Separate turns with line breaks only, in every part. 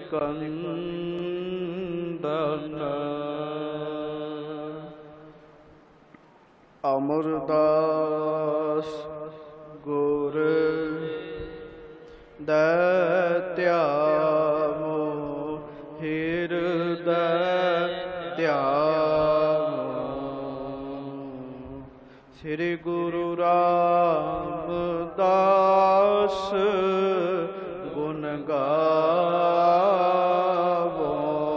ਕੰਦਨ। ਅਮਰਦਾਸ ਗੁਰ ਦਇਤਿਆ ਮੋਹਿ ਹਿਰਦੈ ਧਿਆਵੋ। ਸ੍ਰੀ ਗੁਰੂ ਰਾਮਦਾਸ ਗੁਣ ਗਾਵੋ।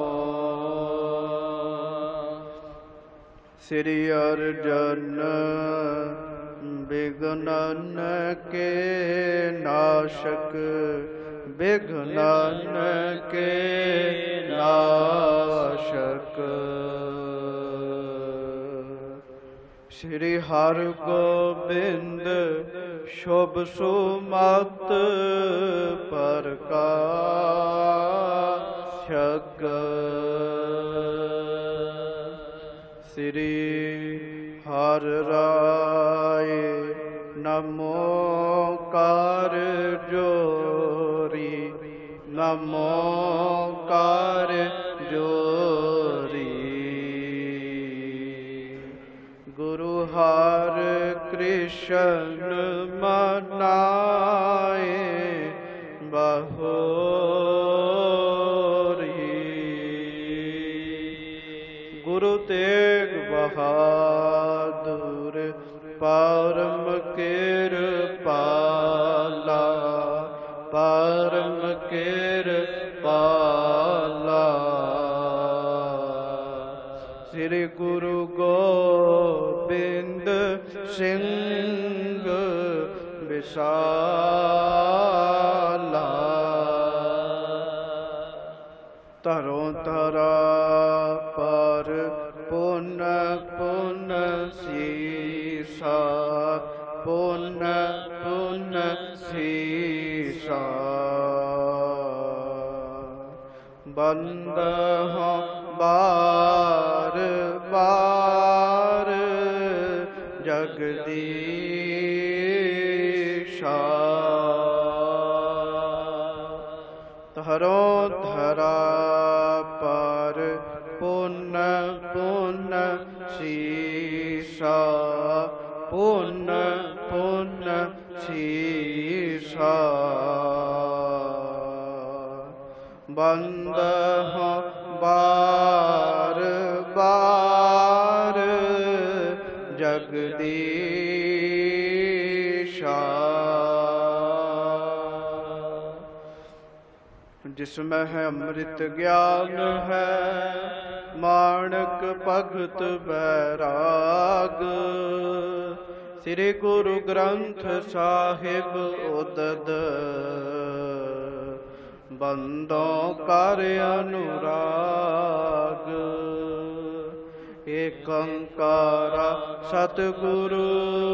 ਸ੍ਰੀ ਅਰਜਨ ਬਿਘਨਨ ਕੇ ਨਾਸ਼ਕ, ਬਿਘਨਨ ਕੇ ਨਾਸ਼ਕ। ਸ੍ਰੀ ਹਰਿਗੋਬਿੰਦ ਸ਼ੁਭ ਸੁਮਤ ਪ੍ਰਕਾਸ਼ਕ। ਸ੍ਰੀ ਹਰਿ ਰਾਇ ਨਮੋ ਕਰ ਜੋਰੀ, ਨਮੋ ਕਰ ਜੋਰੀ। ਗੁਰੂ ਹਰਿ ਕ੍ਰਿਸ਼ਨ ਮਨਾਏ ਬਹੋਰੀ। ਗੁਰੂ ਤੇਗ ਬਹਾਦਰ ਪਰਮ ਕਿਰਪਾਲਾ, ਪਰਮ ਕਿਰਪਾਲਾ। ਸ੍ਰੀ ਗੁਰੂ ਗੋਬਿੰਦ ਸਿੰਘ ਵਿਸਾਲਾ। ਧਰੋਂ ਧਰਾ ਪਰ ਪੁਨ ਪੁਨ ਸੀਸਾ, ਪੁਨ ਪੁਨ ਸੀਸਾ। ਬੰਦਹੁ ਬਾਰ ਬਾਰ ਜਗਦੀਸ਼ਾ। ਧਰੋਂ ਧਰਾ ਪਰ ਪੁਨ ਪੁਨ ਸੀਸਾ, ਪੁਨ ਪੁਨ ਸੀਸਾ। ਬੰਦਹੁ ਬਾਰ ਬਾਰ ਜਗਦੀਸ਼ਾ। ਜਿਸਮੈ ਹੈ ਅੰਮ੍ਰਿਤ ਗਿਆਨ ਹੈ, ਮਾਣਕ ਭਗਤ ਬੈਰਾਗ। ਸ੍ਰੀ ਗੁਰੂ ਗ੍ਰੰਥ ਸਾਹਿਬ ਉਦਦ, ਬੰਦੋਂ ਕਰ ਅਨੁਰਾਗ। ਏਕ ਓੰਕਾਰ ਸਤਿਗੁਰੂ,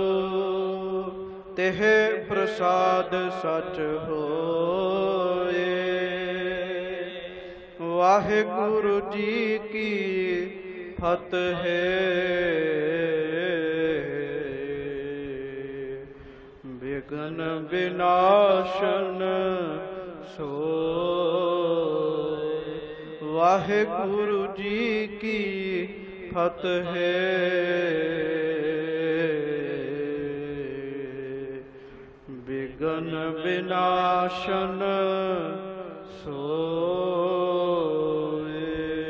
ਤਿਹ ਪ੍ਰਸਾਦ ਸਚ ਹੋਏ। ਵਾਹਿਗੁਰੂ ਜੀ ਕੀ ਫਤਿਹ। ਵਿਘਨ ਵਿਨਾਸ਼ਨ ਸੋਇ। ਵਾਹਿਗੁਰੂ ਜੀ ਕੀ ਫਤਿਹ। ਵਿਘਨ ਵਿਨਾਸ਼ਨ ਸੋਇ।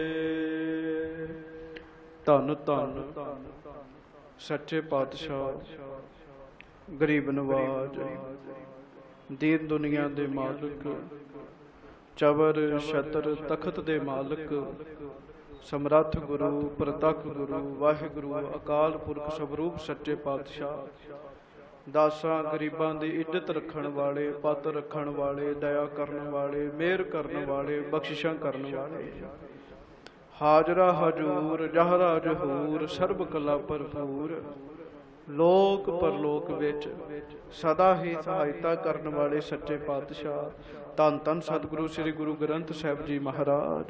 ਧੰਨ ਧੰਨ ਸੱਚੇ ਪਾਤਸ਼ਾਹ, ਗਰੀਬ ਨਵਾਜ, ਦੀਨ ਦੁਨੀਆ ਦੇ ਮਾਲਕ, ਚਵਰ ਛਤਰ ਤਖਤ ਦੇ ਮਾਲਕ, ਸਮਰੱਥ ਗੁਰੂ ਪ੍ਰਤੱਖ ਗੁਰੂ ਵਾਹਿਗੁਰੂ ਅਕਾਲ ਪੁਰਖ ਸਵਰੂਪ ਸੱਚੇ ਪਾਤਸ਼ਾਹ, ਦਾਸਾਂ ਗਰੀਬਾਂ ਦੀ ਇੱਜ਼ਤ ਰੱਖਣ ਵਾਲੇ, ਪੱਤ ਰੱਖਣ ਵਾਲੇ, ਦਇਆ ਕਰਨ ਵਾਲੇ, ਮਿਹਰ ਕਰਨ ਵਾਲੇ, ਬਖਸ਼ਿਸ਼ਾਂ ਕਰਨ ਵਾਲੇ, ਹਾਜ਼ਰਾ ਹਜੂਰ ਜਹਰਾ ਜਹੂਰ ਸਰਬ ਕਲਾ ਭਰਪੂਰ, ਲੋਕ ਪਰਲੋਕ ਵਿੱਚ ਸਦਾ ਹੀ ਸਹਾਇਤਾ ਕਰਨ ਵਾਲੇ ਸੱਚੇ ਪਾਤਸ਼ਾਹ, ਧੰਨ ਧੰਨ ਸਤਿਗੁਰੂ ਸ੍ਰੀ ਗੁਰੂ ਗ੍ਰੰਥ ਸਾਹਿਬ ਜੀ ਮਹਾਰਾਜ।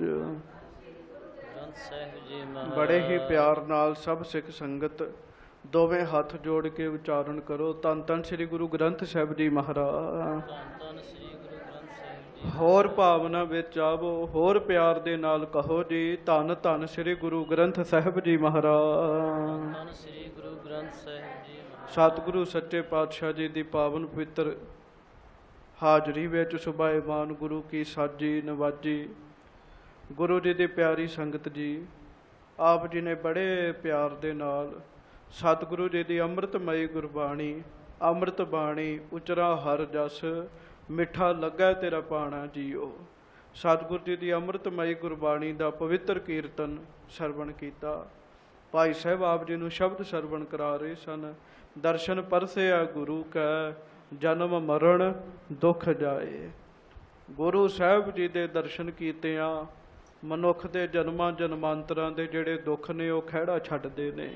ਬੜੇ ਹੀ ਪਿਆਰ ਨਾਲ ਸਭ ਸਿੱਖ ਸੰਗਤ ਦੋਵੇਂ ਹੱਥ ਜੋੜ ਕੇ ਉਚਾਰਨ ਕਰੋ, ਧੰਨ ਧੰਨ ਸ੍ਰੀ ਗੁਰੂ ਗ੍ਰੰਥ ਸਾਹਿਬ ਜੀ ਮਹਾਰਾਜ। ਹੋਰ ਭਾਵਨਾ ਵਿੱਚ ਆਵੋ, ਹੋਰ ਪਿਆਰ ਦੇ ਨਾਲ ਕਹੋ ਜੀ, ਧੰਨ ਧੰਨ ਸ੍ਰੀ ਗੁਰੂ ਗ੍ਰੰਥ ਸਾਹਿਬ ਜੀ ਮਹਾਰਾਜ।
ਧੰਨ ਸ੍ਰੀ ਗੁਰੂ ਗ੍ਰੰਥ ਸਾਹਿਬ ਜੀ ਮਹਾਰਾਜ।
ਸਤਿਗੁਰੂ ਸੱਚੇ ਪਾਤਸ਼ਾਹ ਜੀ ਦੀ ਪਾਵਨ ਪਵਿੱਤਰ ਹਾਜ਼ਰੀ ਵਿੱਚ ਸੁਭਾਏਮਾਨ ਗੁਰੂ ਕੀ ਸਾਜੀ ਨਵਾਜੀ ਗੁਰੂ ਜੀ ਦੀ ਪਿਆਰੀ ਸੰਗਤ ਜੀ, ਆਪ ਜੀ ਨੇ ਬੜੇ ਪਿਆਰ ਦੇ ਨਾਲ ਸਤਿਗੁਰੂ ਜੀ ਦੀ ਅੰਮ੍ਰਿਤਮਈ ਗੁਰਬਾਣੀ, ਅੰਮ੍ਰਿਤ ਬਾਣੀ, ਉਚਰਾ ਹਰ ਜਸ ਮਿੱਠਾ ਲੱਗਾ ਤੇਰਾ ਪਾਣਾ ਜੀਓ, ਸਤਿਗੁਰੂ ਜੀ ਦੀ ਅੰਮ੍ਰਿਤਮਈ ਗੁਰਬਾਣੀ ਦਾ ਪਵਿੱਤਰ ਕੀਰਤਨ ਸਰਵਣ ਕੀਤਾ। ਭਾਈ ਸਾਹਿਬ ਆਪ ਜੀ ਨੂੰ ਸ਼ਬਦ ਸਰਵਣ ਕਰਾ ਰਹੇ ਸਨ। ਦਰਸ਼ਨ ਪਰਸਿਆ ਗੁਰੂ ਕੈ, ਜਨਮ ਮਰਨ ਦੁੱਖ ਜਾਏ। ਗੁਰੂ ਸਾਹਿਬ ਜੀ ਦੇ ਦਰਸ਼ਨ ਕੀਤਿਆਂ ਮਨੁੱਖ ਦੇ ਜਨਮਾਂ ਜਨਮਾਂਤਰਾਂ ਦੇ ਜਿਹੜੇ ਦੁੱਖ ਨੇ ਉਹ ਖਹਿੜਾ ਛੱਡਦੇ ਨੇ,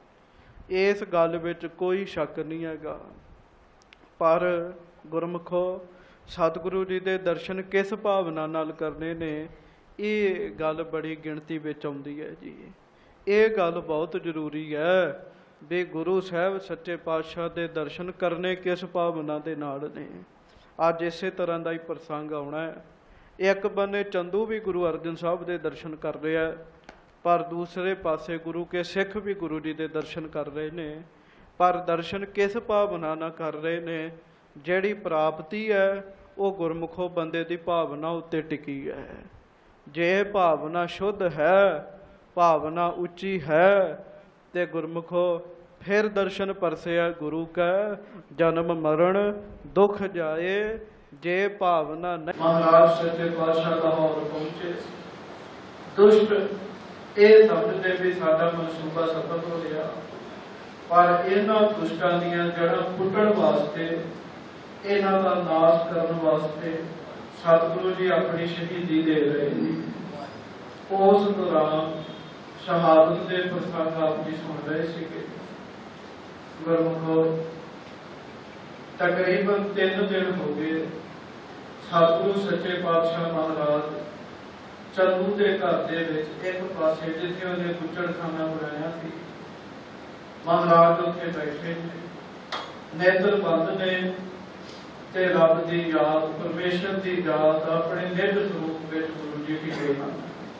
ਇਸ ਗੱਲ ਵਿੱਚ ਕੋਈ ਸ਼ੱਕ ਨਹੀਂ ਹੈਗਾ। ਪਰ ਗੁਰਮੁਖੋ, ਸਤਿਗੁਰੂ ਜੀ ਦੇ ਦਰਸ਼ਨ ਕਿਸ ਭਾਵਨਾ ਨਾਲ ਕਰਨੇ ਨੇ, ਇਹ ਗੱਲ ਬੜੀ ਗਿਣਤੀ ਵਿੱਚ ਆਉਂਦੀ ਹੈ ਜੀ। ਇਹ ਗੱਲ ਬਹੁਤ ਜ਼ਰੂਰੀ ਹੈ ਵੀ ਗੁਰੂ ਸਾਹਿਬ ਸੱਚੇ ਪਾਤਸ਼ਾਹ ਦੇ ਦਰਸ਼ਨ ਕਰਨੇ ਕਿਸ ਭਾਵਨਾ ਦੇ ਨਾਲ ਨੇ। ਅੱਜ ਇਸੇ ਤਰ੍ਹਾਂ ਦਾ ਹੀ ਪ੍ਰਸੰਗ ਆਉਣਾ ਹੈ। ਇੱਕ ਬੰਨੇ ਚੰਦੂ ਵੀ ਗੁਰੂ ਅਰਜਨ ਸਾਹਿਬ ਦੇ ਦਰਸ਼ਨ ਕਰ ਰਿਹਾ, ਪਰ ਦੂਸਰੇ ਪਾਸੇ ਗੁਰੂ ਕੇ ਸਿੱਖ ਵੀ ਗੁਰੂ ਜੀ ਦੇ ਦਰਸ਼ਨ ਕਰ ਰਹੇ ਨੇ। ਪਰ ਦਰਸ਼ਨ ਕਿਸ ਭਾਵਨਾ ਨਾਲ ਕਰ ਰਹੇ ਨੇ, ਜਿਹੜੀ ਪ੍ਰਾਪਤੀ ਹੈ ਉਹ ਗੁਰਮੁਖੋ ਬੰਦੇ ਦੀ ਭਾਵਨਾ ਉੱਤੇ ਟਿਕੀ ਹੈ। ਜੇ ਭਾਵਨਾ ਸ਼ੁੱਧ ਹੈ, ਭਾਵਨਾ ਉੱਚੀ ਹੈ, ਤੇ ਗੁਰਮੁਖੋ ਫਿਰ ਦਰਸ਼ਨ ਪਰਸਿਆ ਗੁਰੂ ਕੈ, ਜਨਮ ਮਰਨ ਦੁੱਖ ਜਾਏ। ਜੇ ਭਾਵਨਾ ਨਹੀਂ, ਮਹਾਰਾਜ ਸੱਚੇ ਪਾਤਸ਼ਾਹ ਲਾਹੌਰ ਪਹੁੰਚੇ। ਦੁਸ਼ਟ ਇਹ ਸਮਝਦੇ ਵੀ ਸਾਡਾ ਮਨਸੂਬਾ ਸਫਲ ਹੋ ਰਿਹਾ, ਪਰ ਇਹਨਾਂ ਦੁਸ਼ਟਾਂ ਦੀਆਂ ਜੜ੍ਹਾਂ ਪੁੱਟਣ ਵਾਸਤੇ, ਇਹਨਾਂ ਦਾ ਨਾਸ਼ ਕਰਨ ਵਾਸਤੇ ਸਤਿਗੁਰੂ ਜੀ ਆਪਣੀ ਸ਼ਹੀਦੀ ਦੇ ਰਹੇ ਨੇ। ਉਸ ਦੌਰਾਨ ਸ਼ਹਾਦਤ ਦੇ ਪ੍ਰਸੰਗ ਆਪ ਜੀ ਸੁਣ ਰਹੇ ਸੀਗੇ। ਗੁਰਮੁਖੋ, ਤਕਰੀਬਨ 3 ਦਿਨ ਹੋ ਗਏ ਸਤਿਗੁਰੂ ਸੱਚੇ ਪਾਤਸ਼ਾਹ ਮਹਾਰਾਜ ਚੰਦੂ ਦੇ ਘਰ ਦੇ ਵਿੱਚ ਇੱਕ ਪਾਸੇ ਜਿੱਥੇ ਉਹਨੇ ਗੁੱਚੜਖਾਨਾ ਬਣਾਇਆ ਸੀ, ਮਹਾਰਾਜ ਉੱਥੇ ਬੈਠੇ ਨੇ, ਨੇਤਰ ਬੰਦ ਨੇ, ਤੇ ਰੱਬ ਦੀ ਯਾਦ, ਪਰਮੇਸ਼ਰ ਦੀ ਯਾਦ ਆਪਣੇ ਨਿੱਜ ਸਰੂਪ ਵਿੱਚ ਗੁਰੂ ਜੀ ਟਿਕੇ ਹਨ।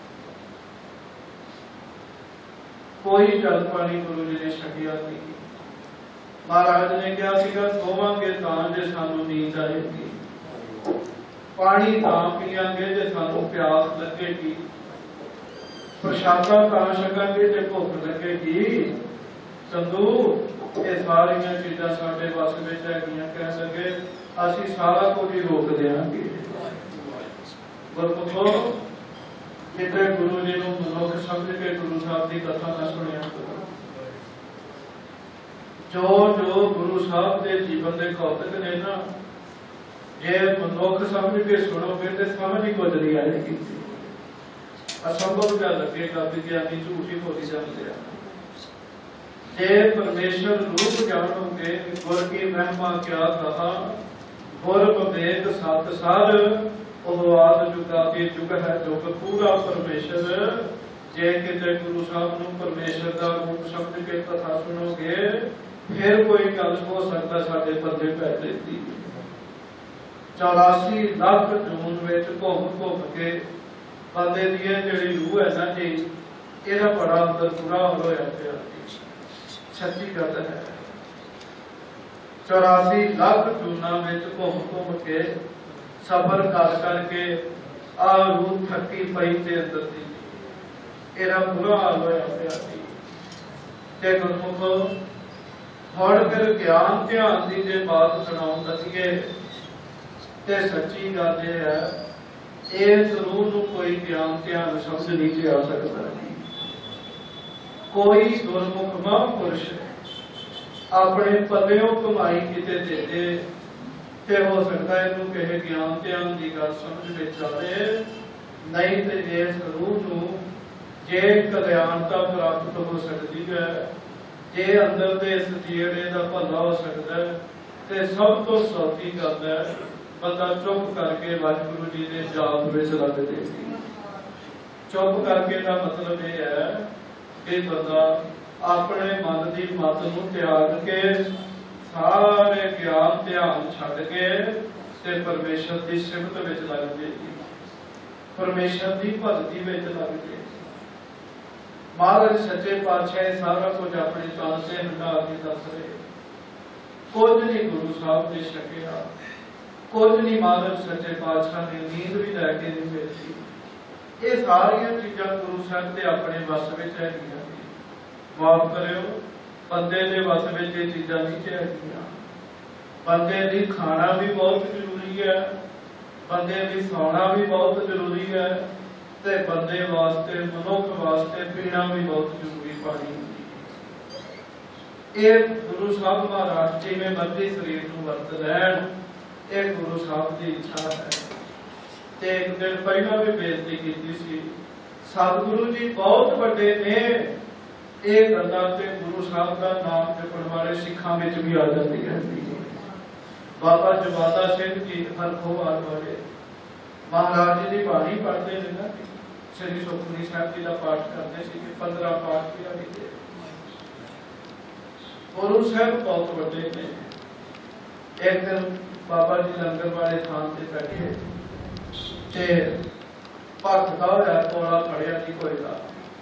ਕੋਈ ਜਲ ਪਾਣੀ ਗੁਰੂ ਜੀ ਨੇ ਛਕਿਆ ਨਹੀਂ। ਮਹਾਰਾਜ ਨੇ ਕਿਹਾ ਸੀਗਾ, ਸੋਵਾਂਗੇ ਤਾਂ ਜੇ ਸਾਨੂੰ ਨੀਂਦ ਆਏਗੀ, ਪਾਣੀ ਤਾਂ ਪੀਵਾਂਗੇ ਜੇ ਸਾਨੂੰ ਪਿਆਸ ਲੱਗੇਗੀ, ਪ੍ਰਸ਼ਾਦਾ ਤਾਂ ਛਕਾਂਗੇ ਜੇ ਭੁੱਖ ਲੱਗੇਗੀ। ਚੰਦੂ, ਇਹ ਸਾਰੀਆਂ ਚੀਜ਼ਾਂ ਸਾਡੇ ਵੱਸ ਵਿੱਚ ਹੈਗੀਆਂ। ਕਹਿ ਸਕੇ ਅਸੀਂ ਸਾਰਾ ਕੁਝ ਹੀ ਰੋਕ ਦਿਆਂਗੇ। ਗੁਰਮੁਖੋ, ਕਿਤੇ ਗੁਰੂ ਜੀ ਨੂੰ ਮਨੁੱਖ ਸਮਝ ਕੇ ਗੁਰੂ ਸਾਹਿਬ ਦੀ ਕਥਾ ਨਾ ਸੁਣਿਆ ਕਰੋ। ਜੋ ਗੁਰੂ ਸਾਹਿਬ ਦੇ ਜੀਵਨ ਦੇ ਕੌਤਕ ਨੇ ਨਾ, ਜੇ ਮਨੁੱਖ ਸਮਝ ਕੇ ਸੁਣੋਗੇ ਤੇ ਸਮਝ ਹੀ ਕੁਝ ਨਹੀਂ ਆਏਗੀ। ਅਸੰਭਵ ਜਿਹਾ ਲੱਗੇਗਾ, ਵਿਗਿਆਨੀ ਝੂਠ ਹੀ ਬੋਲੀ ਜਾਂਦੇ ਆ। ਜੇ ਪਰਮੇਸ਼ਰ ਰੂਪ ਜਾਣੋਗੇ, ਗੁਰ ਕੀ ਮਹਿਮਾ ਕਿਆ ਕਹਾ, ਗੁਰ ਵਿਵੇਕ ਸਤ ਸਰ, ਉਹ ਆਦ ਜੁਗਾਤੀ ਜੁਗ ਹੈ ਜੁਗ ਪੂਰਾ ਪਰਮੇਸ਼ਰ। ਜੇ ਕਿਤੇ ਗੁਰੂ ਸਾਹਿਬ ਨੂੰ ਪਰਮੇਸ਼ਰ ਦਾ ਰੂਪ ਸਮਝ ਕੇ ਕਥਾ ਸੁਣੋਗੇ, ਫਿਰ ਕੋਈ ਗੱਲ ਹੋ ਸਕਦਾ ਸਾਡੇ ਪੱਲੇ ਪੈ ਜਾਂਦੀ। 84 ਲੱਖ ਜੂਨ ਵਿੱਚ ਘੁੰਮ ਕੇ ਬੰਦੇ ਦੀ ਜਿਹੜੀ ਰੂਹ ਹੈ ਨਾ ਜੀ, ਇਹਦਾ ਬੜਾ ਅੰਦਰ ਬੁਰਾ ਹੋਇਆ ਪਿਆ। ਸੱਚੀ ਗੱਲ ਹੈ। 84 ਲੱਖ ਜੂਨਾਂ ਵਿੱਚ ਘੁੰਮ ਕੇ ਸਬਰ ਕਰ ਕਰਕੇ ਆ ਰੂਹ ਥੱਕੀ ਪਈ ਤੇ ਅੰਦਰ ਦੀ, ਇਹਦਾ ਬੁਰਾ ਹਾਲ ਹੋਇਆ ਪਿਆ ਸੀ। ਤੇ ਗੁਰਮੁਖੋ, ਹੁਣ ਫਿਰ ਗਿਆਨ ਧਿਆਨ ਦੀ ਜੇ ਬਾਤ ਸੁਣਾਉਣ ਲੱਗੀਏ ਤੇ ਸੱਚੀ ਗੱਲ ਇਹ ਹੈ, ਇਸ ਰੂਹ ਨੂੰ ਕੋਈ ਗਿਆਨ ਧਿਆਨ ਸਮਝ ਨਹੀਂ ਜਾ ਸਕਦਾ। ਕੋਈ ਗੁਰਮੁਖ ਮਹਾਂਪੁਰਸ਼ ਆਪਣੇ ਪੱਲਿਓਂ ਕਮਾਈ ਕਿਤੇ ਦੇ ਦੇ ਤੇ ਹੋ ਸਕਦਾ ਇਹਨੂੰ ਕਿਸੇ ਗਿਆਨ ਧਿਆਨ ਦੀ ਗੱਲ ਸਮਝ ਵਿੱਚ ਆਵੇ। ਨਹੀਂ ਤੇ ਇਸ ਰੂਹ ਨੂੰ ਜੇ ਕਲਿਆਣਤਾ ਪ੍ਰਾਪਤ ਹੋ ਸਕਦੀ ਹੈ, ਜੇ ਅੰਦਰ ਦੇ ਇਸ ਜੀੜੇ ਦਾ ਭਲਾ ਹੋ ਸਕਦਾ ਹੈ, ਤੇ ਸਭ ਤੋਂ ਸੌਖੀ ਗੱਲ ਹੈ ਬੰਦਾ ਚੁੱਪ ਕਰਕੇ ਵਾਹਿਗੁਰੂ ਜੀ ਦੇ ਜਾਪ ਵਿੱਚ ਲੱਗ ਜੇ। ਚੁੱਪ ਕਰਕੇ ਦਾ ਮਤਲਬ ਇਹ ਹੈ ਕਿ ਬੰਦਾ ਆਪਣੇ ਮਨ ਦੀ ਮਤ ਨੂੰ ਤਿਆਗ ਕੇ, ਸਾਰੇ ਗਿਆਨ ਧਿਆਨ ਛੱਡ ਕੇ ਤੇ ਪਰਮੇਸ਼ਰ ਦੀ ਸਿਫਤ ਵਿੱਚ ਲੱਗ ਜੇ, ਪਰਮੇਸ਼ਰ ਦੀ ਭਗਤੀ ਵਿੱਚ ਲੱਗ ਜੇ। ਮਹਾਰਾਜ ਸੱਚੇ ਪਾਤਸ਼ਾਹ ਇਹ ਸਾਰਾ ਕੁਝ ਆਪਣੇ ਤਨ ਤੇ ਹੰਢਾ ਕੇ ਦੱਸ ਰਹੇ। ਕੁਝ ਨਹੀਂ ਗੁਰੂ ਸਾਹਿਬ ਨੇ ਛਕਿਆ, ਕੁਝ ਨਹੀਂ ਮਹਾਰਾਜ ਸੱਚੇ ਪਾਤਸ਼ਾਹ ਨੇ ਨੀਂਦ ਵੀ ਲੈ ਕੇ ਨਹੀਂ ਵੇਖੀ। ਇਹ ਸਾਰੀਆਂ ਚੀਜ਼ਾਂ ਗੁਰੂ ਸਾਹਿਬ ਦੇ ਆਪਣੇ ਵੱਸ ਵਿੱਚ ਹੈਗੀਆਂ। ਮਾਫ ਕਰਿਓ, ਬੰਦੇ ਦੇ ਵੱਸ ਵਿੱਚ ਇਹ ਚੀਜ਼ਾਂ ਨਹੀਂ ਹੈਗੀਆਂ। ਬੰਦੇ ਦੀ ਖਾਣਾ ਵੀ ਬਹੁਤ ਜ਼ਰੂਰੀ ਹੈ, ਬੰਦੇ ਦੀ ਸੌਣਾ ਵੀ ਬਹੁਤ ਜ਼ਰੂਰੀ ਹੈ, ਤੇ ਬੰਦੇ ਵਾਸਤੇ, ਮਨੁੱਖ ਵਾਸਤੇ ਪੀਣਾ ਵੀ ਬਹੁਤ ਜ਼ਰੂਰੀ ਪਾਣੀ। ਇਹ ਗੁਰੂ ਸਾਹਿਬ ਮਹਾਰਾਜ ਜਿਵੇਂ ਮਰਜ਼ੀ ਸਰੀਰ ਨੂੰ ਵਰਤ ਲੈਣ, ਇਹ ਗੁਰੂ ਸਾਹਿਬ ਦੀ ਇੱਛਾ ਹੈ। ਤੇ ਇੱਕ ਦਿਨ ਪਹਿਲਾਂ ਵੀ ਬੇਨਤੀ ਕੀਤੀ ਸੀ, ਸਤਿਗੁਰੂ ਜੀ ਬਹੁਤ ਵੱਡੇ ਨੇ। ਇਹ ਗੱਲਾਂ ਤੇ ਗੁਰੂ ਸਾਹਿਬ ਦਾ ਨਾਮ ਜਪਣ ਵਾਲੇ ਸਿੱਖਾਂ ਵਿੱਚ ਵੀ ਆ ਜਾਂਦੀਆਂ। ਬਾਬਾ ਜਵਾਲਾ ਸਿੰਘ ਜੀ ਹਰਖੋਵਾਲ ਵਾਲੇ ਮਹਾਰਾਜ ਜੀ ਦੀ ਬਾਣੀ ਪੜ੍ਹਦੇ ਨੇ ਨਾ, ਸ੍ਰੀ ਸੁਖਮਨੀ ਸਾਹਿਬ ਜੀ ਦਾ ਪਾਠ ਕਰਦੇ ਸੀ, 15 ਪਾਠ ਵੀ ਲਿਖੇ। ਗੁਰੂ ਸਾਹਿਬ ਬਹੁਤ ਵੱਡੇ ਨੇ। ਇੱਕ ਦਿਨ ਬਾਬਾ ਜੀ ਲੰਗਰ ਵਾਲੇ ਥਾਂ ਤੇ ਬੈਠੇ ਤੇ ਭਗਤ ਦਾ ਹੋਇਆ ਕੋਲਾ ਫੜਿਆ ਜੀ ਕੋਈ ਦਾ,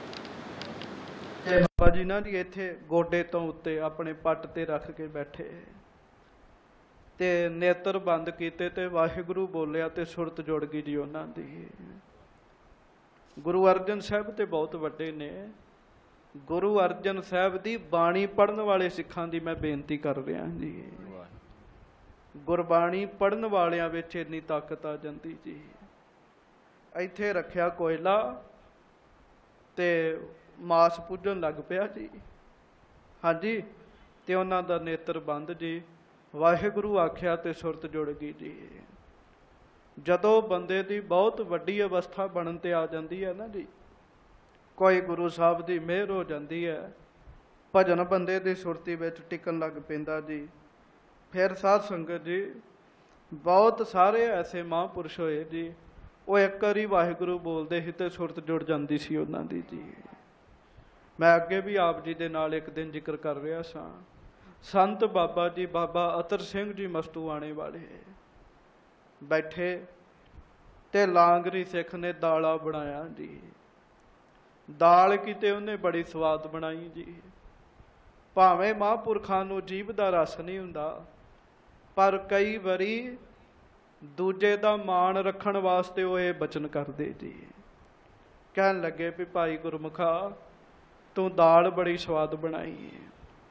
ਤੇ ਬਾਬਾ ਜੀ ਨਾ ਜੀ ਇੱਥੇ ਗੋਡੇ ਤੋਂ ਉੱਤੇ ਆਪਣੇ ਪੱਟ ਤੇ ਰੱਖ ਕੇ ਬੈਠੇ ਤੇ ਨੇਤਰ ਬੰਦ ਕੀਤੇ ਤੇ ਵਾਹਿਗੁਰੂ ਬੋਲਿਆ ਤੇ ਸੁਰਤ ਜੁੜ ਗਈ ਜੀ ਉਹਨਾਂ ਦੀ। ਗੁਰੂ ਅਰਜਨ ਸਾਹਿਬ ਤੇ ਬਹੁਤ ਵੱਡੇ ਨੇ। ਗੁਰੂ ਅਰਜਨ ਸਾਹਿਬ ਦੀ ਬਾਣੀ ਪੜ੍ਹਨ ਵਾਲੇ ਸਿੱਖਾਂ ਦੀ ਮੈਂ ਬੇਨਤੀ ਕਰ ਰਿਹਾ ਜੀ। ਗੁਰਬਾਣੀ ਪੜ੍ਹਨ ਵਾਲਿਆਂ ਵਿੱਚ ਇੰਨੀ ਤਾਕਤ ਆ ਜਾਂਦੀ ਜੀ। ਇੱਥੇ ਰੱਖਿਆ ਕੋਇਲਾ ਤੇ ਮਾਸ ਪੂਜਣ ਲੱਗ ਪਿਆ ਜੀ। ਹਾਂਜੀ, ਤੇ ਉਹਨਾਂ ਦਾ ਨੇਤਰ ਬੰਦ ਜੀ। ਵਾਹਿਗੁਰੂ ਆਖਿਆ ਤੇ ਸੁਰਤ ਜੁੜ ਗਈ ਜੀ। ਜਦੋਂ ਬੰਦੇ ਦੀ ਬਹੁਤ ਵੱਡੀ ਅਵਸਥਾ ਬਣਨ ਤੇ ਆ ਜਾਂਦੀ ਹੈ ਨਾ ਜੀ, ਕੋਈ ਗੁਰੂ ਸਾਹਿਬ ਦੀ ਮਿਹਰ ਹੋ ਜਾਂਦੀ ਹੈ, ਭਜਨ ਬੰਦੇ ਦੀ ਸੁਰਤੀ ਵਿੱਚ ਟਿਕਣ ਲੱਗ ਪੈਂਦਾ ਜੀ। ਫਿਰ ਸਾਧ ਸੰਗਤ ਜੀ, ਬਹੁਤ ਸਾਰੇ ਐਸੇ ਮਹਾਂਪੁਰਸ਼ ਹੋਏ ਜੀ, ਉਹ ਇੱਕ ਵਾਰੀ ਵਾਹਿਗੁਰੂ ਬੋਲਦੇ ਸੀ ਤੇ ਸੁਰਤ ਜੁੜ ਜਾਂਦੀ ਸੀ ਉਹਨਾਂ ਦੀ ਜੀ। ਮੈਂ ਅੱਗੇ ਵੀ ਆਪ ਜੀ ਦੇ ਨਾਲ ਇੱਕ ਦਿਨ ਜ਼ਿਕਰ ਕਰ ਰਿਹਾ ਸਾਂ। ਸੰਤ ਬਾਬਾ ਜੀ, ਬਾਬਾ ਅਤਰ ਸਿੰਘ ਜੀ ਮਸਤੂਆਣੇ ਵਾਲੇ ਬੈਠੇ ਤੇ ਲਾਂਗਰੀ ਸਿੱਖ ਨੇ ਦਾਲਾ ਬਣਾਇਆ ਜੀ। ਦਾਲ ਕਿਤੇ ਉਹਨੇ ਬੜੀ ਸਵਾਦ ਬਣਾਈ ਜੀ। ਭਾਵੇਂ ਮਹਾਂਪੁਰਖਾਂ ਨੂੰ ਜੀਭ ਦਾ ਰਸ ਨਹੀਂ ਹੁੰਦਾ, ਪਰ ਕਈ ਵਾਰੀ ਦੂਜੇ ਦਾ ਮਾਣ ਰੱਖਣ ਵਾਸਤੇ ਉਹ ਇਹ ਬਚਨ ਕਰਦੇ ਜੀ। ਕਹਿਣ ਲੱਗੇ ਵੀ ਭਾਈ ਗੁਰਮੁਖਾ, ਤੂੰ ਦਾਲ ਬੜੀ ਸਵਾਦ ਬਣਾਈ ਹੈ।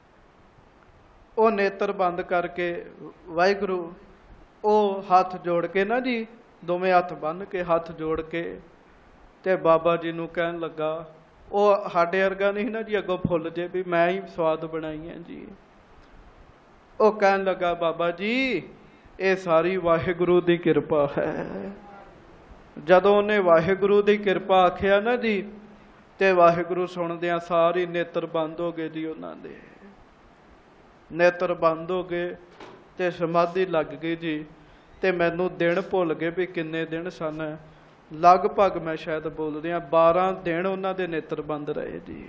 ਉਹ ਨੇਤਰ ਬੰਦ ਕਰਕੇ ਵਾਹਿਗੁਰੂ, ਉਹ ਹੱਥ ਜੋੜ ਕੇ ਨਾ ਜੀ, ਦੋਵੇਂ ਹੱਥ ਬੰਨ੍ਹ ਕੇ ਹੱਥ ਜੋੜ ਕੇ ਤੇ ਬਾਬਾ ਜੀ ਨੂੰ ਕਹਿਣ ਲੱਗਾ, ਉਹ ਸਾਡੇ ਵਰਗਾ ਨਹੀਂ ਨਾ ਜੀ ਅੱਗੋਂ ਫੁੱਲ ਜੇ ਵੀ ਮੈਂ ਹੀ ਸਵਾਦ ਬਣਾਈ ਹੈ ਜੀ। ਉਹ ਕਹਿਣ ਲੱਗਾ, ਬਾਬਾ ਜੀ ਇਹ ਸਾਰੀ ਵਾਹਿਗੁਰੂ ਦੀ ਕਿਰਪਾ ਹੈ। ਜਦੋਂ ਉਹਨੇ ਵਾਹਿਗੁਰੂ ਦੀ ਕਿਰਪਾ ਆਖਿਆ ਨਾ ਜੀ, ਤੇ ਵਾਹਿਗੁਰੂ ਸੁਣਦਿਆਂ ਸਾਰੀ ਨੇਤਰ ਬੰਦ ਹੋ ਗਏ ਜੀ। ਉਹਨਾਂ ਦੇ ਨੇਤਰ ਬੰਦ ਹੋ ਗਏ ਤੇ ਸਮਾਧੀ ਲੱਗ ਗਈ ਜੀ। ਤੇ ਮੈਨੂੰ ਦਿਨ ਭੁੱਲ ਗਏ ਵੀ ਕਿੰਨੇ ਦਿਨ ਸਨ। ਲਗਭਗ ਮੈਂ ਸ਼ਾਇਦ ਬੋਲਦੇ ਹਾਂ 12 ਦਿਨ ਉਹਨਾਂ ਦੇ ਨੇਤਰ ਬੰਦ ਰਹੇ ਜੀ।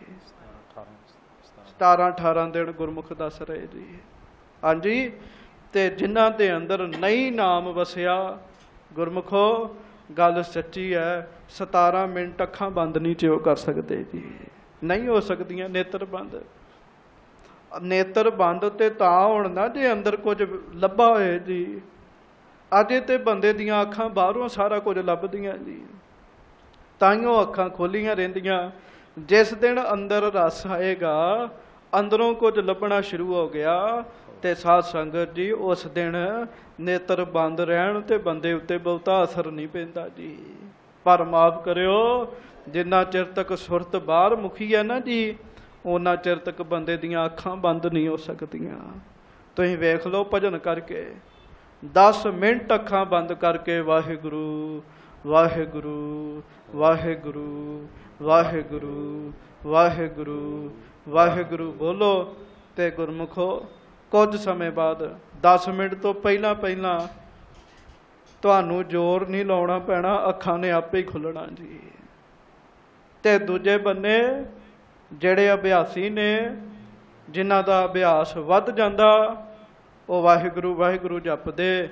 17-18 ਦਿਨ ਗੁਰਮੁਖ ਦੱਸ ਰਹੇ ਜੀ। ਹਾਂਜੀ, ਤੇ ਜਿਨ੍ਹਾਂ ਦੇ ਅੰਦਰ ਨਹੀਂ ਨਾਮ ਵਸਿਆ, ਗੁਰਮੁਖੋ ਗੱਲ ਸੱਚੀ ਹੈ, 17 ਮਿੰਟ ਅੱਖਾਂ ਬੰਦ ਨਹੀਂ ਜਿਉ ਕਰ ਸਕਦੇ ਜੀ। ਨਹੀਂ ਹੋ ਸਕਦੀਆਂ ਨੇਤਰ ਬੰਦ। ਨੇਤਰ ਬੰਦ ਤੇ ਤਾਂ ਹੋਣ ਨਾ ਜੇ ਅੰਦਰ ਕੁਝ ਲੱਭਾ ਹੋਏ ਜੀ। ਅਜੇ ਤੇ ਬੰਦੇ ਦੀਆਂ ਅੱਖਾਂ ਬਾਹਰੋਂ ਸਾਰਾ ਕੁਝ ਲੱਭਦੀਆਂ ਜੀ, ਤਾਈਓ ਅੱਖਾਂ ਖੋਲੀਆਂ ਰਹਿੰਦੀਆਂ। ਜਿਸ ਦਿਨ ਅੰਦਰ ਰਸ ਆਏਗਾ, ਅੰਦਰੋਂ ਕੁਝ ਲੱਭਣਾ ਸ਼ੁਰੂ ਹੋ ਗਿਆ, ਤੇ ਸਾਧ ਸੰਗਤ ਜੀ ਉਸ ਦਿਨ ਨੇਤਰ ਬੰਦ ਰਹਿਣ ਤੇ ਬੰਦੇ ਉੱਤੇ ਬਹੁਤਾ ਅਸਰ ਨਹੀਂ ਪੈਂਦਾ ਜੀ। ਪਰ ਮਾਫ ਕਰਿਓ, ਜਿੰਨਾ ਚਿਰ ਤੱਕ ਸੁਰਤ ਬਾਹਰ ਮੁਖੀ ਹੈ ਨਾ ਜੀ, ਉਹਨਾਂ ਚਿਰ ਤੱਕ ਬੰਦੇ ਦੀਆਂ ਅੱਖਾਂ ਬੰਦ ਨਹੀਂ ਹੋ ਸਕਦੀਆਂ। ਤੁਸੀਂ ਵੇਖ ਲਓ, ਭਜਨ ਕਰਕੇ 10 ਮਿੰਟ ਅੱਖਾਂ ਬੰਦ ਕਰਕੇ ਵਾਹਿਗੁਰੂ ਵਾਹਿਗੁਰੂ ਵਾਹਿਗੁਰੂ ਵਾਹਿਗੁਰੂ ਵਾਹਿਗੁਰੂ ਵਾਹਿਗੁਰੂ ਬੋਲੋ, ਤੇ ਗੁਰਮੁਖੋ ਕੁਝ ਸਮੇਂ ਬਾਅਦ 10 ਮਿੰਟ ਤੋਂ ਪਹਿਲਾਂ ਤੁਹਾਨੂੰ ਜ਼ੋਰ ਨਹੀਂ ਲਾਉਣਾ ਪੈਣਾ, ਅੱਖਾਂ ਨੇ ਆਪੇ ਹੀ ਖੁੱਲ੍ਹਣਾ ਜੀ। ਤੇ ਦੂਜੇ ਬੰਨੇ ਜਿਹੜੇ ਅਭਿਆਸੀ ਨੇ, ਜਿਨ੍ਹਾਂ ਦਾ ਅਭਿਆਸ ਵੱਧ ਜਾਂਦਾ, ਉਹ ਵਾਹਿਗੁਰੂ ਵਾਹਿਗੁਰੂ ਜਪਦੇ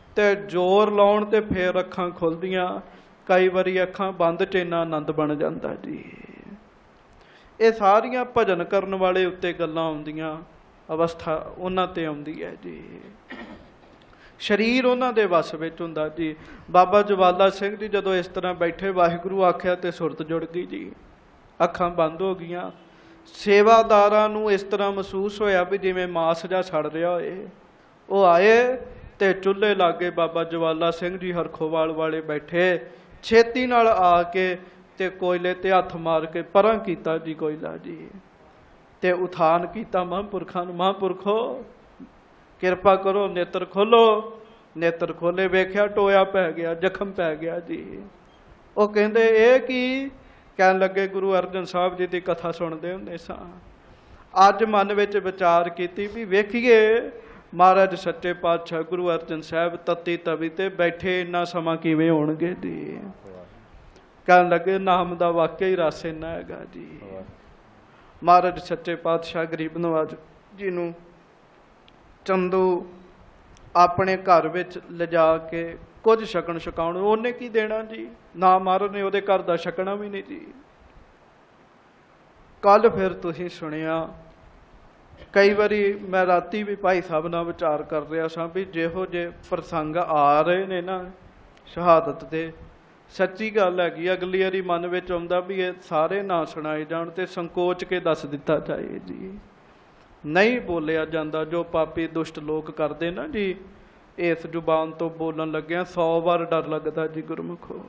ਤੇ ਜ਼ੋਰ ਲਾਉਣ ਤੇ ਫੇਰ ਅੱਖਾਂ ਖੁੱਲਦੀਆਂ, ਕਈ ਵਾਰੀ ਅੱਖਾਂ ਬੰਦ ਚ ਇੰਨਾ ਆਨੰਦ ਬਣ ਜਾਂਦਾ ਜੀ। ਇਹ ਸਾਰੀਆਂ ਭਜਨ ਕਰਨ ਵਾਲੇ ਉੱਤੇ ਗੱਲਾਂ ਆਉਂਦੀਆਂ, ਅਵਸਥਾ ਉਹਨਾਂ ਤੇ ਆਉਂਦੀ ਹੈ ਜੀ। ਸਰੀਰ ਉਹਨਾਂ ਦੇ ਵੱਸ ਵਿੱਚ ਹੁੰਦਾ ਜੀ। ਬਾਬਾ ਜਵਾਲਾ ਸਿੰਘ ਜੀ ਜਦੋਂ ਇਸ ਤਰ੍ਹਾਂ ਬੈਠੇ, ਵਾਹਿਗੁਰੂ ਆਖਿਆ ਤੇ ਸੁਰਤ ਜੁੜ ਗਈ ਜੀ, ਅੱਖਾਂ ਬੰਦ ਹੋ ਗਈਆਂ। ਸੇਵਾਦਾਰਾਂ ਨੂੰ ਇਸ ਤਰ੍ਹਾਂ ਮਹਿਸੂਸ ਹੋਇਆ ਵੀ ਜਿਵੇਂ ਮਾਸ ਜਿਹਾ ਸੜ ਰਿਹਾ ਹੋਏ। ਉਹ ਆਏ ਤੇ ਚੁੱਲ੍ਹੇ ਲਾਗੇ ਬਾਬਾ ਜਵਾਲਾ ਸਿੰਘ ਜੀ ਹਰਖੋਵਾਲ ਵਾਲੇ ਬੈਠੇ, ਛੇਤੀ ਨਾਲ ਆ ਕੇ ਤੇ ਕੋਇਲੇ ਤੇ ਹੱਥ ਮਾਰ ਕੇ ਪਰਾਂ ਕੀਤਾ ਜੀ ਕੋਇਲਾ ਜੀ, ਤੇ ਉਥਾਨ ਕੀਤਾ ਮਹਾਂਪੁਰਖਾਂ ਨੂੰ, ਮਹਾਂਪੁਰਖੋ ਕਿਰਪਾ ਕਰੋ, ਨੇਤਰ ਖੋਲੋ। ਨੇਤਰ ਖੋਲੇ, ਵੇਖਿਆ ਟੋਇਆ ਪੈ ਗਿਆ, ਜ਼ਖਮ ਪੈ ਗਿਆ ਜੀ। ਉਹ ਕਹਿੰਦੇ ਇਹ ਕੀ? ਕਹਿਣ ਲੱਗੇ ਗੁਰੂ ਅਰਜਨ ਸਾਹਿਬ ਜੀ ਦੀ ਕਥਾ ਸੁਣਦੇ ਹੁੰਦੇ ਸਾਂ, ਅੱਜ ਮਨ ਵਿੱਚ ਵਿਚਾਰ ਕੀਤੀ ਵੀ ਵੇਖੀਏ ਮਹਾਰਾਜ ਸੱਚੇ ਪਾਤਸ਼ਾਹ ਗੁਰੂ ਅਰਜਨ ਸਾਹਿਬ ਤਤੀ ਤਵੀ ਤੇ ਬੈਠੇ ਇੰਨਾ ਸਮਾਂ ਕਿਵੇਂ ਹੋਣਗੇ ਜੀ। ਕਹਿਣ ਲੱਗੇ ਨਾਮ ਦਾ ਵਾਕਿਆ ਹੀ ਰਸ ਇੰਨਾ ਹੈਗਾ ਜੀ। ਮਹਾਰਾਜ ਸੱਚੇ ਪਾਤਸ਼ਾਹ ਗਰੀਬ ਨਵਾਜ ਜੀ ਨੂੰ ਚੰਦੂ ਆਪਣੇ ਘਰ ਵਿੱਚ ਲਿਜਾ ਕੇ ਕੁਝ ਛਕਣ ਛਕਾਉਣ, ਉਹਨੇ ਕੀ ਦੇਣਾ ਜੀ, ਨਾ ਮਹਾਰਾਜ ਨੇ ਉਹਦੇ ਘਰ ਦਾ ਛਕਣਾ ਵੀ ਨਹੀਂ ਜੀ। ਕੱਲ ਫਿਰ ਤੁਸੀਂ ਸੁਣਿਆ, ਕਈ ਵਾਰੀ ਮੈਂ ਰਾਤੀ ਵੀ ਭਾਈ ਸਾਹਿਬ ਨਾਲ ਵਿਚਾਰ ਕਰ ਰਿਹਾ ਸਾਂ ਵੀ ਜਿਹੋ ਜਿਹੇ ਪ੍ਰਸੰਗ ਆ ਰਹੇ ਨੇ ਨਾ ਸ਼ਹਾਦਤ ਦੇ, ਸੱਚੀ ਗੱਲ ਹੈਗੀ, ਅਗਲੀ ਵਾਰੀ ਮਨ ਵਿੱਚ ਆਉਂਦਾ ਵੀ ਇਹ ਸਾਰੇ ਨਾ ਸੁਣਾਏ ਜਾਣ ਤੇ ਸੰਕੋਚ ਕੇ ਦੱਸ ਦਿੱਤਾ ਜਾਏ ਜੀ। ਨਹੀਂ ਬੋਲਿਆ ਜਾਂਦਾ ਜੋ ਪਾਪੀ ਦੁਸ਼ਟ ਲੋਕ ਕਰਦੇ ਨਾ ਜੀ, ਇਸ ਜ਼ੁਬਾਨ ਤੋਂ ਬੋਲਣ ਲੱਗਿਆ 100 ਵਾਰ ਡਰ ਲੱਗਦਾ ਜੀ ਗੁਰਮੁਖੋ।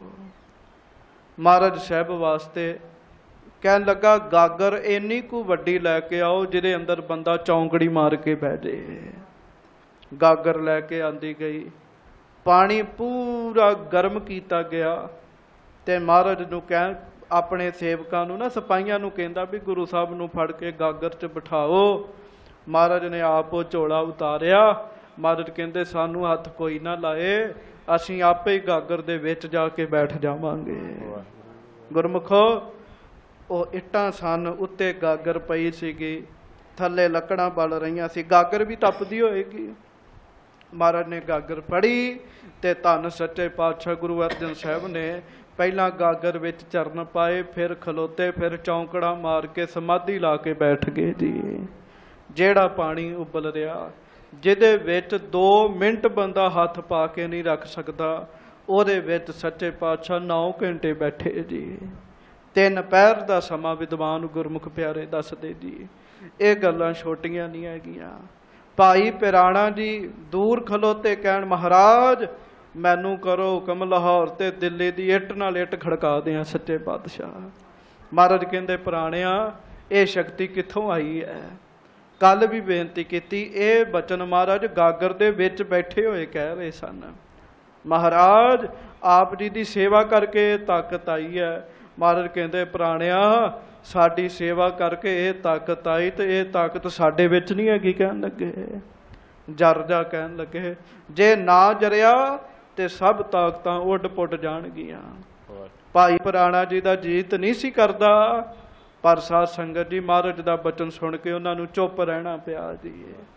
ਮਹਾਰਾਜ ਸਾਹਿਬ ਵਾਸਤੇ ਕਹਿਣ ਲੱਗਾ ਗਾਗਰ ਇੰਨੀ ਕੁ ਵੱਡੀ ਲੈ ਕੇ ਆਓ ਜਿਹਦੇ ਅੰਦਰ ਬੰਦਾ ਚੌਂਕੜੀ ਮਾਰ ਕੇ ਬਹਿ ਜੇ। ਗਾਗਰ ਲੈ ਕੇ ਆਂਦੀ ਗਈ, ਪਾਣੀ ਪੂਰਾ ਗਰਮ ਕੀਤਾ ਗਿਆ ਤੇ ਮਹਾਰਾਜ ਨੂੰ ਕਹਿ ਆਪਣੇ ਸੇਵਕਾਂ ਨੂੰ ਨਾ, ਸਿਪਾਹੀਆਂ ਨੂੰ ਕਹਿੰਦਾ ਵੀ ਗੁਰੂ ਸਾਹਿਬ ਨੂੰ ਫੜ ਕੇ ਗਾਗਰ 'ਚ ਬਿਠਾਓ। ਮਹਾਰਾਜ ਨੇ ਆਪ ਉਹ ਝੋਲਾ ਉਤਾਰਿਆ। ਮਹਾਰਾਜ ਕਹਿੰਦੇ ਸਾਨੂੰ ਹੱਥ ਕੋਈ ਨਾ ਲਾਏ, ਅਸੀਂ ਆਪੇ ਹੀ ਗਾਗਰ ਦੇ ਵਿੱਚ ਜਾ ਕੇ ਬੈਠ ਜਾਵਾਂਗੇ। ਗੁਰਮੁਖੋ ਉਹ ਇੱਟਾਂ ਸਨ, ਉੱਤੇ ਗਾਗਰ ਪਈ ਸੀਗੀ, ਥੱਲੇ ਲੱਕੜਾਂ ਬਲ ਰਹੀਆਂ ਸੀ, ਗਾਗਰ ਵੀ ਤਪਦੀ ਹੋਏਗੀ। ਮਹਾਰਾਜ ਨੇ ਗਾਗਰ ਫੜੀ ਤੇ ਧੰਨ ਸੱਚੇ ਪਾਤਸ਼ਾਹ ਗੁਰੂ ਅਰਜਨ ਸਾਹਿਬ ਨੇ ਪਹਿਲਾਂ ਗਾਗਰ ਵਿੱਚ ਚਰਨ ਪਾਏ, ਫਿਰ ਖਲੋਤੇ, ਫਿਰ ਚੌਂਕੜਾ ਮਾਰ ਕੇ ਸਮਾਧੀ ਲਾ ਕੇ ਬੈਠ ਗਏ ਜੀ। ਜਿਹੜਾ ਪਾਣੀ ਉਬਲ ਰਿਹਾ, ਜਿਹਦੇ ਵਿੱਚ 2 ਮਿੰਟ ਬੰਦਾ ਹੱਥ ਪਾ ਕੇ ਨਹੀਂ ਰੱਖ ਸਕਦਾ, ਉਹਦੇ ਵਿੱਚ ਸੱਚੇ ਪਾਤਸ਼ਾਹ 9 ਘੰਟੇ ਬੈਠੇ ਜੀ। 3 ਪਹਿਰ ਦਾ ਸਮਾਂ ਵਿਦਵਾਨ ਗੁਰਮੁਖ ਪਿਆਰੇ ਦੱਸਦੇ ਜੀ। ਇਹ ਗੱਲਾਂ ਛੋਟੀਆਂ ਨਹੀਂ ਹੈਗੀਆਂ। ਭਾਈ ਪਿਰਾਣਾ ਜੀ ਦੂਰ ਖਲੋਤੇ ਕਹਿਣ ਮਹਾਰਾਜ ਮੈਨੂੰ ਕਰੋ ਹੁਕਮ, ਲਾਹੌਰ ਤੇ ਦਿੱਲੀ ਦੀ ਇੱਟ ਨਾਲ ਇੱਟ ਖੜਕਾ ਦਿਆਂ ਸੱਚੇ ਪਾਤਸ਼ਾਹ। ਮਹਾਰਾਜ ਕਹਿੰਦੇ ਪੁਰਾਣਿਆ ਇਹ ਸ਼ਕਤੀ ਕਿੱਥੋਂ ਆਈ ਹੈ? ਕੱਲ ਵੀ ਬੇਨਤੀ ਕੀਤੀ, ਇਹ ਬਚਨ ਮਹਾਰਾਜ ਗਾਗਰ ਦੇ ਵਿੱਚ ਬੈਠੇ ਹੋਏ ਕਹਿ ਰਹੇ ਸਨ। ਮਹਾਰਾਜ ਆਪ ਜੀ ਦੀ ਸੇਵਾ ਕਰਕੇ ਤਾਕਤ ਆਈ ਹੈ। ਮਹਾਰਾਜ ਕਹਿੰਦੇ ਪੁਰਾਣਿਆ ਸਾਡੀ ਸੇਵਾ ਕਰਕੇ ਇਹ ਤਾਕਤ ਆਈ ਤੇ ਇਹ ਤਾਕਤ ਸਾਡੇ ਵਿੱਚ ਨਹੀਂ ਹੈਗੀ। ਕਹਿਣ ਲੱਗੇ ਜਰ ਜਾ, ਕਹਿਣ ਲੱਗੇ ਜੇ ਨਾ ਜਰਿਆ ਤੇ ਸਭ ਤਾਕਤਾਂ ਉੱਡ ਪੁੱਟ ਜਾਣਗੀਆਂ। ਭਾਈ ਪੁਰਾਣਾ ਜੀ ਦਾ ਜੀਤ ਨਹੀਂ ਸੀ ਕਰਦਾ, ਪਰ ਸਾਧ ਸੰਗਤ ਜੀ ਮਹਾਰਾਜ ਦਾ ਬਚਨ ਸੁਣ ਕੇ ਉਹਨਾਂ ਨੂੰ ਚੁੱਪ ਰਹਿਣਾ ਪਿਆ ਜੀ।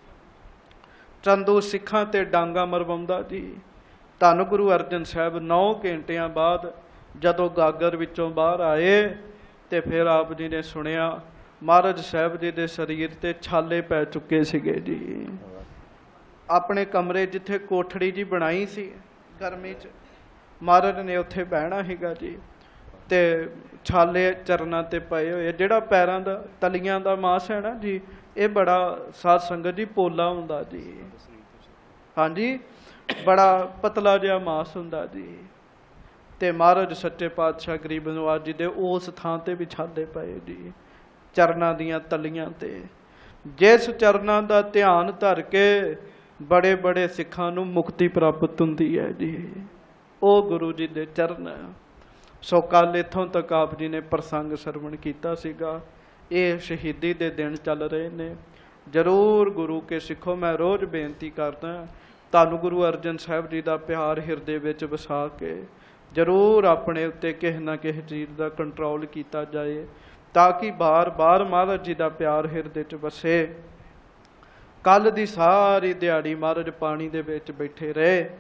ਚੰਦੂ ਸਿੱਖਾਂ ਤੇ ਡਾਂਗਾ ਮਰਵਾਉਂਦਾ ਜੀ। ਧੰਨ ਗੁਰੂ ਅਰਜਨ ਸਾਹਿਬ 9 ਘੰਟਿਆਂ ਬਾਅਦ ਜਦੋਂ ਗਾਗਰ ਵਿੱਚੋਂ ਬਾਹਰ ਆਏ ਤੇ ਫਿਰ ਆਪ ਜੀ ਨੇ ਸੁਣਿਆ ਮਹਾਰਾਜ ਸਾਹਿਬ ਜੀ ਦੇ ਸਰੀਰ ਤੇ ਛਾਲੇ ਪੈ ਚੁੱਕੇ ਸੀਗੇ ਜੀ। ਆਪਣੇ ਕਮਰੇ ਜਿੱਥੇ ਕੋਠੜੀ ਜੀ ਬਣਾਈ ਸੀ ਗਰਮੀ 'ਚ, ਮਹਾਰਾਜ ਨੇ ਉੱਥੇ ਬਹਿਣਾ ਸੀਗਾ ਜੀ, ਤੇ ਛਾਲੇ ਚਰਨਾਂ ਤੇ ਪਏ ਹੋਏ। ਜਿਹੜਾ ਪੈਰਾਂ ਦਾ ਤਲੀਆਂ ਦਾ ਮਾਸ ਹੈ ਨਾ ਜੀ, ਇਹ ਬੜਾ ਸਾਧ ਸੰਗਤ ਜੀ ਪੋਲਾ ਹੁੰਦਾ ਜੀ। ਹਾਂਜੀ, ਬੜਾ ਪਤਲਾ ਜਿਹਾ ਮਾਸ ਹੁੰਦਾ ਜੀ। ਤੇ ਮਹਾਰਾਜ ਸੱਚੇ ਪਾਤਸ਼ਾਹ ਗਰੀਬ ਨਵਾਜ ਜੀ ਦੇ ਉਸ ਥਾਂ ਤੇ ਵੀ ਛਾਲੇ ਪਏ ਜੀ, ਚਰਨਾਂ ਦੀਆਂ ਤਲੀਆਂ ਤੇ। ਜਿਸ ਚਰਨਾਂ ਦਾ ਧਿਆਨ ਧਰ ਕੇ ਬੜੇ ਬੜੇ ਸਿੱਖਾਂ ਨੂੰ ਮੁਕਤੀ ਪ੍ਰਾਪਤ ਹੁੰਦੀ ਹੈ ਜੀ, ਉਹ ਗੁਰੂ ਜੀ ਦੇ ਚਰਨ। ਸੋ ਕੱਲ ਇੱਥੋਂ ਤੱਕ ਆਪ ਜੀ ਨੇ ਪ੍ਰਸੰਗ ਸਰਵਣ ਕੀਤਾ ਸੀਗਾ। ਇਹ ਸ਼ਹੀਦੀ ਦੇ ਦਿਨ ਚੱਲ ਰਹੇ ਨੇ। ਜ਼ਰੂਰ ਗੁਰੂ ਕੇ ਸਿੱਖੋ, ਮੈਂ ਰੋਜ਼ ਬੇਨਤੀ ਕਰਦਾ, ਤੁਹਾਨੂੰ ਗੁਰੂ ਅਰਜਨ ਸਾਹਿਬ ਜੀ ਦਾ ਪਿਆਰ ਹਿਰਦੇ ਵਿੱਚ ਵਸਾ ਕੇ ਜ਼ਰੂਰ ਆਪਣੇ ਉੱਤੇ ਕਿਸੇ ਨਾ ਕਿਸੇ ਚੀਜ਼ ਦਾ ਕੰਟਰੋਲ ਕੀਤਾ ਜਾਏ, ਤਾਂ ਕਿ ਬਾਰ-ਬਾਰ ਮਹਾਰਾਜ ਜੀ ਦਾ ਪਿਆਰ ਹਿਰਦੇ 'ਚ ਵਸੇ। ਕੱਲ ਦੀ ਸਾਰੀ ਦਿਹਾੜੀ ਮਹਾਰਾਜ ਪਾਣੀ ਦੇ ਵਿੱਚ ਬੈਠੇ ਰਹੇ।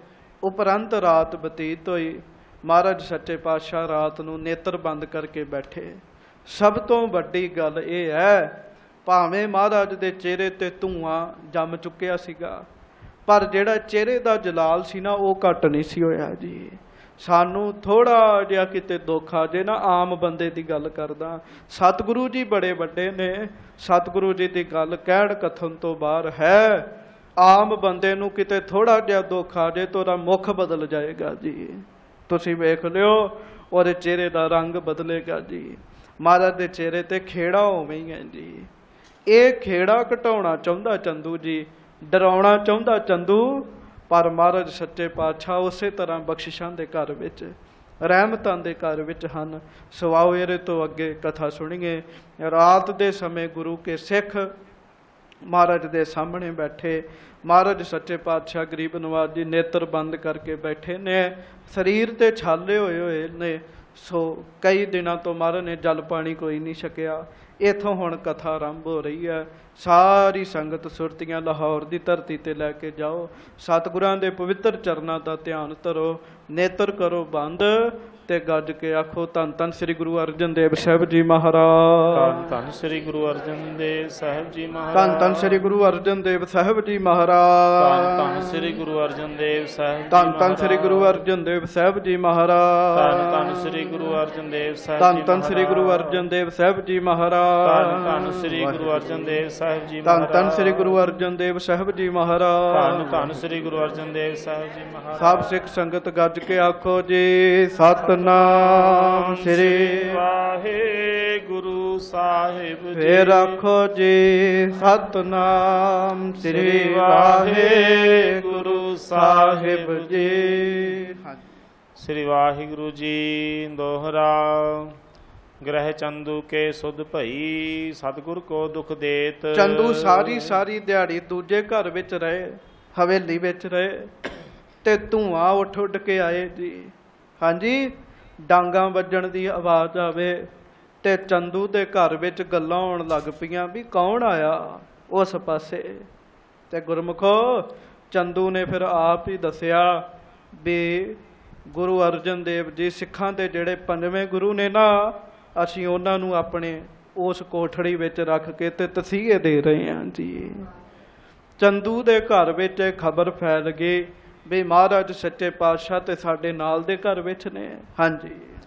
ਉਪਰੰਤ ਰਾਤ ਬਤੀਤ ਹੋਈ। ਮਹਾਰਾਜ ਸੱਚੇ ਪਾਤਸ਼ਾਹ ਰਾਤ ਨੂੰ ਨੇਤਰ ਬੰਦ ਕਰਕੇ ਬੈਠੇ। ਸਭ ਤੋਂ ਵੱਡੀ ਗੱਲ ਇਹ ਹੈ, ਭਾਵੇਂ ਮਹਾਰਾਜ ਦੇ ਚਿਹਰੇ ਤੇ ਧੂਆਂ ਜੰਮ ਚੁੱਕਿਆ ਸੀਗਾ, ਪਰ ਜਿਹੜਾ ਚਿਹਰੇ ਦਾ ਜਲਾਲ ਸੀ ਨਾ, ਉਹ ਘੱਟ ਨਹੀਂ ਸੀ ਹੋਇਆ ਜੀ। ਸਾਨੂੰ ਥੋੜਾ ਜਿਹਾ ਕਿਤੇ ਦੁੱਖ ਆ ਜੇ ਨਾ, ਆਮ ਬੰਦੇ ਦੀ ਗੱਲ ਕਰਦਾ, ਸਤਿਗੁਰੂ ਜੀ ਬੜੇ ਵੱਡੇ ਨੇ, ਸਤਿਗੁਰੂ ਜੀ ਦੀ ਗੱਲ ਕਹਿਣ ਕਥਨ ਤੋਂ ਬਾਹਰ ਹੈ। ਆਮ ਬੰਦੇ ਨੂੰ ਕਿਤੇ ਥੋੜਾ ਜਿਹਾ ਦੁੱਖ ਆ ਜੇ ਤਾਂ ਉਹਦਾ ਮੁੱਖ ਬਦਲ ਜਾਏਗਾ ਜੀ। ਤੁਸੀਂ ਵੇਖ ਲਿਓ, ਉਹਦੇ ਚਿਹਰੇ ਦਾ ਰੰਗ ਬਦਲੇਗਾ ਜੀ। ਮਹਾਰਾਜ ਦੇ ਚਿਹਰੇ ਤੇ ਖੇੜਾ ਉਵੇਂ ਹੀ ਹੈ ਜੀ। ਇਹ ਖੇੜਾ ਘਟਾਉਣਾ ਚਾਹੁੰਦਾ ਚੰਦੂ ਜੀ, ਡਰਾਉਣਾ ਚਾਹੁੰਦਾ ਚੰਦੂ, ਪਰ ਮਹਾਰਾਜ ਸੱਚੇ ਪਾਤਸ਼ਾਹ ਉਸੇ ਤਰ੍ਹਾਂ ਬਖਸ਼ਿਸ਼ਾਂ ਦੇ ਘਰ ਵਿੱਚ, ਰਹਿਮਤਾਂ ਦੇ ਘਰ ਵਿੱਚ ਹਨ। ਸਵਾਓ ਇਹਦੇ ਤੋਂ ਅੱਗੇ ਕਥਾ ਸੁਣੀਏ। ਰਾਤ ਦੇ ਸਮੇਂ ਗੁਰੂ ਕੇ ਸਿੱਖ ਮਹਾਰਾਜ ਦੇ ਸਾਹਮਣੇ ਬੈਠੇ। ਮਹਾਰਾਜ ਸੱਚੇ ਪਾਤਸ਼ਾਹ ਗਰੀਬ ਨਵਾਜ ਜੀ ਨੇਤਰ ਬੰਦ ਕਰਕੇ ਬੈਠੇ ਨੇ, ਸਰੀਰ ਤੇ ਛਾਲੇ ਹੋਏ ਨੇ। ਸੋ ਕਈ ਦਿਨਾਂ ਤੋਂ ਮਹਾਰਾਜ ਨੇ ਜਲ ਪਾਣੀ ਕੋਈ ਨਹੀਂ ਛਕਿਆ। ਇੱਥੋਂ ਹੁਣ ਕਥਾ ਆਰੰਭ ਹੋ ਰਹੀ ਹੈ। ਸਾਰੀ ਸੰਗਤ ਸੁਰਤੀਆਂ ਲਾਹੌਰ ਦੀ ਧਰਤੀ ਤੇ ਲੈ ਕੇ ਜਾਓ, ਸਤਿਗੁਰਾਂ ਦੇ ਪਵਿੱਤਰ ਚਰਨਾਂ ਦਾ ਧਿਆਨ ਧਰੋ, ਨੇਤਰ ਕਰੋ ਬੰਦ ਤੇ ਗੱਜ ਕੇ ਆਖੋ ਧੰਨ ਧੰਨ ਸ੍ਰੀ ਗੁਰੂ ਅਰਜਨ ਦੇਵ ਸਾਹਿਬ ਜੀ ਮਹਾਰਾਜ।
ਧੰਨ ਧੰਨ ਸ੍ਰੀ ਗੁਰੂ ਅਰਜਨ ਦੇਵ ਸਾਹਿਬ ਜੀ ਮਹਾਰਾਜ।
ਧੰਨ ਧੰਨ ਸ੍ਰੀ ਗੁਰੂ ਅਰਜਨ ਦੇਵ ਸਾਹਿਬ ਜੀ ਮਹਾਰਾਜ।
ਧੰਨ ਧੰਨ ਸ੍ਰੀ ਗੁਰੂ ਅਰਜਨ ਦੇਵ ਸਾਹਿਬ।
ਧੰਨ ਧੰਨ ਸ੍ਰੀ ਗੁਰੂ ਅਰਜਨ ਦੇਵ ਸਾਹਿਬ ਜੀ ਮਹਾਰਾਜ।
ਧੰਨ ਧੰਨ ਸ੍ਰੀ ਗੁਰੂ ਅਰਜਨ ਦੇਵ ਸਾਹਿਬ।
ਧੰਨ ਧੰਨ ਸ੍ਰੀ ਗੁਰੂ ਅਰਜਨ ਦੇਵ ਸਾਹਿਬ ਜੀ ਮਹਾਰਾਜ।
ਧੰਨ ਧੰਨ ਸ੍ਰੀ ਗੁਰੂ ਅਰਜਨ ਦੇਵ ਸਾਹਿਬ ਜੀ
ਧੰਨ ਧੰਨ ਸ੍ਰੀ ਗੁਰੂ ਅਰਜਨ ਦੇਵ ਸਾਹਿਬ ਜੀ ਮਹਾਰਾਜ।
ਧੰਨ ਧੰਨ ਸ੍ਰੀ ਗੁਰੂ ਅਰਜਨ ਦੇਵ ਸਾਹਿਬ ਜੀ ਮਹਾਰਾਜ।
ਸਭ ਸਿੱਖ ਸੰਗਤ ਗੱਜ ਕੇ ਆਖੋ ਜੀ ਸਤਨਾਮ ਸ੍ਰੀ
ਵਾਹਿਗੁਰੂ ਸਾਹਿਬ ਜੀ।
ਫੇਰ ਆਖੋ ਜੀ ਸਤਨਾਮ ਸ੍ਰੀ ਵਾਹਿਗੁਰੂ ਸਾਹਿਬ ਜੀ।
ਸ੍ਰੀ ਵਾਹਿਗੁਰੂ ਜੀ। ਦੋਹਰਾ ਗ੍ਰਹਿ ਚੰਦੂ ਕੇ ਸੁਧ ਭਈ, ਸਤਿਗੁਰ ਕੋ ਦੁਖ ਦੇਤ।
ਚੰਦੂ ਸਾਰੀ ਦਿਹਾੜੀ ਦੂਜੇ ਘਰ ਵਿੱਚ ਰਹੇ, ਹਵੇਲੀ ਵਿੱਚ ਰਹੇ, ਤੇ ਧੂਆਂ ਉੱਠ ਉੱਡ ਕੇ ਆਏ ਜੀ। ਹਾਂਜੀ, ਡਾਂਗਾਂ ਵੱਜਣ ਦੀ ਆਵਾਜ਼ ਆਵੇ ਤੇ ਚੰਦੂ ਦੇ ਘਰ ਵਿੱਚ ਗੱਲਾਂ ਆਉਣ ਲੱਗ ਪਈਆਂ ਵੀ ਕੌਣ ਆਇਆ ਉਸ ਪਾਸੇ। ਤੇ ਗੁਰਮੁਖੋ, ਚੰਦੂ ਨੇ ਫਿਰ ਆਪ ਹੀ ਦੱਸਿਆ ਵੀ ਗੁਰੂ ਅਰਜਨ ਦੇਵ ਜੀ ਸਿੱਖਾਂ ਦੇ ਜਿਹੜੇ 5ਵੇਂ ਗੁਰੂ ਨੇ ਨਾ, ਅਸੀਂ ਉਹਨਾਂ ਨੂੰ ਆਪਣੇ ਉਸ ਕੋਠੜੀ ਵਿੱਚ ਰੱਖ ਕੇ ਤੇ ਤਸੀਹੇ ਦੇ ਰਹੇ ਹਾਂ ਜੀ। ਚੰਦੂ ਦੇ ਘਰ ਵਿੱਚ ਖਬਰ ਫੈਲ ਗਈ ਵੀ ਮਹਾਰਾਜ ਸੱਚੇ ਪਾਤਸ਼ਾਹ ਤੇ ਸਾਡੇ ਨਾਲ ਦੇ ਘਰ ਵਿੱਚ ਨੇ। ਹਾਂਜੀ,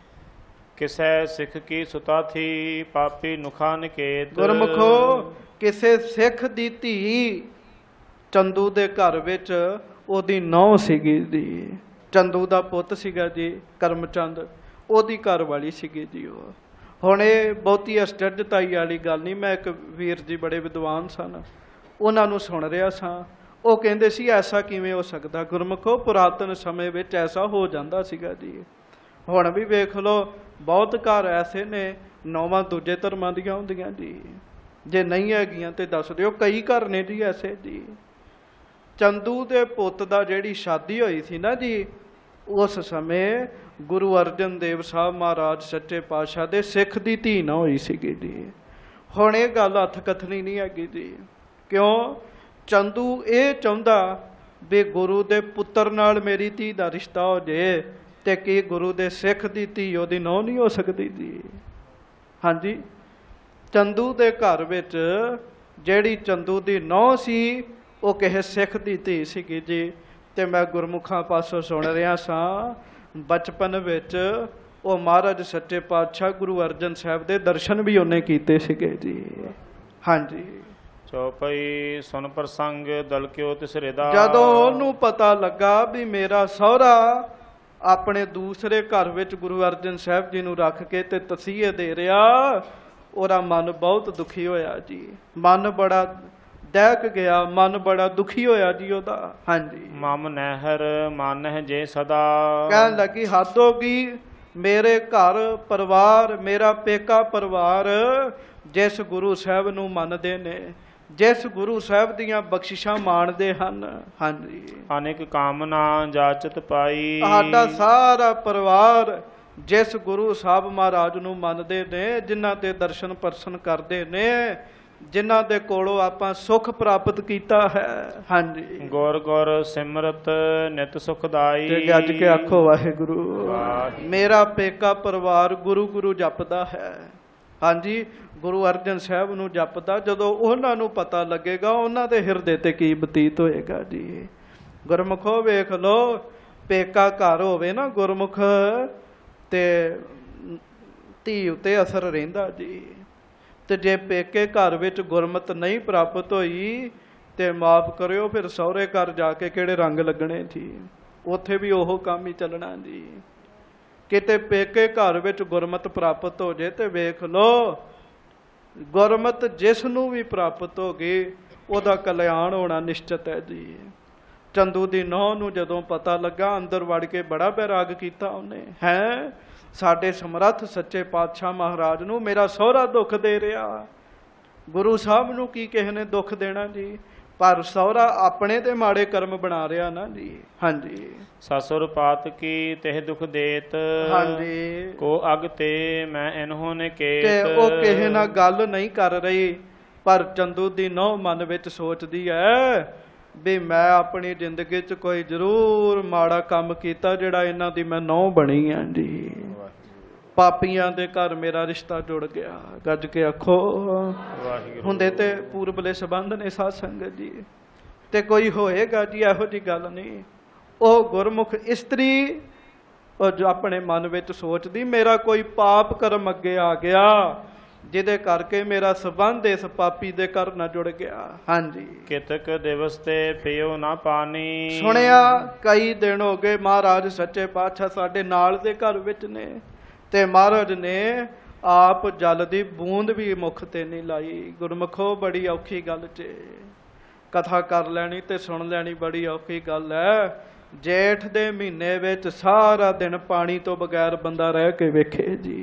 ਕਿਸੈ ਸਿੱਖ ਕੀ ਸੁਤਾ ਥੀ, ਪਾਪੀ ਨੁਖਾ ਨਿਕੇਤ।
ਗੁਰਮੁਖੋ, ਕਿਸੇ ਸਿੱਖ ਦੀ ਧੀ ਚੰਦੂ ਦੇ ਘਰ ਵਿੱਚ ਉਹਦੀ ਨਹੁੰ ਸੀਗੀ ਜੀ। ਚੰਦੂ ਦਾ ਪੁੱਤ ਸੀਗਾ ਜੀ ਕਰਮਚੰਦ, ਉਹਦੀ ਘਰ ਵਾਲੀ ਸੀਗੀ ਜੀ ਉਹ। ਹੁਣ ਇਹ ਬਹੁਤੀ ਅਸਟਰਜਤਾਈ ਵਾਲੀ ਗੱਲ ਨਹੀਂ। ਮੈਂ ਇੱਕ ਵੀਰ ਜੀ ਬੜੇ ਵਿਦਵਾਨ ਸਨ, ਉਹਨਾਂ ਨੂੰ ਸੁਣ ਰਿਹਾ ਸਾਂ। ਉਹ ਕਹਿੰਦੇ ਸੀ ਐਸਾ ਕਿਵੇਂ ਹੋ ਸਕਦਾ। ਗੁਰਮੁਖੋ, ਪੁਰਾਤਨ ਸਮੇਂ ਵਿੱਚ ਐਸਾ ਹੋ ਜਾਂਦਾ ਸੀਗਾ ਜੀ। ਹੁਣ ਵੀ ਵੇਖ ਲਓ, ਬਹੁਤ ਘਰ ਐਸੇ ਨੇ ਨੌਵਾਂ ਦੂਜੇ ਧਰਮਾਂ ਦੀਆਂ ਹੁੰਦੀਆਂ ਜੀ। ਜੇ ਨਹੀਂ ਹੈਗੀਆਂ ਤੇ ਦੱਸ ਦਿਓ, ਕਈ ਘਰ ਨੇ ਜੀ ਐਸੇ ਜੀ। ਚੰਦੂ ਦੇ ਪੁੱਤ ਦਾ ਜਿਹੜੀ ਸ਼ਾਦੀ ਹੋਈ ਸੀ ਨਾ ਜੀ, ਉਸ ਸਮੇਂ ਗੁਰੂ ਅਰਜਨ ਦੇਵ ਸਾਹਿਬ ਮਹਾਰਾਜ ਸੱਚੇ ਪਾਤਸ਼ਾਹ ਦੇ ਸਿੱਖ ਦੀ ਧੀ ਨਾ ਹੋਈ ਸੀਗੀ ਜੀ। ਹੁਣ ਇਹ ਗੱਲ ਹੱਥ ਕਥਨੀ ਨਹੀਂ ਹੈਗੀ ਜੀ। ਕਿਉਂ? ਚੰਦੂ ਇਹ ਚਾਹੁੰਦਾ ਵੀ ਗੁਰੂ ਦੇ ਪੁੱਤਰ ਨਾਲ ਮੇਰੀ ਧੀ ਦਾ ਰਿਸ਼ਤਾ ਹੋ ਜੇ, ਤੇ ਕੀ ਗੁਰੂ ਦੇ ਸਿੱਖ ਦੀ ਧੀ ਉਹਦੀ ਨੂੰਹ ਨਹੀਂ ਹੋ ਸਕਦੀ ਜੀ। ਹਾਂਜੀ, ਚੰਦੂ ਦੇ ਘਰ ਵਿੱਚ ਜਿਹੜੀ ਚੰਦੂ ਦੀ ਨੂੰਹ ਸੀ, ਉਹ ਕਿਸੇ ਸਿੱਖ ਦੀ ਧੀ ਸੀਗੀ ਜੀ। ਤੇ ਮੈਂ ਗੁਰਮੁਖਾਂ ਪਾਸੋਂ ਸੁਣ ਰਿਹਾ ਸਾਂ, ਬਚਪਨ ਵਿੱਚ ਉਹ ਮਹਾਰਾਜ ਸੱਚੇ ਪਾਤਸ਼ਾਹ ਗੁਰੂ ਅਰਜਨ ਸਾਹਿਬ ਦੇ ਦਰਸ਼ਨ ਵੀ ਉਹਨੇ ਕੀਤੇ ਸੀਗੇ ਜੀ। ਹਾਂਜੀ,
ਚੌਪਈ ਸੁਨ ਪ੍ਰਸੰਗ ਦਲਕਿਓ ਤਿਸਰੇ ਦਾ।
ਜਦੋਂ ਉਹਨੂੰ ਪਤਾ ਲੱਗਾ ਵੀ ਮੇਰਾ ਸਹੁਰਾ ਆਪਣੇ ਦੂਸਰੇ ਘਰ ਵਿੱਚ ਗੁਰੂ ਅਰਜਨ ਸਾਹਿਬ ਜੀ ਨੂੰ ਰੱਖ ਕੇ ਤੇ ਤਸੀਹੇ ਦੇ ਰਿਹਾ, ਉਹਦਾ ਮਨ ਬਹੁਤ ਦੁਖੀ ਹੋਇਆ ਜੀ। ਮਨ ਬੜਾ ਦਹਿਕ ਗਿਆ, ਮਨ ਬੜਾ ਦੁਖੀ ਹੋਇਆ ਜੀ ਉਹਦਾ। ਹਾਂਜੀ,
ਮਮ ਨਹਿਰ ਮਾਨਹਿ ਜੇ ਸਦਾ।
ਕਹਿਣ ਲੱਗੀ ਹੱਦ ਹੋ ਗਈ, ਮੇਰੇ ਘਰ ਪਰਿਵਾਰ, ਮੇਰਾ ਪੇਕਾ ਪਰਿਵਾਰ ਜਿਸ ਗੁਰੂ ਸਾਹਿਬ ਨੂੰ ਮੰਨਦੇ ਨੇ, ਜਿਸ ਗੁਰੂ ਸਾਹਿਬ ਦੀਆਂ ਬਖਸ਼ਿਸ਼ਾਂ ਮਾਣਦੇ ਹਨ। ਹਾਂਜੀ,
ਅਨੇਕ ਕਾਮਨਾ ਜਾਚਤ ਪਾਈ।
ਸਾਡਾ ਸਾਰਾ ਪਰਿਵਾਰ ਜਿਸ ਗੁਰੂ ਸਾਹਿਬ ਮਹਾਰਾਜ ਨੂੰ ਮੰਨਦੇ ਨੇ, ਜਿਨ੍ਹਾਂ ਦੇ ਦਰਸ਼ਨ ਪਰਸਨ ਕਰਦੇ ਨੇ, ਜਿਨ੍ਹਾਂ ਦੇ ਕੋਲੋਂ ਆਪਾਂ ਸੁਖ ਪ੍ਰਾਪਤ ਕੀਤਾ ਹੈ। ਹਾਂਜੀ,
ਗੁਰ ਗੁਰ ਸਿਮਰਤ ਨਿਤ ਸੁਖਦਾਈ।
ਤੇ ਗੱਜ ਕੇ ਆਖੋ ਵਾਹਿਗੁਰੂ।
ਵਾਹਿਗੁਰੂ।
ਮੇਰਾ ਪੇਕਾ ਪਰਿਵਾਰ ਗੁਰੂ ਗੁਰੂ ਜਪਦਾ ਹੈ। ਹਾਂਜੀ, ਗੁਰੂ ਅਰਜਨ ਸਾਹਿਬ ਨੂੰ ਜਪਦਾ। ਜਦੋਂ ਉਹਨਾਂ ਨੂੰ ਪਤਾ ਲੱਗੇਗਾ ਉਹਨਾਂ ਦੇ ਹਿਰਦੇ ਤੇ ਕੀ ਬਤੀਤ ਹੋਏਗਾ ਜੀ। ਗੁਰਮੁਖੋ ਵੇਖ ਲੋ, ਪੇਕਾ ਘਰ ਹੋਵੇ ਨਾ ਗੁਰਮੁਖ, ਤੇ ਧੀ ਉਤੇ ਅਸਰ ਰਹਿੰਦਾ ਜੀ। ਤੇ ਜੇ ਪੇਕੇ ਘਰ ਵਿੱਚ ਗੁਰਮਤ ਨਹੀਂ ਪ੍ਰਾਪਤ ਹੋਈ ਤੇ ਮਾਫ ਕਰਿਓ, ਫਿਰ ਸਹੁਰੇ ਘਰ ਜਾ ਕੇ ਕਿਹੜੇ ਰੰਗ ਲੱਗਣੇ ਜੀ। ਉੱਥੇ ਵੀ ਉਹ ਕੰਮ ਹੀ ਚੱਲਣਾ ਜੀ। ਕਿਤੇ ਪੇਕੇ ਘਰ ਵਿੱਚ ਗੁਰਮਤ ਪ੍ਰਾਪਤ ਹੋ ਜੇ ਤੇ ਵੇਖ ਲੋ, ਗੁਰਮਤ ਜਿਸ ਨੂੰ ਵੀ ਪ੍ਰਾਪਤ ਹੋ ਗਈ ਉਹਦਾ ਕਲਿਆਣ ਹੋਣਾ ਨਿਸ਼ਚਿਤ ਹੈ ਜੀ। ਚੰਦੂ ਦੀ ਨਹੁੰ ਨੂੰ ਜਦੋਂ ਪਤਾ ਲੱਗਾ, ਅੰਦਰ ਵੜ ਕੇ ਬੜਾ ਬੈਰਾਗ ਕੀਤਾ ਉਹਨੇ। ਹੈ ਸਾਡੇ ਸਮਰੱਥ ਸੱਚੇ ਪਾਤਸ਼ਾਹ ਮਹਾਰਾਜ ਨੂੰ ਮੇਰਾ ਸਹੁਰਾ ਦੁੱਖ ਦੇ ਰਿਹਾ। ਗੁਰੂ ਸਾਹਿਬ ਨੂੰ ਕੀ ਕਿਸੇ ਨੇ ਦੁੱਖ ਦੇਣਾ ਜੀ, ਪਰ ਸਹੁਰਾ ਆਪਣੇ ਤੇ ਮਾੜੇ ਕਰਮ ਬਣਾ ਰਿਹਾ ਨਾ ਜੀ। ਹਾਂਜੀ,
ਸਸੁਰ ਪਾਤ ਕੀ ਤਿਹ ਦੁਖ ਦੇਤ।
ਹਾਂਜੀ,
ਕੋ ਅਗ ਤੇ ਮੈਂ ਇਨਹੋ ਨੇ
ਤੇ
ਕੇਤ।
ਉਹ ਕਿਸੇ ਨਾਲ ਗੱਲ ਨਹੀਂ ਕਰ ਰਹੀ, ਪਰ ਚੰਦੂ ਦੀ ਨਹੁੰ ਮਨ ਵਿੱਚ ਸੋਚਦੀ ਹੈ ਵੀ ਮੈਂ ਆਪਣੀ ਜ਼ਿੰਦਗੀ 'ਚ ਕੋਈ ਜ਼ਰੂਰ ਮਾੜਾ ਕੰਮ ਕੀਤਾ ਜਿਹੜਾ ਇਹਨਾਂ ਦੀ ਮੈਂ ਨਹੁੰ ਬਣੀ ਆ ਜੀ। ਪਾਪੀਆਂ ਦੇ ਘਰ ਮੇਰਾ ਰਿਸ਼ਤਾ ਜੁੜ ਗਿਆ। ਗੱਜ ਕੇ ਆਖੋ
ਵਾਹਿਗੁਰੂ।
ਹੁੰਦੇ ਤੇ ਪੂਰਬਲੇ ਸੰਬੰਧ ਨੇ ਸਾਧ ਸੰਗਤ ਜੀ, ਤੇ ਕੋਈ ਹੋਏਗਾ ਜੀ ਇਹੋ ਜੀ ਗੱਲ ਨਹੀਂ। ਉਹ ਗੁਰਮੁਖ ਇਸਤਰੀ ਉਹ ਜੋ ਆਪਣੇ ਮਨ ਵਿੱਚ ਸੋਚਦੀ ਮੇਰਾ ਕੋਈ ਪਾਪ ਕਰਮ ਅੱਗੇ ਆ ਗਿਆ ਜਿਹਦੇ ਕਰਕੇ ਮੇਰਾ ਸੰਬੰਧ ਇਸ ਪਾਪੀ ਦੇ ਘਰ ਨਾਲ ਜੁੜ ਗਿਆ। ਹਾਂਜੀ,
ਕਿਤਕ ਦਿਵਸ ਤੇ ਪਿਓ ਨਾ ਪਾਣੀ।
ਸੁਣਿਆ ਕਈ ਦਿਨ ਹੋ ਗਏ ਮਹਾਰਾਜ ਸੱਚੇ ਪਾਤਸ਼ਾਹ ਸਾਡੇ ਨਾਲ ਦੇ ਘਰ ਵਿੱਚ ਨੇ, ਤੇ ਮਹਾਰਾਜ ਨੇ ਆਪ ਜਲ ਦੀ ਬੂੰਦ ਵੀ ਮੁਖ ਤੇ ਨਹੀਂ ਲਾਈ। ਗੁਰਮੁਖੋ ਬੜੀ ਔਖੀ ਗੱਲ 'ਚ ਕਥਾ ਕਰ ਲੈਣੀ ਤੇ ਸੁਣ ਲੈਣੀ ਬੜੀ ਔਖੀ ਗੱਲ ਹੈ। ਜੇਠ ਦੇ ਮਹੀਨੇ ਵਿੱਚ ਸਾਰਾ ਦਿਨ ਪਾਣੀ ਤੋਂ ਬਗੈਰ ਬੰਦਾ ਰਹਿ ਕੇ ਵੇਖੇ ਜੀ,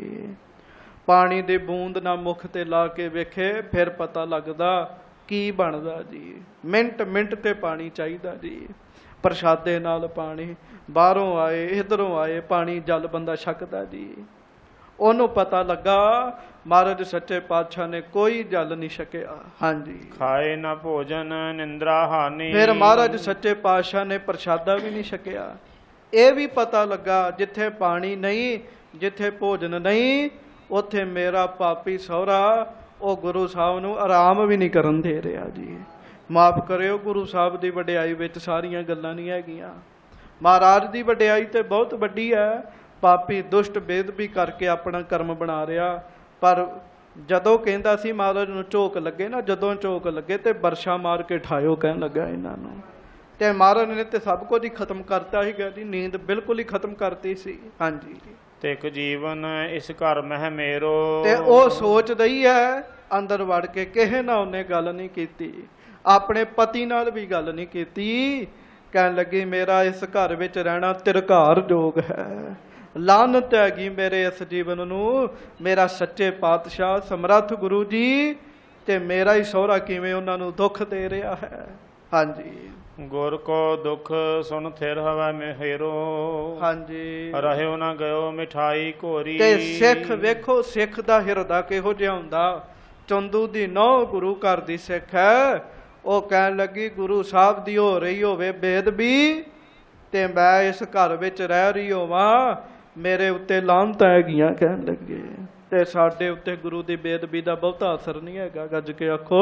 ਪਾਣੀ ਦੀ ਬੂੰਦ ਨਾ ਮੁਖ ਤੇ ਲਾ ਕੇ ਵੇਖੇ, ਫਿਰ ਪਤਾ ਲੱਗਦਾ ਕੀ ਬਣਦਾ ਜੀ। ਮਿੰਟ ਮਿੰਟ ਤੇ ਪਾਣੀ ਚਾਹੀਦਾ ਜੀ। ਪ੍ਰਸ਼ਾਦੇ ਨਾਲ ਪਾਣੀ, ਬਾਹਰੋਂ ਆਏ ਇੱਧਰੋਂ ਆਏ ਪਾਣੀ ਜਲ ਬੰਦਾ ਛਕਦਾ ਜੀ। ਉਹਨੂੰ ਪਤਾ ਲੱਗਾ ਮਹਾਰਾਜ ਸੱਚੇ ਪਾਤਸ਼ਾਹ ਨੇ ਕੋਈ ਜਲ ਨਹੀਂ ਛਕਿਆ। ਹਾਂਜੀ,
ਖਾਏ ਨਾ ਭੋਜਨ ਨਿੰਦਰਾ ਹਾਨੀ।
ਫਿਰ ਮਹਾਰਾਜ ਸੱਚੇ ਪਾਤਸ਼ਾਹ ਨੇ ਪ੍ਰਸ਼ਾਦਾ ਵੀ ਨਹੀਂ ਛਕਿਆ। ਇਹ ਵੀ ਪਤਾ ਲੱਗਾ ਜਿੱਥੇ ਪਾਣੀ ਨਹੀਂ, ਜਿੱਥੇ ਭੋਜਨ ਨਹੀਂ, ਉੱਥੇ ਮੇਰਾ ਪਾਪੀ ਸਹੁਰਾ ਉਹ ਗੁਰੂ ਸਾਹਿਬ ਨੂੰ ਆਰਾਮ ਵੀ ਨਹੀਂ ਕਰਨ ਦੇ ਰਿਹਾ ਜੀ। ਮਾਫ ਕਰਿਓ, ਗੁਰੂ ਸਾਹਿਬ ਦੀ ਵਡਿਆਈ ਵਿੱਚ ਸਾਰੀਆਂ ਗੱਲਾਂ ਨਹੀਂ ਹੈਗੀਆਂ। ਮਹਾਰਾਜ ਦੀ ਵਡਿਆਈ ਤੇ ਬਹੁਤ ਵੱਡੀ ਹੈ। ਪਾਪੀ ਦੁਸ਼ਟ ਬੇਦਬੀ ਕਰਕੇ ਆਪਣਾ ਕਰਮ ਬਣਾ ਰਿਹਾ, ਪਰ ਜਦੋਂ ਕਹਿੰਦਾ ਸੀ ਮਹਾਰਾਜ ਨੂੰ ਝੋਕ ਲੱਗੇ ਨਾ, ਜਦੋਂ ਝੋਕ ਲੱਗੇ ਤੇ ਬਰਸ਼ਾ ਮਾਰ ਕੇ ਠਾਇਓ ਕਹਿਣ ਲੱਗਾ ਇਹਨਾਂ ਨੂੰ, ਤੇ ਮਹਾਰਾਜ ਨੇ ਤੇ ਸਭ ਕੁਝ ਹੀ ਖਤਮ ਕਰਤਾ ਸੀਗਾ ਜੀ। ਨੀਂਦ ਬਿਲਕੁਲ ਹੀ ਖਤਮ ਕਰਤੀ ਸੀ। ਹਾਂਜੀ,
ਤੇ ਇੱਕ ਜੀਵਨ ਇਸ ਘਰ ਮਹਿ ਮੇਰੋ।
ਤੇ ਉਹ ਸੋਚਦਾ ਹੀ ਹੈ ਅੰਦਰ ਵੜ ਕੇ, ਕਿਸੇ ਨਾਲ ਉਹਨੇ ਗੱਲ ਨਹੀਂ ਕੀਤੀ, ਆਪਣੇ ਪਤੀ ਨਾਲ ਵੀ ਗੱਲ ਨਹੀਂ ਕੀਤੀ। ਕਹਿਣ ਲੱਗੀ ਮੇਰਾ ਇਸ ਘਰ ਵਿੱਚ ਰਹਿਣਾ ਤਿਰਕਾਰ ਯੋਗ ਹੈ, ਲਾਨਤ ਹੈਗੀ ਮੇਰੇ ਇਸ ਜੀਵਨ ਨੂੰ। ਮੇਰਾ ਸੱਚੇ ਪਾਤਸ਼ਾਹ ਸਮਰੱਥ ਗੁਰੂ ਜੀ ਤੇ ਮੇਰਾ ਹੀ ਸਹੁਰਾ ਕਿਵੇਂ ਉਹਨਾਂ ਨੂੰ ਦੁੱਖ ਦੇ ਰਿਹਾ ਹੈ। ਹਾਂਜੀ,
ਗੁਰ ਕੋ ਦੁਖ ਸੁਣ ਥਿਰ ਹਵੈ ਮਿਹਰੋ।
ਹਾਂਜੀ,
ਰਹਿਓ ਨਾ ਗਇਓ ਮਿਠਾਈ ਘੋਰੀ।
ਤੇ ਸਿੱਖ ਵੇਖੋ, ਸਿੱਖ ਦਾ ਹਿਰਦਾ ਕਿਹੋ ਜਿਹਾ ਹੁੰਦਾ। ਚੰਦੂ ਦੀ ਨਹੁੰ ਗੁਰੂ ਘਰ ਦੀ ਸਿੱਖ ਹੈ। ਉਹ ਕਹਿਣ ਲੱਗੀ ਗੁਰੂ ਸਾਹਿਬ ਦੀ ਹੋ ਰਹੀ ਹੋਵੇ ਬੇਦਬੀ ਤੇ ਮੈਂ ਇਸ ਘਰ ਵਿੱਚ ਰਹਿ ਰਹੀ ਹੋਵਾਂ, ਮੇਰੇ ਉੱਤੇ ਲਾਹਨਤਾਂ ਹੈਗੀਆਂ ਕਹਿਣ ਲੱਗੇ, ਤੇ ਸਾਡੇ ਉੱਤੇ ਗੁਰੂ ਦੀ ਬੇਦਬੀ ਦਾ ਬਹੁਤਾ ਅਸਰ ਨਹੀਂ ਹੈਗਾ। ਗੱਜ ਕੇ ਆਖੋ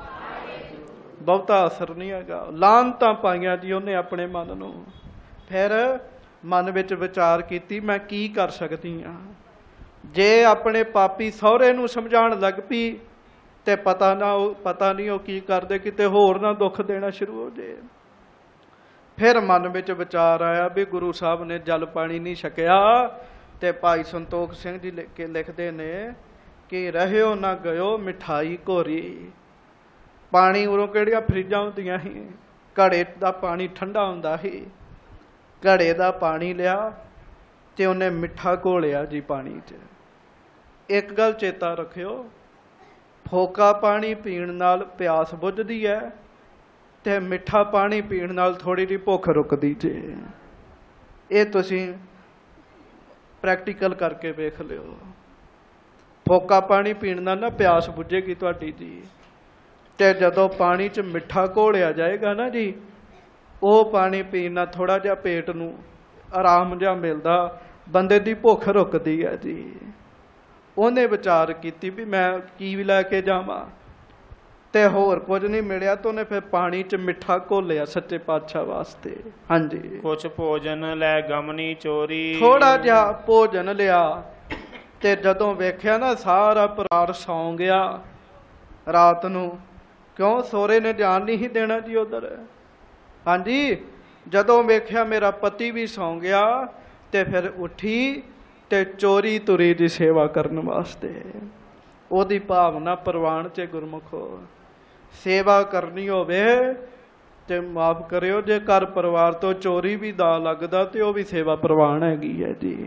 ਬਹੁਤਾ ਅਸਰ ਨਹੀਂ ਹੈਗਾ। ਲਾਹਨਤਾਂ ਪਾਈਆਂ ਜੀ ਉਹਨੇ ਆਪਣੇ ਮਨ ਨੂੰ। ਫਿਰ ਮਨ ਵਿੱਚ ਵਿਚਾਰ ਕੀਤੀ ਮੈਂ ਕੀ ਕਰ ਸਕਦੀ ਹਾਂ। ਜੇ ਆਪਣੇ ਪਾਪੀ ਸਹੁਰੇ ਨੂੰ ਸਮਝਾਉਣ ਲੱਗ ਪਈ ਤੇ ਪਤਾ ਨਹੀਂ ਉਹ ਕੀ ਕਰਦੇ, ਕਿਤੇ ਹੋਰ ਨਾ ਦੁੱਖ ਦੇਣਾ ਸ਼ੁਰੂ ਹੋ ਜੇ। ਫਿਰ ਮਨ ਵਿੱਚ ਵਿਚਾਰ ਆਇਆ ਵੀ ਗੁਰੂ ਸਾਹਿਬ ਨੇ ਜਲ ਪਾਣੀ ਨਹੀਂ ਛਕਿਆ, ਤੇ ਭਾਈ ਸੰਤੋਖ ਸਿੰਘ ਜੀ ਲਿਖਦੇ ਨੇ ਕਿ ਰਹਿਓ ਨਾ ਗਇਓ ਮਿਠਾਈ ਘੋਰੀ। ਪਾਣੀ ਉਰੋਂ ਕਿਹੜੀਆਂ ਫਰਿੱਜਾਂ ਹੁੰਦੀਆਂ ਸੀ, ਘੜੇ ਦਾ ਪਾਣੀ ਠੰਡਾ ਹੁੰਦਾ ਸੀ। ਘੜੇ ਦਾ ਪਾਣੀ ਲਿਆ ਤੇ ਉਹਨੇ ਮਿੱਠਾ ਘੋਲਿਆ ਜੀ ਪਾਣੀ 'ਚ। ਇੱਕ ਗੱਲ ਚੇਤਾ ਰੱਖਿਓ, ਫੋਕਾ ਪਾਣੀ ਪੀਣ ਨਾਲ ਪਿਆਸ ਬੁੱਝਦੀ ਹੈ ਤੇ ਮਿੱਠਾ ਪਾਣੀ ਪੀਣ ਨਾਲ ਥੋੜੀ ਜਿਹੀ ਭੁੱਖ ਰੁਕਦੀ ਜੇ। ਇਹ ਤੁਸੀਂ ਪ੍ਰੈਕਟੀਕਲ ਕਰਕੇ ਵੇਖ ਲਿਓ। ਫੋਕਾ ਪਾਣੀ ਪੀਣ ਨਾਲ ਨਾ ਪਿਆਸ ਬੁੱਝੇਗੀ ਤੁਹਾਡੀ ਜੀ, ਤੇ ਜਦੋਂ ਪਾਣੀ 'ਚ ਮਿੱਠਾ ਘੋਲਿਆ ਜਾਏਗਾ ਨਾ ਜੀ, ਉਹ ਪਾਣੀ ਪੀਣ ਨਾਲ ਥੋੜਾ ਜਿਹਾ ਪੇਟ ਨੂੰ ਆਰਾਮ ਜਿਹਾ ਮਿਲਦਾ, ਬੰਦੇ ਦੀ ਭੁੱਖ ਰੁਕਦੀ ਹੈ ਜੀ। ਉਹਨੇ ਵਿਚਾਰ ਕੀਤੀ ਵੀ ਮੈਂ ਕੀ ਲੈ ਕੇ ਜਾਵਾਂ, ਤੇ ਹੋਰ ਕੁਝ ਨਹੀਂ ਮਿਲਿਆ ਤਾਂ ਉਹਨੇ ਫਿਰ ਪਾਣੀ 'ਚ ਮਿੱਠਾ ਘੋਲਿਆ ਸੱਚੇ ਪਾਤਸ਼ਾਹ ਵਾਸਤੇ। ਹਾਂਜੀ,
ਕੁਛ ਭੋਜਨ ਲੈ ਗਮਨੀ ਚੋਰੀ,
ਥੋੜਾ ਜਿਹਾ ਭੋਜਨ ਲਿਆ, ਤੇ ਜਦੋਂ ਵੇਖਿਆ ਨਾ ਸਾਰਾ ਪਰਿਵਾਰ ਸੌਂ ਗਿਆ ਰਾਤ ਨੂੰ, ਕਿਉਂ ਸਹੁਰੇ ਨੇ ਜਾਣ ਨਹੀਂ ਸੀ ਦੇਣਾ ਜੀ ਉਧਰ। ਹਾਂਜੀ, ਜਦੋਂ ਵੇਖਿਆ ਮੇਰਾ ਪਤੀ ਵੀ ਸੌਂ ਗਿਆ, ਤੇ ਫਿਰ ਉੱਠੀ ਤੇ ਚੋਰੀ ਤੁਰੀ ਦੀ ਸੇਵਾ ਕਰਨ ਵਾਸਤੇ। ਉਹਦੀ ਭਾਵਨਾ ਪ੍ਰਵਾਨ 'ਚ ਗੁਰਮੁਖੋ ਸੇਵਾ ਕਰਨੀ ਹੋਵੇ ਤੇ ਮਾਫ ਕਰਿਓ, ਜੇ ਘਰ ਪਰਿਵਾਰ ਤੋਂ ਚੋਰੀ ਵੀ ਦਾ ਲੱਗਦਾ ਤੇ ਉਹ ਵੀ ਸੇਵਾ ਪ੍ਰਵਾਨ ਹੈਗੀ ਹੈ ਜੀ।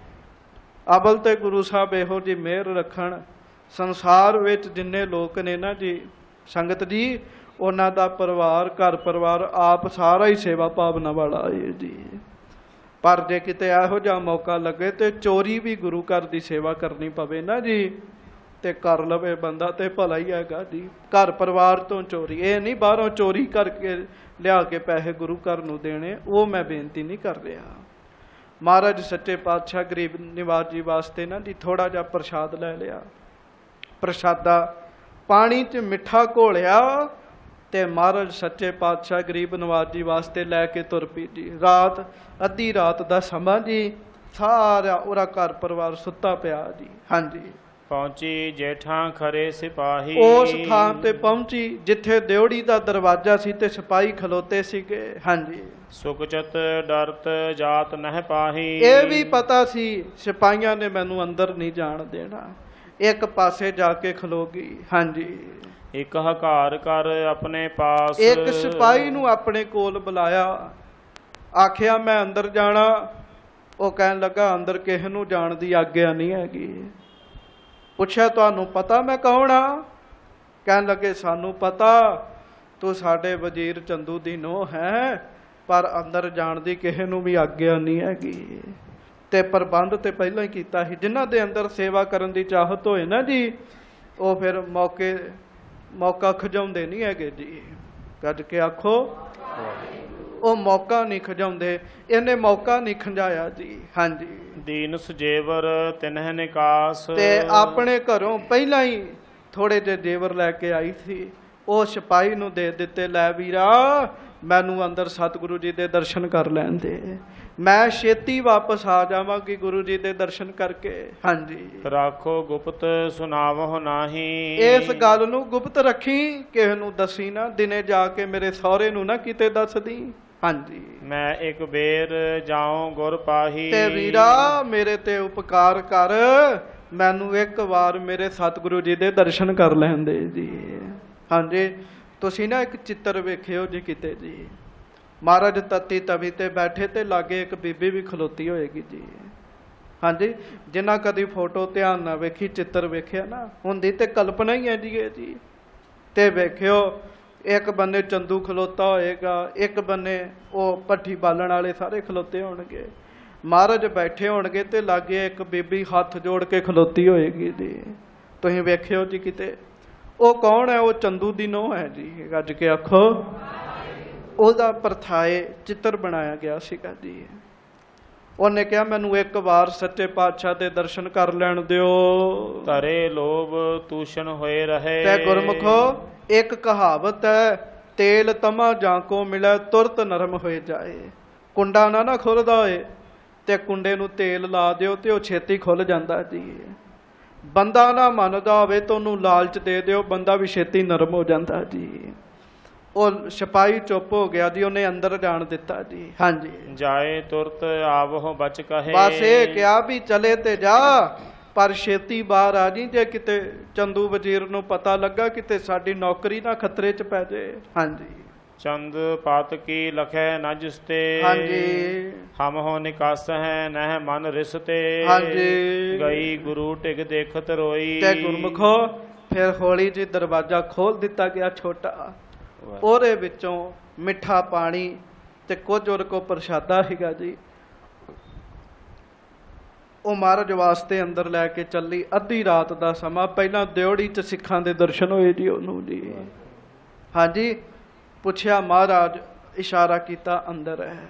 ਅਬਲ ਤੇ ਗੁਰੂ ਸਾਹਿਬ ਇਹੋ ਜੀ ਮਿਹਰ ਰੱਖਣ, ਸੰਸਾਰ ਵਿੱਚ ਜਿੰਨੇ ਲੋਕ ਨੇ ਨਾ ਜੀ ਸੰਗਤ ਜੀ, ਉਹਨਾਂ ਦਾ ਪਰਿਵਾਰ ਘਰ ਪਰਿਵਾਰ ਆਪ ਸਾਰਾ ਹੀ ਸੇਵਾ ਭਾਵਨਾ ਵਾਲਾ ਹੈ ਜੀ। ਪਰ ਜੇ ਕਿਤੇ ਇਹੋ ਜਿਹਾ ਮੌਕਾ ਲੱਗੇ ਤੇ ਚੋਰੀ ਵੀ ਗੁਰੂ ਘਰ ਦੀ ਸੇਵਾ ਕਰਨੀ ਪਵੇ ਨਾ ਜੀ, ਤੇ ਕਰ ਲਵੇ ਬੰਦਾ ਤੇ ਭਲਾ ਹੀ ਹੈਗਾ ਜੀ। ਘਰ ਪਰਿਵਾਰ ਤੋਂ ਚੋਰੀ, ਇਹ ਨਹੀਂ ਬਾਹਰੋਂ ਚੋਰੀ ਕਰਕੇ ਲਿਆ ਕੇ ਪੈਸੇ ਗੁਰੂ ਘਰ ਨੂੰ ਦੇਣੇ, ਉਹ ਮੈਂ ਬੇਨਤੀ ਨਹੀਂ ਕਰ ਰਿਹਾ। ਮਹਾਰਾਜ ਸੱਚੇ ਪਾਤਸ਼ਾਹ ਗਰੀਬ ਨਿਵਾਜ ਜੀ ਵਾਸਤੇ ਨਾ ਜੀ ਥੋੜਾ ਜਿਹਾ ਪ੍ਰਸ਼ਾਦ ਲੈ ਲਿਆ, ਪ੍ਰਸ਼ਾਦਾ ਪਾਣੀ 'ਚ ਮਿੱਠਾ ਘੋਲਿਆ, ਤੇ ਮਹਾਰਾਜ ਸੱਚੇ ਪਾਤਸ਼ਾਹ ਗਰੀਬ ਨਿਵਾਜ ਜੀ ਵਾਸਤੇ ਲੈ ਕੇ ਤੁਰ ਪਈ ਜੀ। ਰਾਤ ਅੱਧੀ ਰਾਤ ਦਾ ਸਮਾਂ ਜੀ, ਸਾਰਾ ਉਹਦਾ ਘਰ ਪਰਿਵਾਰ ਸੁੱਤਾ ਪਿਆ ਜੀ। ਹਾਂਜੀ,
ਪਹੁੰਚੀ ਜੇਠਾਂ ਖਰੇ ਸਿਪਾਹੀ,
ਉਸ ਥਾਂ ਤੇ ਪਹੁੰਚੀ ਜਿੱਥੇ ਦਿਉੜੀ ਦਾ ਦਰਵਾਜ਼ਾ ਸੀ ਤੇ ਸਿਪਾਹੀ ਖਲੋਤੇ ਸੀਗੇ। ਹਾਂਜੀ,
ਸੁਖਚਤ ਡਰਤ ਜਾਤ ਨਹਿ ਪਾਹੀ,
ਇਹ ਵੀ ਪਤਾ ਸੀ ਸਿਪਾਹੀਆਂ ਨੇ ਮੈਨੂੰ ਅੰਦਰ ਨਹੀਂ ਜਾਣ ਦੇਣਾ, ਇੱਕ ਪਾਸੇ ਜਾ ਕੇ ਖਲੋ ਗਈ। ਹਾਂਜੀ,
ਇੱਕ ਹਕਾਰ ਕਰ ਆਪਣੇ ਪਾਸ,
ਇੱਕ ਸਿਪਾਹੀ ਨੂੰ ਆਪਣੇ ਕੋਲ ਬੁਲਾਇਆ, ਆਖਿਆ ਮੈਂ ਅੰਦਰ ਜਾਣਾ। ਉਹ ਕਹਿਣ ਲੱਗਾ ਅੰਦਰ ਕਿਸੇ ਨੂੰ ਜਾਣ ਦੀ ਆਗਿਆ ਨਹੀਂ ਹੈਗੀ। ਪੁੱਛਿਆ ਤੁਹਾਨੂੰ ਪਤਾ ਮੈਂ ਕੌਣ ਆ? ਕਹਿਣ ਲੱਗੇ ਸਾਨੂੰ ਪਤਾ, ਤੂੰ ਸਾਡੇ ਵਜ਼ੀਰ ਚੰਦੂ ਦੀ ਨੂੰਹ ਹੈ, ਪਰ ਅੰਦਰ ਜਾਣ ਦੀ ਕਿਸੇ ਨੂੰ ਵੀ ਆਗਿਆ ਨਹੀਂ ਹੈਗੀ। ਤੇ ਪ੍ਰਬੰਧ ਤੇ ਪਹਿਲਾਂ ਹੀ ਕੀਤਾ ਸੀ, ਜਿਨ੍ਹਾਂ ਦੇ ਅੰਦਰ ਸੇਵਾ ਕਰਨ ਦੀ ਚਾਹਤ ਹੋਏ ਨਾ ਜੀ, ਉਹ ਫਿਰ ਮੌਕਾ ਖਜਾਉਂਦੇ ਨਹੀਂ ਹੈਗੇ ਜੀ। ਕੱਢ ਕੇ ਆਖੋ, ਉਹ ਮੌਕਾ ਨਹੀਂ ਖਜਾਉਂਦੇ, ਇਹਨੇ ਮੌਕਾ ਨਹੀਂ ਖੰਜਾਇਆ ਜੀ। ਹਾਂਜੀ,
ਦੀਨ ਸੁਜੇਵਰ ਤਿਨਹਿ ਨਿਕਾਸ,
ਤੇ ਆਪਣੇ ਘਰੋਂ ਪਹਿਲਾਂ ਹੀ ਥੋੜੇ ਜਿਹੇ ਜੇਵਰ ਲੈ ਕੇ ਆਈ ਸੀ, ਉਹ ਸਿਪਾਹੀ ਨੂੰ ਦੇ ਦਿੱਤੇ। ਲੈ ਵੀਰਾ, ਮੈਨੂੰ ਅੰਦਰ ਸਤਿਗੁਰੂ ਜੀ ਦੇ ਦਰਸ਼ਨ ਕਰ ਲੈਣ ਦੇ, ਮੈਂ ਛੇਤੀ ਵਾਪਸ ਆ ਜਾਵਾਂਗੀ ਗੁਰੂ ਜੀ ਦੇ ਦਰਸ਼ਨ ਕਰਕੇ। ਹਾਂਜੀ,
ਰਾਖੋ ਗੁਪਤ ਸੁਣਾਵਹੁ ਨਾਹੀ,
ਇਸ ਗੱਲ ਨੂੰ ਗੁਪਤ ਰੱਖੀ, ਕਿਸੇ ਨੂੰ ਦੱਸੀ ਨਾ, ਦਿਨੇ ਜਾ ਕੇ ਮੇਰੇ ਸਹੁਰੇ ਨੂੰ ਨਾ ਕਿਤੇ ਦੱਸਦੀ। ਹਾਂਜੀ, ਮੈਂ
ਇੱਕ ਬੇਰ ਜਾਉ ਗੁਰ ਪਾਹੀ,
ਤੇ ਵੀਰਾ ਮੇਰੇ ਤੇ ਉਪਕਾਰ ਕਰ, ਮੈਨੂੰ ਇੱਕ ਵਾਰ ਮੇਰੇ ਸਤਿਗੁਰੂ ਜੀ ਦੇ ਦਰਸ਼ਨ ਕਰ ਲੈਣ ਦੇ ਜੀ। ਹਾਂਜੀ, ਤੁਸੀਂ ਨਾ ਇੱਕ ਚਿੱਤਰ ਵੇਖਿਓ ਜੀ ਕਿਤੇ ਜੀ, ਮਹਾਰਾਜ ਤਤੀ ਤਵੀ ਤੇ ਬੈਠੇ ਤੇ ਲਾਗੇ ਇੱਕ ਬੀਬੀ ਵੀ ਖਲੋਤੀ ਹੋਏਗੀ ਜੀ। ਹਾਂਜੀ, ਜਿੰਨਾ ਕਦੀ ਫੋਟੋ ਧਿਆਨ ਨਾਲ ਵੇਖੀ, ਚਿੱਤਰ ਵੇਖਿਆ ਨਾ, ਹੁੰਦੀ ਤੇ ਕਲਪਨਾ ਹੀ ਹੈ ਜੀ ਇਹ ਜੀ। ਤੇ ਵੇਖਿਓ ਇੱਕ ਬੰਨੇ ਚੰਦੂ ਖਲੋਤਾ ਹੋਏਗਾ, ਇੱਕ ਬੰਨੇ ਉਹ ਭੱਠੀ ਬਾਲਣ ਵਾਲੇ ਸਾਰੇ ਖਲੋਤੇ ਹੋਣਗੇ, ਮਹਾਰਾਜ ਬੈਠੇ ਹੋਣਗੇ, ਤੇ ਲਾਗੇ ਇੱਕ ਬੀਬੀ ਹੱਥ ਜੋੜ ਕੇ ਖਲੋਤੀ ਹੋਏਗੀ ਜੀ। ਤੁਸੀਂ ਵੇਖਿਓ ਜੀ ਕਿਤੇ, ਉਹ ਕੌਣ ਹੈ? ਉਹ ਚੰਦੂ ਦੀ ਨੂੰਹ ਹੈ ਜੀ। ਗੱਜ ਕੇ ਆਖੋ, ਉਹਦਾ ਪਰਥਾਏ ਚਿੱਤਰ ਬਣਾਇਆ ਗਿਆ ਸੀਗਾ ਜੀ। ਉਹਨੇ ਕਿਹਾ ਮੈਨੂੰ ਇੱਕ ਵਾਰ ਸੱਚੇ ਪਾਤਸ਼ਾਹ ਦੇ ਦਰਸ਼ਨ ਕਰ ਲੈਣ ਦਿਓ।
ਧਰੇ ਲੋਭ ਤੂਸ਼ਣ ਹੋਏ ਰਹੇ,
ਤੇ ਗੁਰਮੁਖੋ ਇੱਕ ਕਹਾਵਤ ਹੈ, ਤੇਲ ਤਮਾ ਜਾਂ ਕੋ ਮਿਲੇ ਤੁਰਤ ਨਰਮ ਹੋਏ ਜਾਏ। ਕੁੰਡਾ ਨਾ ਖੁੱਲਦਾ ਹੋਏ ਤੇ ਕੁੰਡੇ ਨੂੰ ਤੇਲ ਲਾ ਦਿਓ ਤੇ ਉਹ ਛੇਤੀ ਖੁੱਲ ਜਾਂਦਾ ਜੀ। ਬੰਦਾ ਨਾ ਮੰਨਦਾ ਹੋਵੇ ਤਾਂ ਉਹਨੂੰ ਲਾਲਚ ਦੇ ਦਿਓ, ਬੰਦਾ ਵੀ ਛੇਤੀ ਨਰਮ ਹੋ ਜਾਂਦਾ ਜੀ। ਉਹ ਸਿਪਾਹੀ ਚੁੱਪ ਹੋ ਗਿਆ ਜੀ, ਉਹਨੇ ਅੰਦਰ ਜਾਣ ਦਿੱਤਾ ਜੀ। ਹਾਂਜੀ,
ਜਾਏ ਤੁਰਤ ਆਵਹੁ ਬਚ ਕਹੇ,
ਬਸ ਇਹ ਕਿਹਾ ਵੀ ਚਲੇ ਤੇ ਜਾ, ਪਰ ਛੇਤੀ ਬਾਹਰ ਆ ਜੀ, ਜੇ ਕਿਤੇ ਚੰਦੂ ਵਜ਼ੀਰ ਨੂੰ ਪਤਾ ਲੱਗਾ ਕਿਤੇ ਸਾਡੀ ਨੌਕਰੀ ਨਾ ਖਤਰੇ 'ਚ ਪੈ ਜਾਏ। ਹਾਂਜੀ,
ਚੰਦ ਪਾਤ ਕੀ ਲਖੈ ਨ ਜਿਸਤੇ,
ਹਾਂਜੀ,
ਹਮ ਹੋ ਨਿਕਾਸ ਹੈ ਨਹਿ ਮਨ ਰਿਸਤੇ,
ਹਾਂਜੀ,
ਗਈ ਗੁਰੂ ਟਿਕ ਦੇਖਤ ਰੋਈ।
ਤੇ ਗੁਰਮੁਖੋ ਫਿਰ ਹੌਲੀ ਜੀ ਦਰਵਾਜ਼ਾ ਖੋਲ ਦਿੱਤਾ ਗਿਆ ਛੋਟਾ, ਉਹਦੇ ਵਿੱਚੋਂ ਮਿੱਠਾ ਪਾਣੀ ਤੇ ਕੁਝ ਉਹਦੇ ਕੋਲ ਪ੍ਰਸ਼ਾਦਾ ਸੀਗਾ ਜੀ, ਉਹ ਮਹਾਰਾਜ ਵਾਸਤੇ ਅੰਦਰ ਲੈ ਕੇ ਚੱਲੀ। ਅੱਧੀ ਰਾਤ ਦਾ ਸਮਾਂ, ਪਹਿਲਾਂ ਦਿਉੜੀ 'ਚ ਸਿੱਖਾਂ ਦੇ ਦਰਸ਼ਨ ਹੋਏ ਜੀ ਉਹਨੂੰ ਜੀ। ਹਾਂਜੀ ਪੁੱਛਿਆ ਮਹਾਰਾਜ, ਇਸ਼ਾਰਾ ਕੀਤਾ ਅੰਦਰ ਹੈ।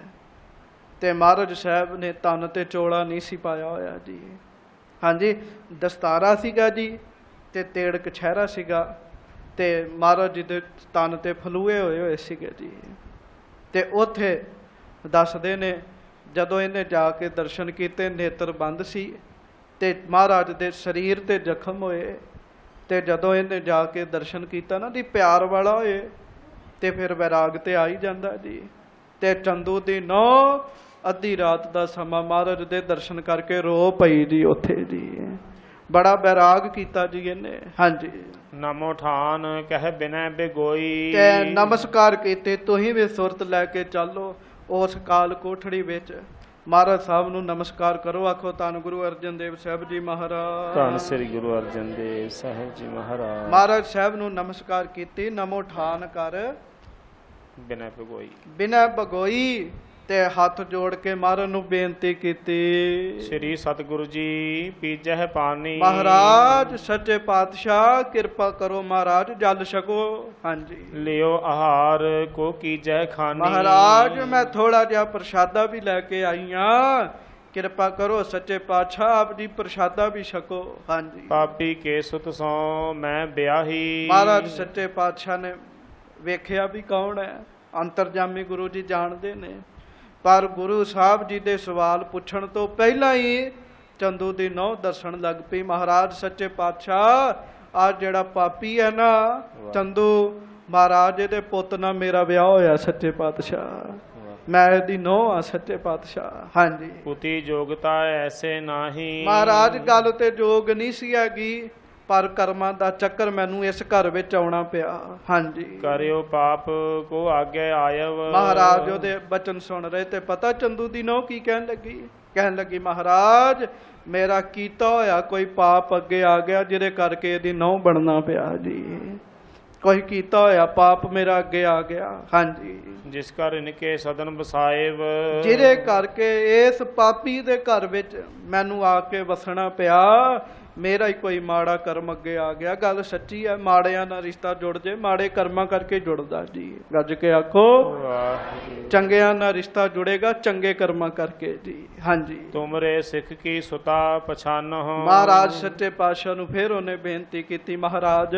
ਤੇ ਮਹਾਰਾਜ ਸਾਹਿਬ ਨੇ ਤਨ ਤੇ ਚੋਲਾ ਨਹੀਂ ਸੀ ਪਾਇਆ ਹੋਇਆ ਜੀ। ਹਾਂਜੀ ਦਸਤਾਰਾ ਸੀਗਾ ਜੀ ਤੇ ਤੇੜ ਕਛਹਿਰਾ ਸੀਗਾ ਤੇ ਮਹਾਰਾਜ ਜੀ ਦੇ ਤਨ ਤੇ ਫਲੂਏ ਹੋਏ ਹੋਏ ਸੀਗੇ ਜੀ। ਤੇ ਉੱਥੇ ਦੱਸਦੇ ਨੇ ਜਦੋਂ ਇਹਨੇ ਜਾ ਕੇ ਦਰਸ਼ਨ ਕੀਤੇ, ਨੇਤਰ ਬੰਦ ਸੀ ਤੇ ਮਹਾਰਾਜ ਦੇ ਸਰੀਰ ਤੇ ਜ਼ਖਮ ਹੋਏ। ਤੇ ਜਦੋਂ ਇਹਨੇ ਜਾ ਕੇ ਦਰਸ਼ਨ ਕੀਤਾ ਨਾ ਜੀ, ਪਿਆਰ ਵਾਲਾ ਹੋਏ ਤੇ ਫਿਰ ਵੈਰਾਗ ਤੇ ਆ ਹੀ ਜਾਂਦਾ ਜੀ। ਤੇ ਚੰਦੂ ਦੀ ਨੌ ਅੱਧੀ ਰਾਤ ਦਾ ਸਮਾਂ ਮਹਾਰਾਜ ਦੇ ਦਰਸ਼ਨ ਕਰਕੇ ਰੋ ਪਈ ਜੀ ਉੱਥੇ ਜੀ। ਬੜਾ ਵੈਰਾਗ ਕੀਤਾ ਜੀ ਇਹਨੇ। ਹਾਂਜੀ
ਨਮੋ ਠਾਨ ਕਹਿ ਬਿਨੈ ਬੇਗੋਈ।
ਤੇ ਨਮਸਕਾਰ ਕੀਤੇ, ਤੁਸੀਂ ਵੀ ਸੁਰਤ ਲੈ ਕੇ ਚੱਲੋ ਉਸ ਕਾਲ ਕੋਠੜੀ ਵਿੱਚ। ਮਹਾਰਾਜ ਸਾਹਿਬ ਨੂੰ ਨਮਸਕਾਰ ਕਰੋ, ਆਖੋ ਧੰਨ ਗੁਰੂ ਅਰਜਨ ਦੇਵ ਸਾਹਿਬ ਜੀ ਮਹਾਰਾਜ।
ਧੰਨ ਸ੍ਰੀ ਗੁਰੂ ਅਰਜਨ ਦੇਵ ਸਾਹਿਬ ਜੀ ਮਹਾਰਾਜ।
ਮਹਾਰਾਜ ਸਾਹਿਬ ਨੂੰ ਨਮਸਕਾਰ ਕੀਤੀ, ਨਮੋ ਠਾਨ ਕਰ
ਬਿਨੈ ਬੇਗੋਈ।
ਬਿਨੈ ਬਗੋਈ ਤੇ ਹੱਥ ਜੋੜ ਕੇ ਮਹਾਰਾਜ ਨੂੰ ਬੇਨਤੀ ਕੀਤੀ।
ਸ੍ਰੀ ਸਤਿਗੁਰੂ ਜੀ ਪੀਜੈ ਪਾਣੀ।
ਮਹਾਰਾਜ ਸੱਚੇ ਪਾਤਸ਼ਾਹ ਕਿਰਪਾ ਕਰੋ, ਮਹਾਰਾਜ ਜਲ ਛਕੋ। ਹਾਂਜੀ
ਲਿਓ ਆਹਾਰ ਕੋ ਕੀਜੈ ਖਾਨੀ।
ਮਹਾਰਾਜ ਮੈਂ ਥੋੜਾ ਜਿਹਾ ਪ੍ਰਸ਼ਾਦਾ ਵੀ ਲੈ ਕੇ ਆਈ ਹਾਂ, ਕਿਰਪਾ ਕਰੋ ਸੱਚੇ ਪਾਤਸ਼ਾਹ ਆਪ ਜੀ ਪ੍ਰਸ਼ਾਦਾ ਵੀ ਛਕੋ। ਹਾਂਜੀ
ਪਾਪੀ ਕੇ ਸੁਤ ਸੋ ਮੈਂ ਬਿਆਹੀ।
ਮਹਾਰਾਜ ਸੱਚੇ ਪਾਤਸ਼ਾਹ ਨੇ ਵੇਖਿਆ ਵੀ ਕੌਣ ਹੈ, ਅੰਤਰਜਾਮੀ ਗੁਰੂ ਜੀ ਜਾਣਦੇ ਨੇ। ਪਰ ਗੁਰੂ ਸਾਹਿਬ ਜੀ ਦੇ ਸਵਾਲ ਪੁੱਛਣ ਤੋਂ ਪਹਿਲਾਂ ਹੀ ਚੰਦੂ ਦੀ ਨਹੁੰ ਦੱਸਣ ਲੱਗ ਪਈ। ਮਹਾਰਾਜ ਸੱਚੇ ਪਾਤਸ਼ਾਹ ਆ ਜਿਹੜਾ ਪਾਪੀ ਹੈ ਨਾ ਚੰਦੂ, ਮਹਾਰਾਜ ਇਹਦੇ ਪੁੱਤ ਨਾਲ ਮੇਰਾ ਵਿਆਹ ਹੋਇਆ ਸੱਚੇ ਪਾਤਸ਼ਾਹ, ਮੈਂ ਇਹਦੀ ਨਹੁੰ ਆ ਸੱਚੇ ਪਾਤਸ਼ਾਹ। ਹਾਂਜੀ
ਪੁਤੀ ਜੋਗਤਾ ਐਸੇ ਨਾਹੀ।
ਮਹਾਰਾਜ ਗੱਲ ਤੇ ਜੋਗ ਨਹੀਂ ਸੀ ਹੈਗੀ, ਪਰ ਕਰਮਾਂ ਦਾ ਚੱਕਰ ਮੈਨੂੰ ਇਸ ਘਰ ਵਿੱਚ ਆਉਣਾ ਪਿਆ। ਹਾਂਜੀ
ਕਰਿਓ ਪਾਪ ਕੋ ਆਗੇ ਆਇਵ।
ਮਹਾਰਾਜ ਉਹਦੇ ਬਚਨ ਸੁਣ ਰਹੇ ਤੇ ਪਤਾ ਚੰਦੂ ਦੀ ਨਹੁੰ ਕੀ ਕਹਿਣ ਲੱਗੀ। ਕਹਿਣ ਲੱਗੀ ਮਹਾਰਾਜ ਮੇਰਾ ਕੀਤਾ ਹੋਇਆ ਕੋਈ ਪਾਪ ਅੱਗੇ ਆ ਗਿਆ ਜਿਹਦੇ ਕਰਕੇ ਇਹਦੀ ਨਹੁੰ ਬਣਨਾ ਪਿਆ ਜੀ। ਕੋਈ ਕੀਤਾ ਹੋਇਆ ਪਾਪ ਮੇਰਾ ਅੱਗੇ ਆ ਗਿਆ। ਹਾਂਜੀ
ਜਿਸ ਘਰ ਇਨਕੇ ਸਦਨ ਬਸਾਇਵ।
ਜਿਹਦੇ ਕਰਕੇ ਇਸ ਪਾਪੀ ਦੇ ਘਰ ਵਿੱਚ ਮੈਨੂੰ ਆ ਕੇ ਵਸਣਾ ਪਿਆ, ਮੇਰਾ ਹੀ ਕੋਈ ਮਾੜਾ ਕਰਮ ਅੱਗੇ ਆ ਗਿਆ। ਗੱਲ ਸੱਚੀ ਹੈ, ਮਾੜਿਆਂ ਨਾਲ ਰਿਸ਼ਤਾ ਜੁੜ ਜੇ, ਮਾੜੇ ਕਰਮਾਂ ਕਰਕੇ ਜੁੜਦਾ ਜੀ। ਗੱਜ ਕੇ ਆਖੋ ਚੰਗਿਆਂ ਨਾਲ ਰਿਸ਼ਤਾ ਜੁੜੇਗਾ ਚੰਗੇ ਕਰਮਾਂ ਕਰਕੇ ਜੀ। ਹਾਂਜੀ
ਤੁਮਰੇ ਸਿੱਖ ਕੀ ਸੁਤਾ ਪਛਾਨਹੁ।
ਮਹਾਰਾਜ ਸੱਚੇ ਪਾਤਸ਼ਾਹ ਨੂੰ ਫਿਰ ਉਹਨੇ ਬੇਨਤੀ ਕੀਤੀ, ਮਹਾਰਾਜ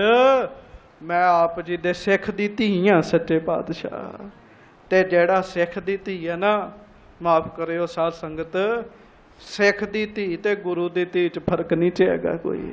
ਮੈਂ ਆਪ ਜੀ ਦੇ ਸਿੱਖ ਦੀ ਧੀ ਹਾਂ ਸੱਚੇ ਪਾਤਸ਼ਾਹ। ਤੇ ਜਿਹੜਾ ਸਿੱਖ ਦੀ ਧੀ ਹੈ ਨਾ, ਮਾਫ ਕਰਿਓ ਸਾਧ ਸੰਗਤ, ਸਿੱਖ ਦੀ ਧੀ ਤੇ ਗੁਰੂ ਦੀ ਧੀ ਚ ਫਰਕ ਨਹੀਂ ਚ ਹੈਗਾ ਕੋਈ।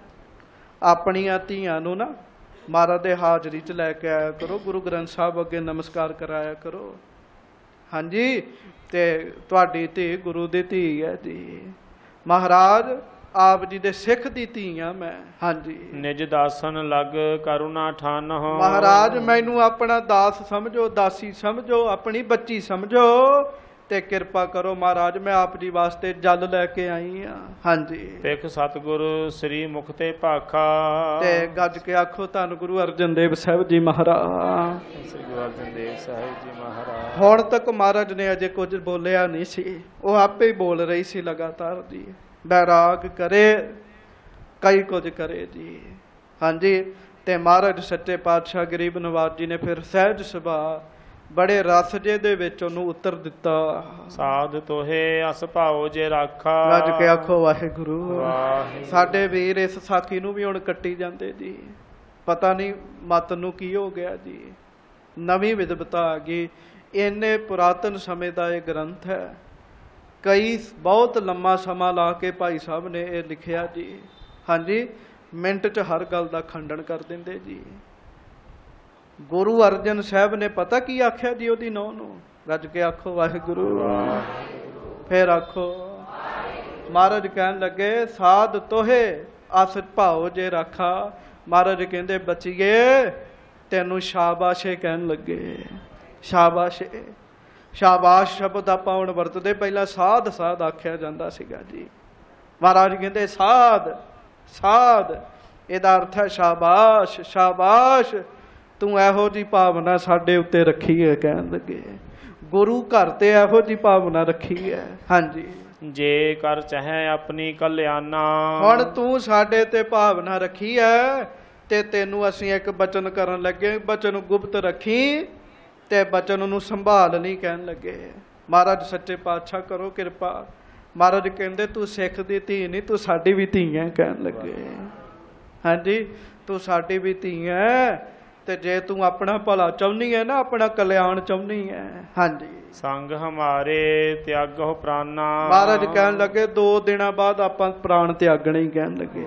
ਆਪਣੀਆਂ ਧੀਆਂ ਨੂੰ ਨਾ ਮਹਾਰਾਜ ਦੇ ਹਾਜ਼ਰੀ ਚ ਲੈ ਕੇ ਆਇਆ ਕਰੋ, ਗੁਰੂ ਗ੍ਰੰਥ ਸਾਹਿਬ ਅੱਗੇ ਨਮਸਕਾਰ ਕਰਾਇਆ ਕਰੋ। ਹਾਂਜੀ ਤੇ ਤੁਹਾਡੀ ਧੀ ਗੁਰੂ ਦੀ ਧੀ ਹੈ ਜੀ। ਮਹਾਰਾਜ ਆਪ ਜੀ ਦੇ ਸਿੱਖ ਦੀ ਧੀ ਆ ਮੈਂ। ਹਾਂਜੀ
ਨਿਜ ਦਾਸਨ ਲਗ ਕਰੁਣਾ ਠਾਨਹੁ।
ਮਹਾਰਾਜ ਮੈਨੂੰ ਆਪਣਾ ਦਾਸ ਸਮਝੋ, ਦਾਸੀ ਸਮਝੋ, ਆਪਣੀ ਬੱਚੀ ਸਮਝੋ ਤੇ ਕਿਰਪਾ ਕਰੋ ਮਹਾਰਾਜ ਮੈਂ ਆਪ ਜੀ ਵਾਸਤੇ ਜਲ ਲੈ ਕੇ ਆਈ ਆ। ਹਾਂਜੀ
ਸਿੱਖ ਸਤਿਗੁਰੂ ਸ੍ਰੀ ਮੁਖ ਤੇ ਭਾਖਾ।
ਤੇ ਗੱਜ ਕੇ ਆਖੋ ਧੰਨ ਗੁਰੂ ਅਰਜਨ ਦੇਵ ਸਾਹਿਬ ਜੀ ਮਹਾਰਾਜ।
ਸ੍ਰੀ ਗੁਰੂ ਅਰਜਨ ਦੇਵ ਸਾਹਿਬ ਜੀ ਮਹਾਰਾਜ।
ਹੁਣ ਤੱਕ ਮਹਾਰਾਜ ਨੇ ਅਜੇ ਕੁਝ ਬੋਲਿਆ ਨਹੀਂ ਸੀ, ਉਹ ਆਪੇ ਹੀ ਬੋਲ ਰਹੀ ਸੀ ਲਗਾਤਾਰ ਜੀ। ਬੈਰਾਗ ਕਰੇ ਕਈ ਕੁਝ ਕਰੇ ਜੀ। ਹਾਂਜੀ ਤੇ ਮਹਾਰਾਜ ਸੱਚੇ ਪਾਤਸ਼ਾਹ ਗਰੀਬ ਨਵਾਜ ਜੀ ਨੇ ਫਿਰ ਸਹਿਜ ਸੁਭਾਅ ਬੜੇ ਰਸ ਜੇ ਦੇ ਵਿੱਚ ਉਹਨੂੰ ਉੱਤਰ ਦਿੱਤਾ।
ਸਾਧ ਤੋਹੇ ਅਸ ਭਾਉ ਜੇ ਰਾਖਾ।
ਰੱਜ ਕੇ ਆਖੋ ਵਾਹਿਗੁਰੂ।
ਵਾਹਿਗੁਰੂ।
ਸਾਡੇ ਵੀਰ ਇਸ ਸਾਖੀ ਨੂੰ ਵੀ ਹੁਣ ਕੱਟੀ ਜਾਂਦੇ ਜੀ, ਪਤਾ ਨਹੀਂ ਮਤ ਨੂੰ ਕੀ ਹੋ ਗਿਆ ਜੀ, ਨਵੀਂ ਵਿਦਵਤਾ ਆ ਗਈ। ਇੰਨੇ ਪੁਰਾਤਨ ਸਮੇਂ ਦਾ ਇਹ ਗ੍ਰੰਥ ਹੈ, ਕਈ ਬਹੁਤ ਲੰਮਾ ਸਮਾਂ ਲਾ ਕੇ ਭਾਈ ਸਾਹਿਬ ਨੇ ਇਹ ਲਿਖਿਆ ਜੀ। ਹਾਂਜੀ ਮਿੰਟ 'ਚ ਹਰ ਗੱਲ ਦਾ ਖੰਡਨ ਕਰ ਦਿੰਦੇ ਜੀ। ਗੁਰੂ ਅਰਜਨ ਸਾਹਿਬ ਨੇ ਪਤਾ ਕੀ ਆਖਿਆ ਜੀ ਉਹਦੀ ਨਹੁੰ ਨੂੰ। ਰੱਜ ਕੇ ਆਖੋ ਵਾਹਿਗੁਰੂ। ਫਿਰ ਆਖੋ ਮਹਾਰਾਜ ਕਹਿਣ ਲੱਗੇ ਸਾਧ ਤੋਹੇ ਅਸ ਭਾਉ ਜੇ ਰਾਖਾ। ਮਹਾਰਾਜ ਕਹਿੰਦੇ ਬੱਚੀਏ ਤੈਨੂੰ ਸ਼ਾਬਾਸ਼ੇ ਕਹਿਣ ਲੱਗੇ। ਸ਼ਾਬਾਸ਼ੇ, ਸ਼ਾਬਾਸ਼ ਸ਼ਬਦ ਆਪਾਂ ਹੁਣ ਵਰਤਦੇ, ਪਹਿਲਾਂ ਸਾਧ ਸਾਧ ਆਖਿਆ ਜਾਂਦਾ ਸੀਗਾ ਜੀ। ਮਹਾਰਾਜ ਕਹਿੰਦੇ ਸਾਧ ਸਾਧ, ਇਹਦਾ ਅਰਥ ਹੈ ਸ਼ਾਬਾਸ਼ ਸ਼ਾਬਾਸ਼, ਤੂੰ ਇਹੋ ਜਿਹੀ ਭਾਵਨਾ ਸਾਡੇ ਉੱਤੇ ਰੱਖੀ ਹੈ। ਕਹਿਣ ਲੱਗੇ ਗੁਰੂ ਘਰ ਤੇ ਇਹੋ ਜਿਹੀ ਭਾਵਨਾ ਰੱਖੀ ਹੈ। ਹਾਂਜੀ
ਜੇ ਕਰ ਚਾਹੇ ਆਪਣੀ ਕਲਿਆਣਾ।
ਹੁਣ ਤੂੰ ਸਾਡੇ ਤੇ ਭਾਵਨਾ ਰੱਖੀ ਹੈ ਤੇ ਤੈਨੂੰ ਅਸੀਂ ਇੱਕ ਬਚਨ ਕਰਨ ਲੱਗੇ, ਬਚਨ ਗੁਪਤ ਰੱਖੀ ਤੇ ਬਚਨ ਨੂੰ ਸੰਭਾਲ ਲਈ ਕਹਿਣ ਲੱਗੇ। ਮਹਾਰਾਜ ਸੱਚੇ ਪਾਤਸ਼ਾਹ ਕਰੋ ਕਿਰਪਾ। ਮਹਾਰਾਜ ਕਹਿੰਦੇ ਤੂੰ ਸਿੱਖ ਦੀ ਧੀ ਨਹੀਂ, ਤੂੰ ਸਾਡੀ ਵੀ ਧੀ ਹੈ ਕਹਿਣ ਲੱਗੇ। ਹਾਂਜੀ, ਤੂੰ ਸਾਡੀ ਵੀ ਧੀ ਹੈ, ਤੇ ਜੇ ਤੂੰ ਆਪਣਾ ਭਲਾ ਚਾਹੁੰਦੀ ਹੈ ਨਾ, ਆਪਣਾ ਕਲਿਆਣ ਚਾਹੁੰਦੀ ਹੈ। ਹਾਂਜੀ,
ਸੰਗ ਹਮਾਰੇ ਤਿਆਗੋ ਪ੍ਰਾਨਾ।
ਮਹਾਰਾਜ ਕਹਿਣ ਲੱਗੇ 2 ਦਿਨਾਂ ਬਾਅਦ ਆਪਾਂ ਪ੍ਰਾਣ ਤਿਆਗਣੇ ਹੀ ਕਹਿਣ ਲੱਗੇ।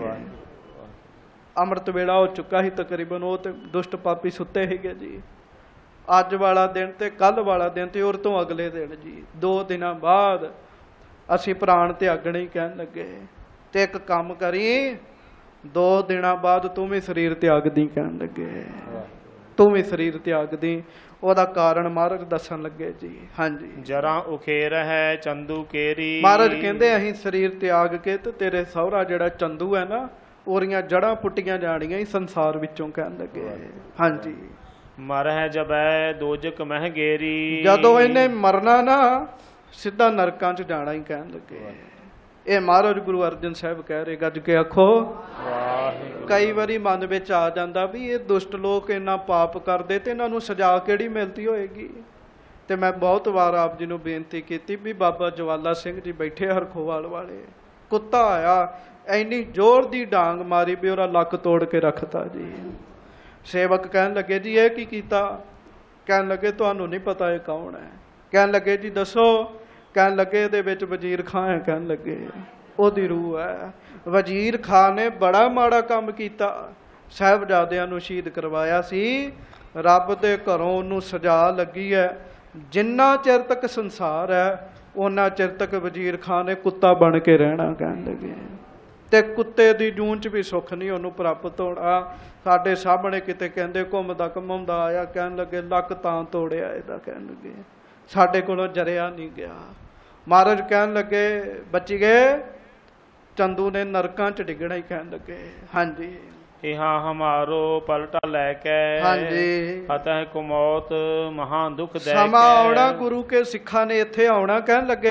ਅੰਮ੍ਰਿਤ ਵੇਲਾ ਹੋ ਚੁੱਕਾ ਸੀ ਤਕਰੀਬਨ, ਉਹ ਤੇ ਦੁਸ਼ਟ ਪਾਪੀ ਸੁੱਤੇ ਸੀਗੇ ਜੀ। ਅੱਜ ਵਾਲਾ ਦਿਨ ਤੇ ਕੱਲ ਵਾਲਾ ਦਿਨ ਤੇ ਔਰ ਤੋਂ ਅਗਲੇ ਦਿਨ ਜੀ 2 ਦਿਨਾਂ ਬਾਅਦ ਅਸੀਂ ਪ੍ਰਾਣ ਤਿਆਗਣੇ ਹੀ ਕਹਿਣ ਲੱਗੇ। ਤੇ ਇੱਕ ਕੰਮ ਕਰੀ, 2 ਦਿਨਾਂ ਬਾਅਦ ਤੂੰ ਵੀ ਸਰੀਰ ਤਿਆਗਦੀ ਕਹਿਣ ਲੱਗੇ। ਤੂੰ ਵੀ ਸਰੀਰ ਤਿਆਗਦੀ। ਉਹਦਾ ਕਾਰਨ ਮਹਾਰਾਜ ਦੱਸਣ ਲੱਗੇ ਜੀ। ਹਾਂਜੀ,
ਜਰਾਂ ਉਖੇਰ ਹੈ ਚੰਦੂ ਕੇਰੀ।
ਮਹਾਰਾਜ ਕਹਿੰਦੇ ਅਸੀਂ ਸਰੀਰ ਤਿਆਗ ਕੇ ਤੇ ਤੇਰੇ ਸਹੁਰਾ ਜਿਹੜਾ ਚੰਦੂ ਹੈ ਨਾ, ਉਹਦੀਆਂ ਜੜ੍ਹਾਂ ਪੁੱਟੀਆਂ ਜਾਣੀਆਂ ਹੀ ਸੰਸਾਰ ਵਿੱਚੋਂ ਕਹਿਣ ਲੱਗੇ। ਹਾਂਜੀ,
ਮਰਹਿ ਜਬੈ ਦੋਜਕ ਮਹਿ ਗੇਰੀ।
ਜਦੋਂ ਇਹਨੇ ਮਰਨਾ ਨਾ, ਸਿੱਧਾ ਨਰਕਾਂ 'ਚ ਜਾਣਾ ਹੀ ਕਹਿਣ ਲੱਗੇ। ਇਹ ਮਹਾਰਾਜ ਗੁਰੂ ਅਰਜਨ ਸਾਹਿਬ ਕਹਿ ਰਹੇ, ਗੱਜ ਕੇ ਆਖੋ ਵਾਹਿਗੁਰੂ। ਕਈ ਵਾਰੀ ਮਨ ਵਿੱਚ ਆ ਜਾਂਦਾ ਵੀ ਇਹ ਦੁਸ਼ਟ ਲੋਕ ਇੰਨਾ ਪਾਪ ਕਰਦੇ ਤੇ ਇਹਨਾਂ ਨੂੰ ਸਜ਼ਾ ਕਿਹੜੀ ਮਿਲਦੀ ਹੋਏਗੀ। ਤੇ ਮੈਂ ਬਹੁਤ ਵਾਰ ਆਪ ਜੀ ਨੂੰ ਬੇਨਤੀ ਕੀਤੀ ਵੀ ਬਾਬਾ ਜਵਾਲਾ ਸਿੰਘ ਜੀ ਬੈਠੇ ਹਰਖੋਵਾਲ ਵਾਲੇ, ਕੁੱਤਾ ਆਇਆ, ਇੰਨੀ ਜ਼ੋਰ ਦੀ ਡਾਂਗ ਮਾਰੀ ਵੀ ਉਹਦਾ ਲੱਕ ਤੋੜ ਕੇ ਰੱਖਤਾ ਜੀ। ਸੇਵਕ ਕਹਿਣ ਲੱਗੇ ਜੀ ਇਹ ਕੀ ਕੀਤਾ? ਕਹਿਣ ਲੱਗੇ ਤੁਹਾਨੂੰ ਨਹੀਂ ਪਤਾ ਇਹ ਕੌਣ ਹੈ? ਕਹਿਣ ਲੱਗੇ ਜੀ ਦੱਸੋ। ਕਹਿਣ ਲੱਗੇ ਇਹਦੇ ਵਿੱਚ ਵਜ਼ੀਰ ਖਾਂ ਹੈ। ਕਹਿਣ ਲੱਗੇ ਉਹਦੀ ਰੂਹ ਹੈ। ਵਜ਼ੀਰ ਖਾਂ ਨੇ ਬੜਾ ਮਾੜਾ ਕੰਮ ਕੀਤਾ, ਸਾਹਿਬਜ਼ਾਦਿਆਂ ਨੂੰ ਸ਼ਹੀਦ ਕਰਵਾਇਆ ਸੀ। ਰੱਬ ਦੇ ਘਰੋਂ ਉਹਨੂੰ ਸਜ਼ਾ ਲੱਗੀ ਹੈ। ਜਿੰਨਾ ਚਿਰ ਤੱਕ ਸੰਸਾਰ ਹੈ ਉਹਨਾਂ ਚਿਰ ਤੱਕ ਵਜ਼ੀਰ ਖਾਂ ਨੇ ਕੁੱਤਾ ਬਣ ਕੇ ਰਹਿਣਾ ਕਹਿਣ ਲੱਗੇ। ਤੇ ਕੁੱਤੇ ਦੀ ਜੂਨ 'ਚ ਵੀ ਸੁੱਖ ਨਹੀਂ ਉਹਨੂੰ ਪ੍ਰਾਪਤ ਹੋਣਾ। ਸਾਡੇ ਸਾਹਮਣੇ ਕਿਤੇ ਕਹਿੰਦੇ ਘੁੰਮਦਾ ਘੁੰਮਾਉਂਦਾ ਆਇਆ, ਕਹਿਣ ਲੱਗੇ ਲੱਕ ਤਾਂ ਤੋੜਿਆ ਇਹਦਾ, ਕਹਿਣ ਲੱਗੇ ਸਾਡੇ ਕੋਲੋਂ ਜਰਿਆ ਨਹੀਂ ਗਿਆ। ਮਹਾਰਾਜ ਕਹਿਣ ਲੱਗੇ ਬਚ ਗਏ, ਚੰਦੂ ਨੇ ਨਰਕਾਂ 'ਚ ਡਿੱਗਣਾ ਹੀ ਕਹਿਣ ਲੱਗੇ। ਹਾਂਜੀ,
ਇਹਾ ਹਮਾਰੋ ਪਲਟਾ ਲੈ ਕੇ।
ਹਾਂਜੀ,
ਅਤਹ ਕੋ ਮੌਤ ਮਹਾ ਦੁਖ ਦੇ ਕੇ।
ਸਮਾਂ ਆਉਣਾ ਗੁਰੂ ਕੇ ਸਿੱਖਾਂ ਨੇ ਇੱਥੇ ਆਉਣਾ ਕਹਿਣ ਲੱਗੇ।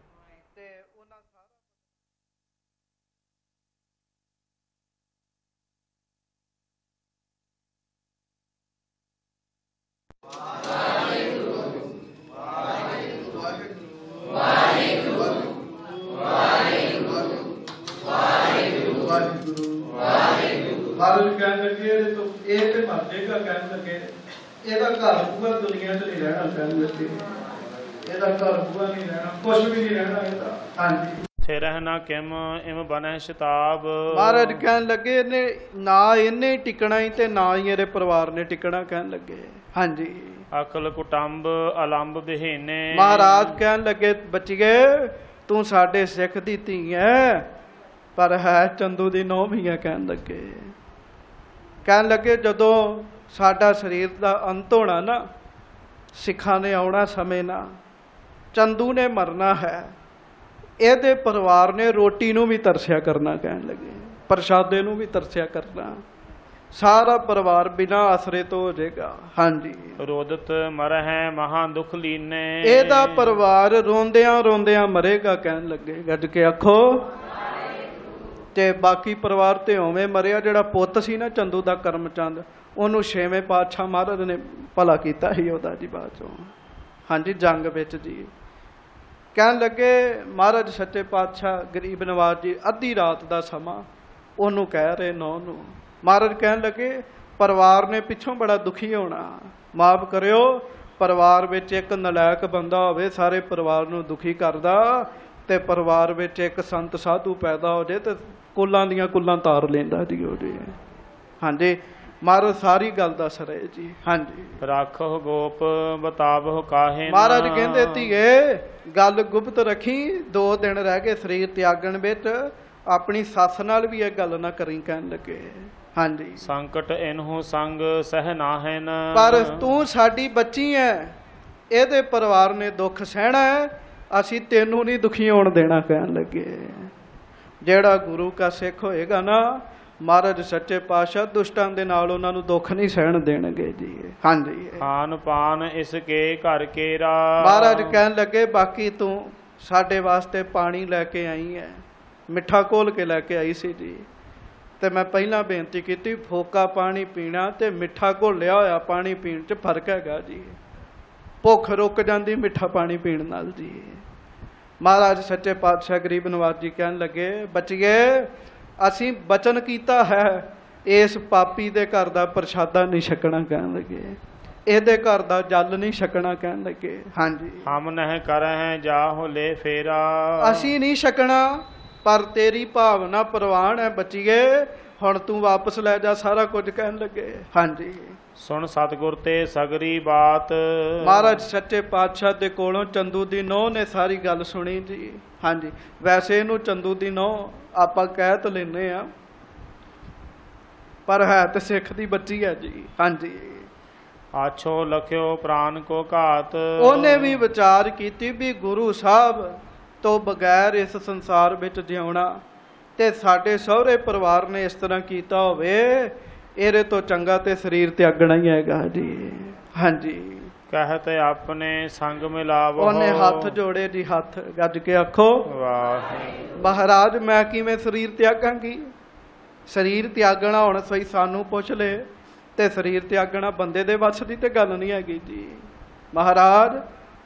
ਮਹਾਰਾਜ ਕਹਿਣ ਲੱਗੇ ਇਹ ਤੇ ਮਰ ਜਾਏਗਾ ਕਹਿਣ ਲੱਗੇ। ਇਹਦਾ ਘਰ ਬੂਹਾ ਦੁਨੀਆ 'ਚ ਨਹੀਂ ਰਹਿਣਾ ਕਹਿਣ ਲੱਗੇ। ਇਹਦਾ ਘਰ ਬੂਹਾ ਨਹੀਂ ਰਹਿਣਾ, ਕੁਛ ਵੀ ਨਹੀਂ ਰਹਿਣਾ ਇਹਦਾ। ਹਾਂਜੀ,
ਥੇ ਰਹਿਣਾ ਕਿਮ ਇਮ ਬਨਹਿ ਸ਼ਤਾਬ।
ਮਹਾਰਾਜ ਕਹਿਣ ਲੱਗੇ ਇਹਨੇ ਨਾ ਇਹਨੇ ਟਿਕਣਾ ਹੀ ਤੇ ਨਾ ਹੀ ਇਹਦੇ ਪਰਿਵਾਰ ਨੇ ਟਿਕਣਾ ਕਹਿਣ ਲੱਗੇ। ਹਾਂਜੀ,
ਅਕਲ ਕੁਟੰਬ ਅਲੰਬ ਬਿਹੀਨੇ।
ਮਹਾਰਾਜ ਕਹਿਣ ਲੱਗੇ ਬਚ ਗਏ, ਤੂੰ ਸਾਡੇ ਸਿੱਖ ਦੀ ਧੀ ਹੈ ਪਰ ਹੈ ਚੰਦੂ ਦੀ ਨੂੰਹ ਵੀ ਹੈ ਕਹਿਣ ਲੱਗੇ। ਕਹਿਣ ਲੱਗੇ ਜਦੋਂ ਸਾਡਾ ਸਰੀਰ ਦਾ ਅੰਤ ਹੋਣਾ ਨਾ, ਸਿੱਖਾਂ ਨੇ ਆਉਣਾ ਸਮੇਂ ਨਾ, ਚੰਦੂ ਨੇ ਮਰਨਾ ਹੈ, ਇਹਦੇ ਪਰਿਵਾਰ ਨੇ ਰੋਟੀ ਨੂੰ ਵੀ ਤਰਸਿਆ ਕਰਨਾ ਕਹਿਣ ਲੱਗੇ, ਪ੍ਰਸ਼ਾਦੇ ਨੂੰ ਵੀ ਤਰਸਿਆ ਕਰਨਾ, ਸਾਰਾ ਪਰਿਵਾਰ ਬਿਨਾਂ ਆਸਰੇ ਤੋਂ ਹੋ ਜਾਏਗਾ। ਹਾਂਜੀ,
ਰੋਦਤ ਮਰਹਿ ਮਹਾ ਦੁਖ ਲੀਨੇ।
ਇਹਦਾ ਪਰਿਵਾਰ ਰੋਂਦਿਆਂ ਰੋਂਦਿਆਂ ਮਰੇਗਾ ਕਹਿਣ ਲੱਗੇ। ਗੱਜ ਕੇ ਆਖੋ। ਤੇ ਬਾਕੀ ਪਰਿਵਾਰ ਤੇ ਉਵੇਂ ਮਰਿਆ ਜਿਹੜਾ ਪੁੱਤ ਸੀ ਨਾ ਚੰਦੂ ਦਾ, ਕਰਮਚੰਦ, ਉਹਨੂੰ 6ਵੇਂ ਪਾਤਸ਼ਾਹ ਮਹਾਰਾਜ ਨੇ ਭਲਾ ਕੀਤਾ ਸੀ ਉਹਦਾ ਜੀ ਬਾਅਦ ਚੋਂ। ਹਾਂਜੀ, ਜੰਗ ਵਿੱਚ ਜੀ। ਕਹਿਣ ਲੱਗੇ ਮਹਾਰਾਜ ਸੱਚੇ ਪਾਤਸ਼ਾਹ ਗਰੀਬ ਨਵਾਜ਼ ਜੀ ਅੱਧੀ ਰਾਤ ਦਾ ਸਮਾਂ ਉਹਨੂੰ ਕਹਿ ਰਹੇ ਨੌ ਨੂੰ। ਮਹਾਰਾਜ ਕਹਿਣ ਲੱਗੇ ਪਰਿਵਾਰ ਨੇ ਪਿੱਛੋਂ ਬੜਾ ਦੁਖੀ ਹੋਣਾ, ਮਾਫ ਕਰਿਓ, ਪਰਿਵਾਰ ਵਿੱਚ ਇੱਕ ਨਲਾਇਕ ਬੰਦਾ ਹੋਵੇ ਸਾਰੇ ਪਰਿਵਾਰ ਨੂੰ ਦੁਖੀ ਕਰਦਾ, ਤੇ ਪਰਿਵਾਰ ਵਿੱਚ ਇੱਕ ਸੰਤ ਸਾਧੂ ਪੈਦਾ ਹੋ ਜਾਏ ਤੇ ਕੁੱਲਾਂ ਦੀਆਂ ਕੁੱਲਾਂ ਤਾਰ ਲੈਂਦਾ ਜੀ ਉਹ ਜੀ। ਹਾਂਜੀ, ਮਹਾਰਾਜ ਸਾਰੀ ਗੱਲ ਦੱਸ ਰਹੇ ਜੀ। ਹਾਂਜੀ,
ਰੱਖੋ ਗੋਪ ਬਤਾਵੋ ਕਾਹੇ।
ਮਹਾਰਾਜ ਕਹਿੰਦੇ ਧੀਏ ਗੱਲ ਗੁਪਤ ਰੱਖੀ, 2 ਦਿਨ ਰਹਿ ਗਏ ਸਰੀਰ ਤਿਆਗਣ ਵਿੱਚ, ਆਪਣੀ ਸੱਸ ਨਾਲ ਵੀ ਇਹ ਗੱਲ ਨਾ ਕਰੀ ਕਹਿਣ ਲੱਗੇ। ਹਾਂਜੀ,
ਸੰਕਟ ਇਨਹੁ ਸੰਗ ਸਹਿ ਨਾਹਿਨ।
ਪਰ ਤੂੰ ਸਾਡੀ ਬੱਚੀ ਹੈ, ਇਹਦੇ ਪਰਿਵਾਰ ਨੇ ਦੁੱਖ ਸਹਿਣਾ ਹੈ, ਅਸੀਂ ਤੈਨੂੰ ਨਹੀਂ ਦੁਖੀ ਹੋਣ ਦੇਣਾ ਕਹਿਣ ਲੱਗੇ। ਜਿਹੜਾ ਗੁਰੂ ਕਾ ਸਿੱਖ ਹੋਏਗਾ ਨਾ, ਮਹਾਰਾਜ ਸੱਚੇ ਪਾਤਸ਼ਾਹ ਦੁਸ਼ਟਾਂ ਦੇ ਨਾਲ ਉਹਨਾਂ ਨੂੰ ਦੁੱਖ ਨਹੀਂ ਸਹਿਣ ਦੇਣਗੇ ਜੀ। ਹਾਂਜੀ,
ਖਾਨ ਪਾਨ ਇਸ ਕੇ ਘਰ ਕੇਰਾ।
ਮਹਾਰਾਜ ਕਹਿਣ ਲੱਗੇ ਬਾਕੀ ਤੂੰ ਸਾਡੇ ਵਾਸਤੇ ਪਾਣੀ ਲੈ ਕੇ ਆਈ ਹੈ, ਮਿੱਠਾ ਘੋਲ ਕੇ ਲੈ ਕੇ ਆਈ ਸੀ ਜੀ, ਤੇ ਮੈਂ ਪਹਿਲਾਂ ਬੇਨਤੀ ਕੀਤੀ, ਫੋਕਾ ਪਾਣੀ ਪੀਣਾ ਤੇ ਮਿੱਠਾ ਘੋਲਿਆ ਹੋਇਆ ਪਾਣੀ ਪੀਣ 'ਚ ਫਰਕ ਹੈਗਾ ਜੀ। ਭੁੱਖ ਰੁਕ ਜਾਂਦੀ ਮਿੱਠਾ ਪਾਣੀ ਪੀਣ ਨਾਲ ਜੀ। ਮਹਾਰਾਜ ਸੱਚੇ ਪਾਤਸ਼ਾਹ ਗਰੀਬ ਨਵਾਜ ਜੀ ਕਹਿਣ ਲੱਗੇ, ਬੱਚੀਏ ਅਸੀਂ ਬਚਨ ਕੀਤਾ ਹੈ ਇਸ ਪਾਪੀ ਦੇ ਘਰ ਦਾ ਪ੍ਰਸ਼ਾਦਾ ਨਹੀਂ ਛਕਣਾ, ਕਹਿਣ ਲੱਗੇ ਇਹਦੇ ਘਰ ਦਾ ਜਲ ਨਹੀਂ ਛਕਣਾ, ਕਹਿਣ ਲੱਗੇ ਹਾਂਜੀ
ਹਮ ਨਹਿ ਕਰਹਿ ਜਾਹੁ ਲੈ ਫੇਰਾ।
ਅਸੀਂ ਨਹੀਂ ਛਕਣਾ, ਪਰ ਤੇਰੀ ਭਾਵਨਾ ਪ੍ਰਵਾਨ ਹੈ ਬੱਚੀਏ, ਹੁਣ ਤੂੰ ਵਾਪਸ ਲੈ ਜਾ ਸਾਰਾ ਕੁਝ, ਕਹਿਣ ਲੱਗੇ ਹਾਂਜੀ।
ਸੁਣ ਸਤਿਗੁਰ ਤੇ ਸਗਰੀ ਬਾਤ।
ਮਹਾਰਾਜ ਸੱਚੇ ਪਾਤਸ਼ਾਹ ਦੇ ਕੋਲੋਂ ਚੰਦੂ ਦੀ ਨੂੰਹ ਨੇ ਸਾਰੀ ਗੱਲ ਸੁਣੀ ਜੀ ਹਾਂਜੀ। ਵੈਸੇ ਇਹਨੂੰ ਚੰਦੂ ਦੀ ਨੂੰਹ ਆਪਾਂ ਕਹਿ ਤਾਂ ਲੈਂਦੇ ਆ, ਪਰ ਹੈ ਤੇ ਸਿੱਖ ਦੀ ਬੱਚੀ ਹੈ ਜੀ ਹਾਂਜੀ।
ਆਛੋ ਲਖਿਓ ਪ੍ਰਾਨ ਕੋ ਘਾਤ।
ਉਹਨੇ ਵੀ ਵਿਚਾਰ ਕੀਤੀ ਵੀ ਗੁਰੂ ਸਾਹਿਬ ਤੋਂ ਬਗੈਰ ਇਸ ਸੰਸਾਰ ਵਿੱਚ ਜਿਉਣਾ, ਤੇ ਸਾਡੇ ਸਹੁਰੇ ਪਰਿਵਾਰ ਨੇ ਇਸ ਤਰ੍ਹਾਂ ਕੀਤਾ ਹੋਵੇ, ਇਹਦੇ ਤੋਂ ਚੰਗਾ ਤੇ ਸਰੀਰ ਤਿਆਗਣਾ ਹੀ ਹੈਗਾ ਜੀ ਹਾਂਜੀ।
ਕਹਿਤ ਆਪਣੇ ਸੰਗ ਮਿਲਾਵੋ।
ਉਹਨੇ ਹੱਥ ਜੋੜੇ ਜੀ, ਹੱਥ ਗੱਜ ਕੇ ਆਖੋ
ਵਾਹਿਗੁਰੂ।
ਮਹਾਰਾਜ ਮੈਂ ਕਿਵੇਂ ਸਰੀਰ ਤਿਆਗਾਂਗੀ? ਸਰੀਰ ਤਿਆਗਣਾ ਹੁਣ ਸਹੀ ਸਾਨੂੰ ਪੁੱਛ ਲੈ, ਤੇ ਸਰੀਰ ਤਿਆਗਣਾ ਬੰਦੇ ਦੇ ਵੱਸ ਦੀ ਤੇ ਗੱਲ ਨਹੀਂ ਹੈਗੀ ਜੀ। ਮਹਾਰਾਜ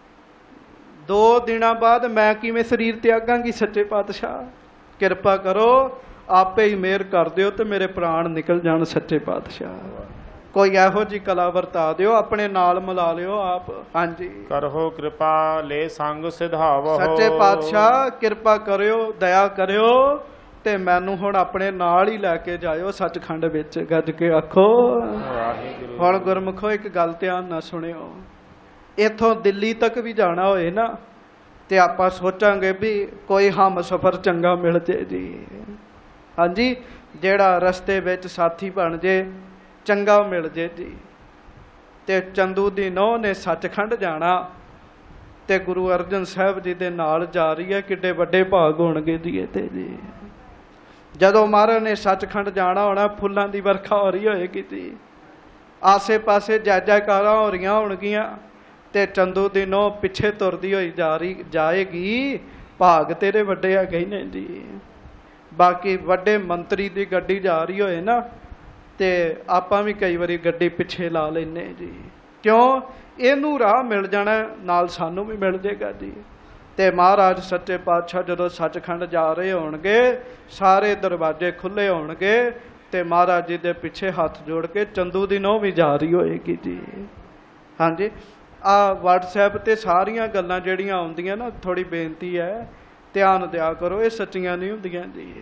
2 ਦਿਨਾਂ ਬਾਅਦ ਮੈਂ ਕਿਵੇਂ ਸਰੀਰ ਤਿਆਗਾਂਗੀ? ਸੱਚੇ ਪਾਤਸ਼ਾਹ ਕਿਰਪਾ ਕਰੋ, ਆਪੇ ਹੀ ਮਿਹਰ ਕਰ ਦਿਓ ਤੇ ਮੇਰੇ ਪ੍ਰਾਣ ਨਿਕਲ ਜਾਣ। ਸੱਚੇ ਪਾਤਸ਼ਾਹ ਕੋਈ ਇਹੋ ਜੀ ਕਲਾ ਵਰਤਾ ਦਿਓ, ਆਪਣੇ ਨਾਲ ਮਿਲਾ ਲਿਓ ਆਪ ਹਾਂਜੀ।
ਕਰੋ ਕਿਰਪਾ ਲੈ ਸੰਗ ਸਿਧਾਵੋ।
ਸੱਚੇ ਪਾਤਸ਼ਾਹ ਕਿਰਪਾ ਕਰਿਓ, ਦਇਆ ਕਰਿਓ, ਤੇ ਮੈਨੂੰ ਹੁਣ ਆਪਣੇ ਨਾਲ ਹੀ ਲੈ ਕੇ ਜਾਇਓ ਸੱਚਖੰਡ ਵਿੱਚ। ਗੱਜ ਕੇ ਆਖੋ
ਵਾਹਿਗੁਰੂ।
ਹੁਣ ਗੁਰਮੁਖੋ ਇੱਕ ਗੱਲ ਧਿਆਨ ਨਾਲ ਸੁਣਿਓ, ਇੱਥੋਂ ਦਿੱਲੀ ਤੱਕ ਵੀ ਜਾਣਾ ਹੋਏ ਨਾ, ਤੇ ਆਪਾਂ ਸੋਚਾਂਗੇ ਵੀ ਕੋਈ ਹਮ ਸਫਰ ਚੰਗਾ ਮਿਲ ਜੇ ਜੀ ਹਾਂਜੀ, ਜਿਹੜਾ ਰਸਤੇ ਵਿੱਚ ਸਾਥੀ ਬਣ ਜੇ, ਚੰਗਾ ਮਿਲ ਜੇ ਜੀ। ਤੇ ਚੰਦੂ ਦੀ ਨੂੰਹ ਨੇ ਸੱਚਖੰਡ ਜਾਣਾ, ਤੇ ਗੁਰੂ ਅਰਜਨ ਸਾਹਿਬ ਜੀ ਦੇ ਨਾਲ ਜਾ ਰਹੀ ਹੈ, ਕਿੱਡੇ ਵੱਡੇ ਭਾਗ ਹੋਣਗੇ ਜੀ ਇਹ ਤੇ ਜੀ। ਜਦੋਂ ਮਹਾਰਾਜ ਨੇ ਸੱਚਖੰਡ ਜਾਣਾ ਹੋਣਾ, ਫੁੱਲਾਂ ਦੀ ਵਰਖਾ ਹੋ ਰਹੀ ਹੋਏਗੀ ਜੀ, ਆਸੇ ਪਾਸੇ ਜੈ ਜੈਕਾਰਾਂ ਹੋ ਰਹੀਆਂ ਹੋਣਗੀਆਂ, ਤੇ ਚੰਦੂ ਦੀ ਨੂੰਹ ਪਿੱਛੇ ਤੁਰਦੀ ਹੋਈ ਜਾਏਗੀ। ਭਾਗ ਤੇਰੇ ਵੱਡੇ ਹੈਗੇ ਨੇ ਜੀ। ਬਾਕੀ ਵੱਡੇ ਮੰਤਰੀ ਦੀ ਗੱਡੀ ਜਾ ਰਹੀ ਹੋਏ ਨਾ, ਤੇ ਆਪਾਂ ਵੀ ਕਈ ਵਾਰੀ ਗੱਡੀ ਪਿੱਛੇ ਲਾ ਲੈਂਦੇ ਜੀ, ਕਿਉਂ? ਇਹਨੂੰ ਰਾਹ ਮਿਲ ਜਾਣਾ, ਨਾਲ ਸਾਨੂੰ ਵੀ ਮਿਲ ਜਾਏਗਾ ਜੀ। ਤੇ ਮਹਾਰਾਜ ਸੱਚੇ ਪਾਤਸ਼ਾਹ ਜਦੋਂ ਸੱਚਖੰਡ ਜਾ ਰਹੇ ਹੋਣਗੇ, ਸਾਰੇ ਦਰਵਾਜ਼ੇ ਖੁੱਲੇ ਹੋਣਗੇ, ਤੇ ਮਹਾਰਾਜ ਜੀ ਦੇ ਪਿੱਛੇ ਹੱਥ ਜੋੜ ਕੇ ਚੰਦੂ ਦੀ ਨੂੰਹ ਵੀ ਜਾ ਰਹੀ ਹੋਏਗੀ ਜੀ ਹਾਂਜੀ। ਆ WhatsApp ਤੇ ਸਾਰੀਆਂ ਗੱਲਾਂ ਜਿਹੜੀਆਂ ਆਉਂਦੀਆਂ ਨਾ, ਥੋੜੀ ਬੇਨਤੀ ਹੈ ਧਿਆਨ ਦਿਆ ਕਰੋ, ਇਹ ਸੱਚੀਆਂ ਨਹੀਂ ਹੁੰਦੀਆਂ ਜੀ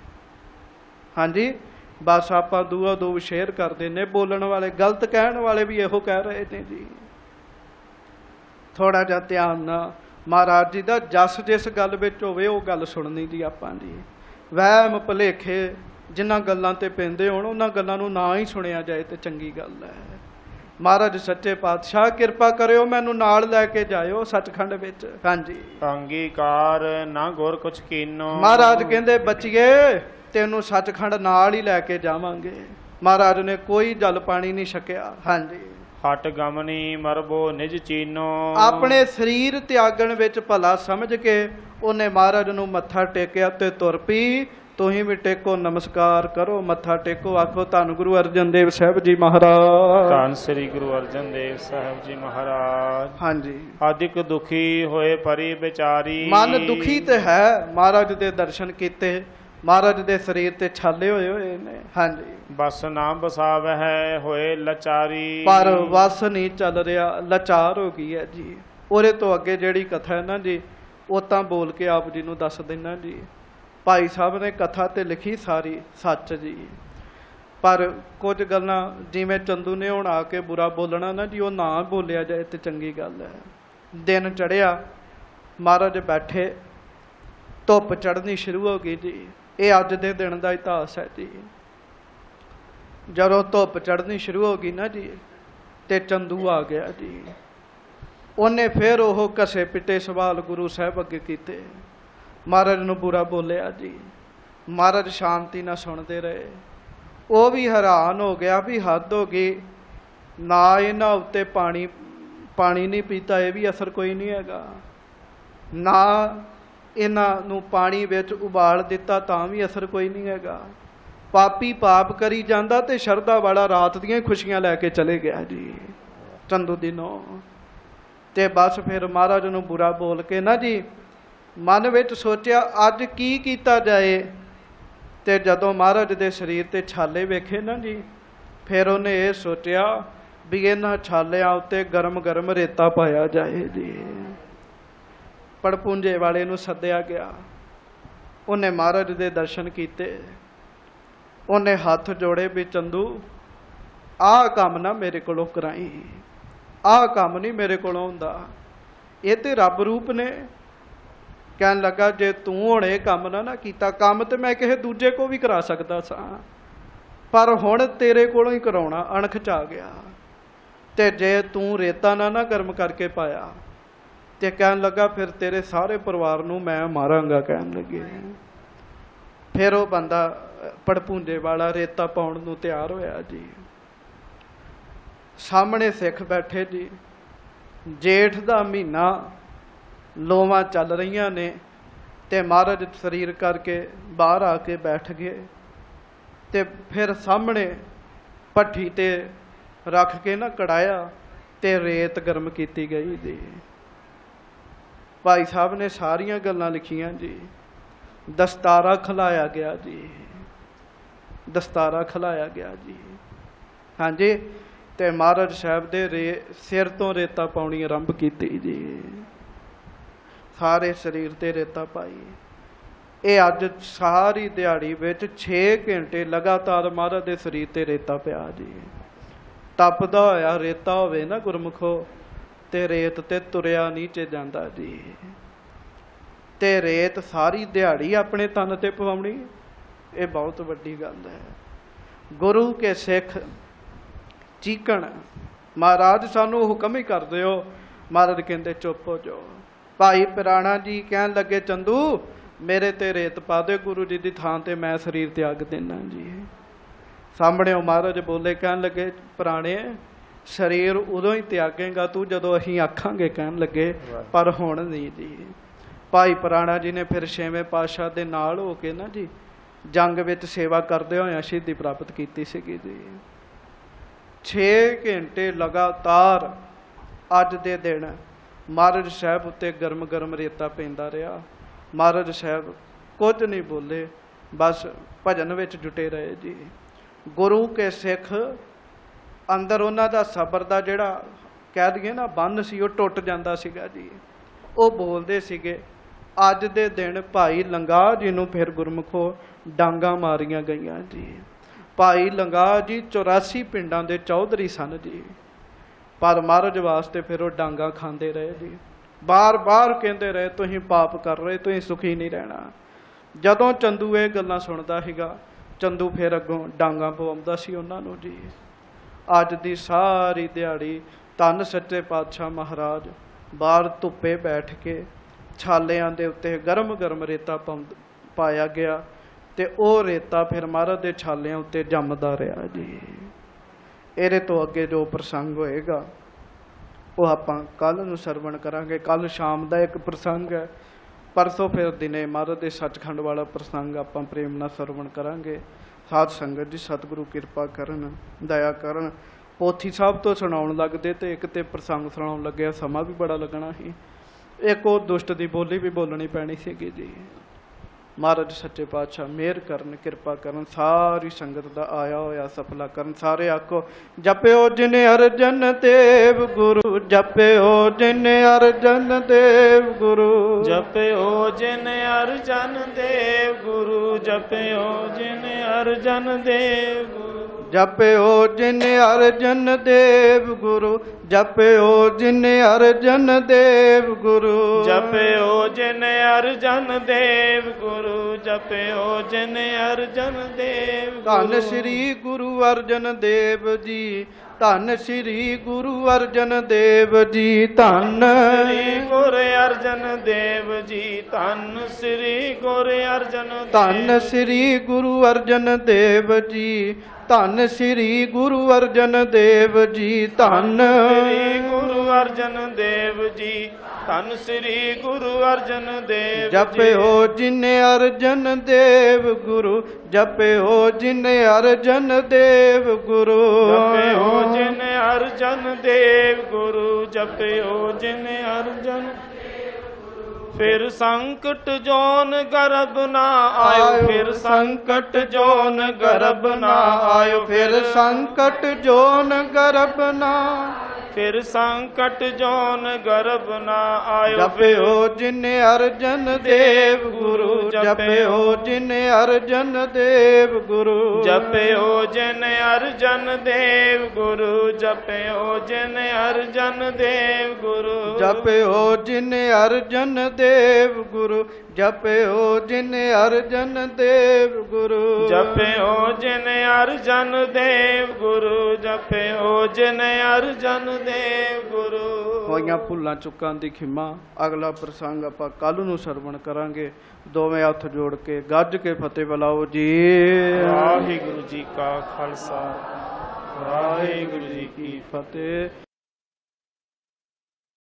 ਹਾਂਜੀ। ਬਸ ਆਪਾਂ ਦੂਆ ਦੂਬ ਸ਼ੇਅਰ ਕਰ ਦਿੰਦੇ, ਬੋਲਣ ਵਾਲੇ ਗਲਤ ਕਹਿਣ ਵਾਲੇ ਵੀ ਇਹੋ ਕਹਿ ਰਹੇ ਨੇ ਜੀ। ਥੋੜਾ ਜਿਹਾ ਧਿਆਨ ਨਾਲ ਮਹਾਰਾਜ ਜੀ ਦਾ ਜਸ ਜਿਸ ਗੱਲ ਵਿੱਚ ਹੋਵੇ ਉਹ ਗੱਲ ਸੁਣਨੀ ਜੀ ਆਪਾਂ ਜੀ। ਵਹਿਮ ਭੁਲੇਖੇ ਜਿਨ੍ਹਾਂ ਗੱਲਾਂ ਤੇ ਪੈਂਦੇ ਹੋਣ, ਉਹਨਾਂ ਗੱਲਾਂ ਨੂੰ ਨਾ ਹੀ ਸੁਣਿਆ ਜਾਏ ਤੇ ਚੰਗੀ ਗੱਲ ਹੈ। ਮਹਾਰਾਜ ਸੱਚੇ ਪਾਤਸ਼ਾਹ ਕਿਰਪਾ ਕਰਿਓ, ਮੈਨੂੰ ਨਾਲ ਲੈ ਕੇ ਜਾਇਓ ਸੱਚਖੰਡ ਵਿੱਚ ਹਾਂਜੀ।
ਅੰਗੀਕਾਰ ਨਾ ਗੁਰ ਕੁਛ ਕੀਨੋ।
ਮਹਾਰਾਜ ਕਹਿੰਦੇ ਬੱਚੀਏ ਤੈਨੂੰ ਸੱਚਖੰਡ ਨਾਲ ਹੀ ਲੈ ਕੇ ਜਾਵਾਂਗੇ। ਮਹਾਰਾਜ ਨੇ ਕੋਈ ਜਲ ਪਾਣੀ ਨਹੀਂ ਛਕਿਆ ਹਾਂਜੀ।
ਹਟ ਗਮਨੀ ਮਰਬੋ ਨਿਜ ਚੀਨੋ।
ਆਪਣੇ ਸਰੀਰ ਤਿਆਗਣ ਵਿੱਚ ਭਲਾ ਸਮਝ ਕੇ ਉਹਨੇ ਮਹਾਰਾਜ ਨੂੰ ਮੱਥਾ ਟੇਕਿਆ ਤੇ ਤੁਰ ਪਈ। ਤੁਸੀਂ ਵੀ ਟੇਕੋ, ਨਮਸਕਾਰ ਕਰੋ, ਮੱਥਾ ਟੇਕੋ, ਆਖੋ ਧੰਨ ਗੁਰੂ ਅਰਜਨ ਦੇਵ ਸਾਹਿਬ ਜੀ ਮਹਾਰਾਜ।
ਧੰਨ ਸ੍ਰੀ ਗੁਰੂ ਅਰਜਨ ਦੇਵ ਸਾਹਿਬ ਜੀ ਮਹਾਰਾਜ।
ਹਾਂਜੀ।
ਆਦਿਕ ਦੁਖੀ ਹੋਏ ਪਰੀ ਵਿਚਾਰੀ।
ਮਨ ਦੁਖੀ ਤੇ ਹੈ, ਮਹਾਰਾਜ ਦੇ ਦਰਸ਼ਨ ਕੀਤੇ, ਮਹਾਰਾਜ ਦੇ ਸਰੀਰ ਤੇ ਛਾਲੇ ਹੋਏ ਨੇ ਹਾਂਜੀ।
ਬਸ ਨਾ ਬਸਾਵਹਿ ਹੋਏ ਲਾਚਾਰੀ।
ਪਰ ਵਸ ਨਹੀਂ ਚੱਲ ਰਿਹਾ, ਲਾਚਾਰ ਹੋ ਗਈ ਹੈ ਜੀ। ਉਹਦੇ ਤੋਂ ਅੱਗੇ ਜਿਹੜੀ ਕਥਾ ਹੈ ਨਾ ਜੀ, ਉਹ ਤਾਂ ਬੋਲ ਕੇ ਆਪ ਜੀ ਨੂੰ ਦੱਸ ਦਿੰਦਾ ਜੀ। ਭਾਈ ਸਾਹਿਬ ਨੇ ਕਥਾ ਤੇ ਲਿਖੀ ਸਾਰੀ ਸੱਚ ਜੀ, ਪਰ ਕੁਝ ਗੱਲਾਂ ਜਿਵੇਂ ਚੰਦੂ ਨੇ ਹੁਣ ਆ ਕੇ ਬੁਰਾ ਬੋਲਣਾ ਨਾ ਜੀ, ਉਹ ਨਾ ਬੋਲਿਆ ਜਾਏ ਤੇ ਚੰਗੀ ਗੱਲ ਹੈ। ਦਿਨ ਚੜ੍ਹਿਆ, ਮਹਾਰਾਜ ਬੈਠੇ, ਧੁੱਪ ਚੜ੍ਹਨੀ ਸ਼ੁਰੂ ਹੋ ਗਈ ਜੀ। ਇਹ ਅੱਜ ਦੇ ਦਿਨ ਦਾ ਇਤਿਹਾਸ ਹੈ ਜੀ। ਜਦੋਂ ਧੁੱਪ ਚੜ੍ਹਨੀ ਸ਼ੁਰੂ ਹੋ ਗਈ ਨਾ ਜੀ, ਤੇ ਚੰਦੂ ਆ ਗਿਆ ਜੀ। ਉਹਨੇ ਫਿਰ ਉਹ ਘਸੇ ਪਿੱਟੇ ਸਵਾਲ ਗੁਰੂ ਸਾਹਿਬ ਅੱਗੇ ਕੀਤੇ, ਮਹਾਰਾਜ ਨੂੰ ਬੁਰਾ ਬੋਲਿਆ ਜੀ। ਮਹਾਰਾਜ ਸ਼ਾਂਤੀ ਨਾਲ ਸੁਣਦੇ ਰਹੇ। ਉਹ ਵੀ ਹੈਰਾਨ ਹੋ ਗਿਆ ਵੀ ਹੱਦ ਹੋ ਗਈ, ਨਾ ਇਹਨਾਂ ਉੱਤੇ ਪਾਣੀ ਨਹੀਂ ਪੀਤਾ, ਇਹ ਵੀ ਅਸਰ ਕੋਈ ਨਹੀਂ ਹੈਗਾ, ਨਾ ਇਹਨਾਂ ਨੂੰ ਪਾਣੀ ਵਿੱਚ ਉਬਾਲ ਦਿੱਤਾ ਤਾਂ ਵੀ ਅਸਰ ਕੋਈ ਨਹੀਂ ਹੈਗਾ, ਪਾਪੀ ਪਾਪ ਕਰੀ ਜਾਂਦਾ ਤੇ ਸ਼ਰਧਾ ਵਾਲਾ ਰਾਤ ਦੀਆਂ ਖੁਸ਼ੀਆਂ ਲੈ ਕੇ ਚਲੇ ਗਿਆ ਜੀ ਚੰਦੂ ਦੀ ਨੌ। ਤੇ ਬਸ ਫਿਰ ਮਹਾਰਾਜ ਨੂੰ ਬੁਰਾ ਬੋਲ ਕੇ ਨਾ ਜੀ ਮਨ ਵਿੱਚ ਸੋਚਿਆ ਅੱਜ ਕੀ ਕੀਤਾ ਜਾਏ। ਤੇ ਜਦੋਂ ਮਹਾਰਾਜ ਦੇ ਸਰੀਰ ਤੇ ਛਾਲੇ ਵੇਖੇ ਨਾ ਜੀ, ਫਿਰ ਉਹਨੇ ਇਹ ਸੋਚਿਆ ਵੀ ਇਹਨਾਂ ਛਾਲਿਆਂ ਉੱਤੇ ਗਰਮ ਗਰਮ ਰੇਤਾ ਪਾਇਆ ਜਾਏ ਜੀ। ਪੜਪੂੰਜੇ ਵਾਲੇ ਨੂੰ ਸੱਦਿਆ ਗਿਆ, ਉਹਨੇ ਮਹਾਰਾਜ ਦੇ ਦਰਸ਼ਨ ਕੀਤੇ, ਉਹਨੇ ਹੱਥ ਜੋੜੇ ਵੀ ਚੰਦੂ ਆਹ ਕੰਮ ਨਾ ਮੇਰੇ ਕੋਲੋਂ ਕਰਾਈ, ਆਹ ਕੰਮ ਨਹੀਂ ਮੇਰੇ ਕੋਲੋਂ ਹੁੰਦਾ, ਇਹ ਤੇ ਰੱਬ ਰੂਪ ਨੇ। ਕਹਿਣ ਲੱਗਾ ਜੇ ਤੂੰ ਹੁਣ ਇਹ ਕੰਮ ਨਾ ਕੀਤਾ, ਕੰਮ ਤੇ ਮੈਂ ਕਿਸੇ ਦੂਜੇ ਕੋ ਵੀ ਕਰਾ ਸਕਦਾ ਸਾਂ, ਪਰ ਹੁਣ ਤੇਰੇ ਕੋਲੋਂ ਹੀ ਕਰਾਉਣਾ ਅਣਖ ਚ ਆ ਗਿਆ। ਤੇ ਜੇ ਤੂੰ ਰੇਤਾ ਨਾ ਗਰਮ ਕਰਕੇ ਪਾਇਆ ਤੇ ਕਹਿਣ ਲੱਗਾ ਫਿਰ ਤੇਰੇ ਸਾਰੇ ਪਰਿਵਾਰ ਨੂੰ ਮੈਂ ਮਾਰਾਂਗਾ। ਕਹਿਣ ਲੱਗੇ ਫਿਰ ਉਹ ਬੰਦਾ ਪੜਪੂੰਜੇ ਵਾਲਾ ਰੇਤਾ ਪਾਉਣ ਨੂੰ ਤਿਆਰ ਹੋਇਆ ਜੀ। ਸਾਹਮਣੇ ਸਿੱਖ ਬੈਠੇ ਜੀ, ਜੇਠ ਦਾ ਮਹੀਨਾ, ਲੋਵਾਂ ਚੱਲ ਰਹੀਆਂ ਨੇ ਤੇ ਮਹਾਰਾਜ ਸਰੀਰ ਕਰਕੇ ਬਾਹਰ ਆ ਕੇ ਬੈਠ ਗਏ। ਤੇ ਫਿਰ ਸਾਹਮਣੇ ਭੱਠੀ ਤੇ ਰੱਖ ਕੇ ਨਾ ਕੜਾਇਆ ਤੇ ਰੇਤ ਗਰਮ ਕੀਤੀ ਗਈ ਜੀ। ਭਾਈ ਸਾਹਿਬ ਨੇ ਸਾਰੀਆਂ ਗੱਲਾਂ ਲਿਖੀਆਂ ਜੀ। ਦਸਤਾਰਾ ਖਿਲਾਇਆ ਗਿਆ ਜੀ, ਦਸਤਾਰਾ ਖਿਲਾਇਆ ਗਿਆ ਜੀ। ਹਾਂਜੀ, ਤੇ ਮਹਾਰਾਜ ਸਾਹਿਬ ਦੇ ਸਿਰ ਤੋਂ ਰੇਤਾ ਪਾਉਣੀ ਆਰੰਭ ਕੀਤੀ ਜੀ। ਸਾਰੇ ਸਰੀਰ ਤੇ ਰੇਤਾ ਪਾਈ। ਇਹ ਅੱਜ ਸਾਰੀ ਦਿਹਾੜੀ ਵਿੱਚ 6 ਘੰਟੇ ਲਗਾਤਾਰ ਮਹਾਰਾਜ ਦੇ ਸਰੀਰ ਤੇ ਰੇਤਾ ਪਿਆ ਜੀ। ਤਪਦਾ ਹੋਇਆ ਰੇਤਾ ਹੋਵੇ ਨਾ ਗੁਰਮੁਖੋ, ਤੇ ਰੇਤ ਤੇ ਤੁਰਿਆ ਨਹੀਂ ਚ ਜਾਂਦਾ ਜੀ। ਤੇ ਰੇਤ ਸਾਰੀ ਦਿਹਾੜੀ ਆਪਣੇ ਤਨ ਤੇ ਪਵਾਉਣੀ, ਇਹ ਬਹੁਤ ਵੱਡੀ ਗੱਲ ਹੈ। ਗੁਰੂ ਕੇ ਸਿੱਖ ਚੀਕਣ, ਮਹਾਰਾਜ ਸਾਨੂੰ ਹੁਕਮ ਹੀ ਕਰ ਦਿਓ। ਮਹਾਰਾਜ ਕਹਿੰਦੇ ਚੁੱਪ ਹੋ ਜਾਓ। ਭਾਈ ਪਿਰਾਣਾ ਜੀ ਕਹਿਣ ਲੱਗੇ ਚੰਦੂ ਮੇਰੇ ਤੇ ਰੇਤ ਪਾ ਦੇ, ਗੁਰੂ ਜੀ ਦੀ ਥਾਂ ਤੇ ਮੈਂ ਸਰੀਰ ਤਿਆਗ ਦੇਣਾ ਜੀ। ਸਾਹਮਣੇ ਮਹਾਰਾਜ ਬੋਲੇ, ਕਹਿਣ ਲੱਗੇ ਪੁਰਾਣੇ ਸਰੀਰ ਉਦੋਂ ਹੀ ਤਿਆਗੇਗਾ ਤੂੰ ਜਦੋਂ ਅਸੀਂ ਆਖਾਂਗੇ। ਕਹਿਣ ਲੱਗੇ ਪਰ ਹੁਣ ਨਹੀਂ ਜੀ। ਭਾਈ ਪੁਰਾਣਾ ਜੀ ਨੇ ਫਿਰ 6ਵੇਂ ਪਾਤਸ਼ਾਹ ਦੇ ਨਾਲ ਹੋ ਕੇ ਨਾ ਜੀ ਜੰਗ ਵਿੱਚ ਸੇਵਾ ਕਰਦੇ ਹੋਇਆਂ ਸ਼ਹੀਦੀ ਪ੍ਰਾਪਤ ਕੀਤੀ ਸੀਗੀ ਜੀ। 6 ਘੰਟੇ ਲਗਾਤਾਰ ਅੱਜ ਦੇ ਦਿਨ ਮਹਾਰਾਜ ਸਾਹਿਬ ਉੱਤੇ ਗਰਮ ਗਰਮ ਰੇਤਾ ਪੈਂਦਾ ਰਿਹਾ। ਮਹਾਰਾਜ ਸਾਹਿਬ ਕੁਝ ਨਹੀਂ ਬੋਲੇ, ਬਸ ਭਜਨ ਵਿੱਚ ਜੁਟੇ ਰਹੇ ਜੀ। ਗੁਰੂ ਕੇ ਸਿੱਖ ਅੰਦਰ ਉਹਨਾਂ ਦਾ ਸਬਰ ਦਾ ਜਿਹੜਾ ਕਹਿ ਦਈਏ ਨਾ ਬੰਨ ਸੀ, ਉਹ ਟੁੱਟ ਜਾਂਦਾ ਸੀਗਾ ਜੀ। ਉਹ ਬੋਲਦੇ ਸੀਗੇ। ਅੱਜ ਦੇ ਦਿਨ ਭਾਈ ਲੰਗਾਹ ਜੀ ਨੂੰ ਫਿਰ ਗੁਰਮੁਖੋ ਡਾਂਗਾਂ ਮਾਰੀਆਂ ਗਈਆਂ ਜੀ। ਭਾਈ ਲੰਗਾਹ ਜੀ 84 ਪਿੰਡਾਂ ਦੇ ਚੌਧਰੀ ਸਨ ਜੀ, ਪਰ ਮਹਾਰਾਜ ਵਾਸਤੇ ਫਿਰ ਉਹ ਡਾਂਗਾਂ ਖਾਂਦੇ ਰਹੇ ਜੀ। ਬਾਰ-ਬਾਰ ਕਹਿੰਦੇ ਰਹੇ ਤੁਸੀਂ ਪਾਪ ਕਰ ਰਹੇ, ਤੁਸੀਂ ਸੁਖੀ ਨਹੀਂ ਰਹਿਣਾ। ਜਦੋਂ ਚੰਦੂ ਇਹ ਗੱਲਾਂ ਸੁਣਦਾ ਸੀਗਾ, ਚੰਦੂ ਫਿਰ ਅੱਗੋਂ ਡਾਂਗਾਂ ਪਵਾਉਂਦਾ ਸੀ ਉਹਨਾਂ ਨੂੰ ਜੀ। ਅੱਜ ਦੀ ਸਾਰੀ ਦਿਹਾੜੀ ਧੰਨ ਸੱਚੇ ਪਾਤਸ਼ਾਹ ਮਹਾਰਾਜ ਬਾਹਰ ਧੁੱਪੇ ਬੈਠ ਕੇ ਛਾਲਿਆਂ ਦੇ ਉੱਤੇ ਗਰਮ ਗਰਮ ਰੇਤਾ ਪਾਇਆ ਗਿਆ ਤੇ ਉਹ ਰੇਤਾ ਫਿਰ ਮਹਾਰਾਜ ਦੇ ਛਾਲਿਆਂ ਉੱਤੇ ਜੰਮਦਾ ਰਿਹਾ ਜੀ। ਇਹਦੇ ਤੋਂ ਅੱਗੇ ਜੋ ਪ੍ਰਸੰਗ ਹੋਏਗਾ ਉਹ ਆਪਾਂ ਕੱਲ੍ਹ ਨੂੰ ਸਰਵਣ ਕਰਾਂਗੇ। ਕੱਲ੍ਹ ਸ਼ਾਮ ਦਾ ਇੱਕ ਪ੍ਰਸੰਗ ਹੈ, ਪਰਸੋਂ ਫਿਰ ਦਿਨੇ ਮਹਾਰਾਜ ਦੇ ਸੱਚਖੰਡ ਵਾਲਾ ਪ੍ਰਸੰਗ ਆਪਾਂ ਪ੍ਰੇਮ ਨਾਲ ਸਰਵਣ ਕਰਾਂਗੇ। ਸਾਧ ਸੰਗਤ ਜੀ ਸਤਿਗੁਰੂ ਕਿਰਪਾ ਕਰਨ, ਦਇਆ ਕਰਨ। ਪੋਥੀ ਸਾਹਿਬ ਤੋਂ ਸੁਣਾਉਣ ਲੱਗਦੇ ਤੇ ਇੱਕ ਤੇ ਪ੍ਰਸੰਗ ਸੁਣਾਉਣ ਲੱਗਿਆ ਸਮਾਂ ਵੀ ਬੜਾ ਲੱਗਣਾ ਸੀ, ਇੱਕ ਉਹ ਦੁਸ਼ਟ ਦੀ ਬੋਲੀ ਵੀ ਬੋਲਣੀ ਪੈਣੀ ਸੀਗੀ ਜੀ। ਮਹਾਰਾਜ ਸੱਚੇ ਪਾਤਸ਼ਾਹ ਮਿਹਰ ਕਰਨ, ਕਿਰਪਾ ਕਰਨ, ਸਾਰੀ ਸੰਗਤ ਦਾ ਆਇਆ ਹੋਇਆ ਸਫਲਾ ਕਰਨ। ਸਾਰੇ ਆਖੋ ਜਪਿਓ ਜਿਨ ਅਰਜਨ ਦੇਵ ਗੁਰੂ, ਜਪਿਓ ਜਿਨ ਅਰਜਨ ਦੇਵ ਗੁਰੂ,
ਜਪਿਓ ਜਿਨ ਅਰਜਨ ਦੇਵ ਗੁਰੂ, ਜਪਿਓ ਜਿਨ ਅਰਜਨ ਦੇਵ ਗੁਰੂ,
ਜਪਿਓ ਜਿਨ ਅਰਜਨ ਦੇਵ ਗੁਰੂ, ਜਪਿਓ ਜਿਨ ਅਰਜਨ ਦੇਵ ਗੁਰੂ,
ਜਪਿਓ ਜਿਨ ਅਰਜਨ ਦੇਵ ਗੁਰੂ, ਜਪਿਓ ਜਿਨ ਅਰਜਨ ਦੇਵ ਗੁਰੂ।
ਧੰਨ ਸ੍ਰੀ ਗੁਰੂ ਅਰਜਨ ਦੇਵ ਜੀ, ਧੰਨ ਸ੍ਰੀ ਗੁਰੂ ਅਰਜਨ ਦੇਵ ਜੀ, ਧੰਨ
ਸ੍ਰੀ ਗੁਰੂ ਅਰਜਨ ਦੇਵ ਜੀ, ਧੰਨ ਸ੍ਰੀ ਗੁਰੂ ਅਰਜਨ,
ਧੰਨ ਸ੍ਰੀ ਗੁਰੂ ਅਰਜਨ ਦੇਵ ਜੀ, ਧੰਨ ਸ੍ਰੀ ਗੁਰੂ ਅਰਜਨ ਦੇਵ ਜੀ, ਧੰਨ
ਸ੍ਰੀ ਗੁਰੂ ਅਰਜਨ ਦੇਵ ਜੀ, ਧੰਨ ਸ੍ਰੀ ਗੁਰੂ ਅਰਜਨ ਦੇਵ ਜੀ।
ਜਪਿਓ ਜਿਨ ਅਰਜਨ ਦੇਵ ਗੁਰੂ, ਜਪਿਓ ਜਿਨ ਅਰਜਨ ਦੇਵ ਗੁਰੂ।
ਜਪਿਓ ਜਿਨ ਅਰਜਨ ਦੇਵ ਗੁਰੂ, ਜਪਿਓ ਜਿਨ ਅਰਜਨ। ਫਿਰ ਸੰਕਟ ਜੋਨ ਗਰਭ ਨਾ ਆਇਓ, ਫਿਰ ਸੰਕਟ ਜੋਨ ਗਰਭ ਨਾ ਆਇਓ,
ਫਿਰ ਸੰਕਟ ਜੋਨ ਗਰਭ ਨਾ,
ਫਿਰ ਸੰਕਟ ਜੋਨ ਗਰਭ ਨਾ ਆਇਓ।
ਜਪਿਓ ਜਿਨ ਅਰਜਨ ਦੇਵ ਗੁਰੂ, ਜਪਿਓ ਜਿਨ ਅਰਜਨ ਦੇਵ ਗੁਰੂ।
ਜਪਿਓ ਜਿਨ ਅਰਜਨ ਦੇਵ ਗੁਰੂ, ਜਪਿਓ ਜਿਨ ਅਰਜਨ ਦੇਵ ਗੁਰੂ।
ਜਪਿਓ ਜਿਨ ਅਰਜਨ ਦੇਵ ਗੁਰੂ, ਜਪਿਓ ਜਿਨ ਅਰਜਨ ਦੇਵ ਗੁਰੂ।
ਜਪਿਓ ਜਿਨ ਅਰਜਨ ਦੇਵ ਗੁਰੂ, ਜਪਿਓ ਜਿਨ ਅਰਜਨ ਦੇਵ ਗੁਰੂ।
ਹੋਈਆਂ ਭੁੱਲਾਂ ਚੁੱਕਾਂ ਦੀ ਖਿਮਾ। ਅਗਲਾ ਪ੍ਰਸੰਗ ਆਪਾਂ ਕੱਲ ਨੂੰ ਸਰਵਣ ਕਰਾਂਗੇ। ਦੋਵੇਂ ਹੱਥ ਜੋੜ ਕੇ ਗੱਜ ਕੇ ਫਤਿਹ ਬੁਲਾਓ ਜੀ।
ਵਾਹਿਗੁਰੂ ਜੀ ਕਾ ਖਾਲਸਾ, ਵਾਹਿਗੁਰੂ ਜੀ ਕੀ
ਫਤਿਹ।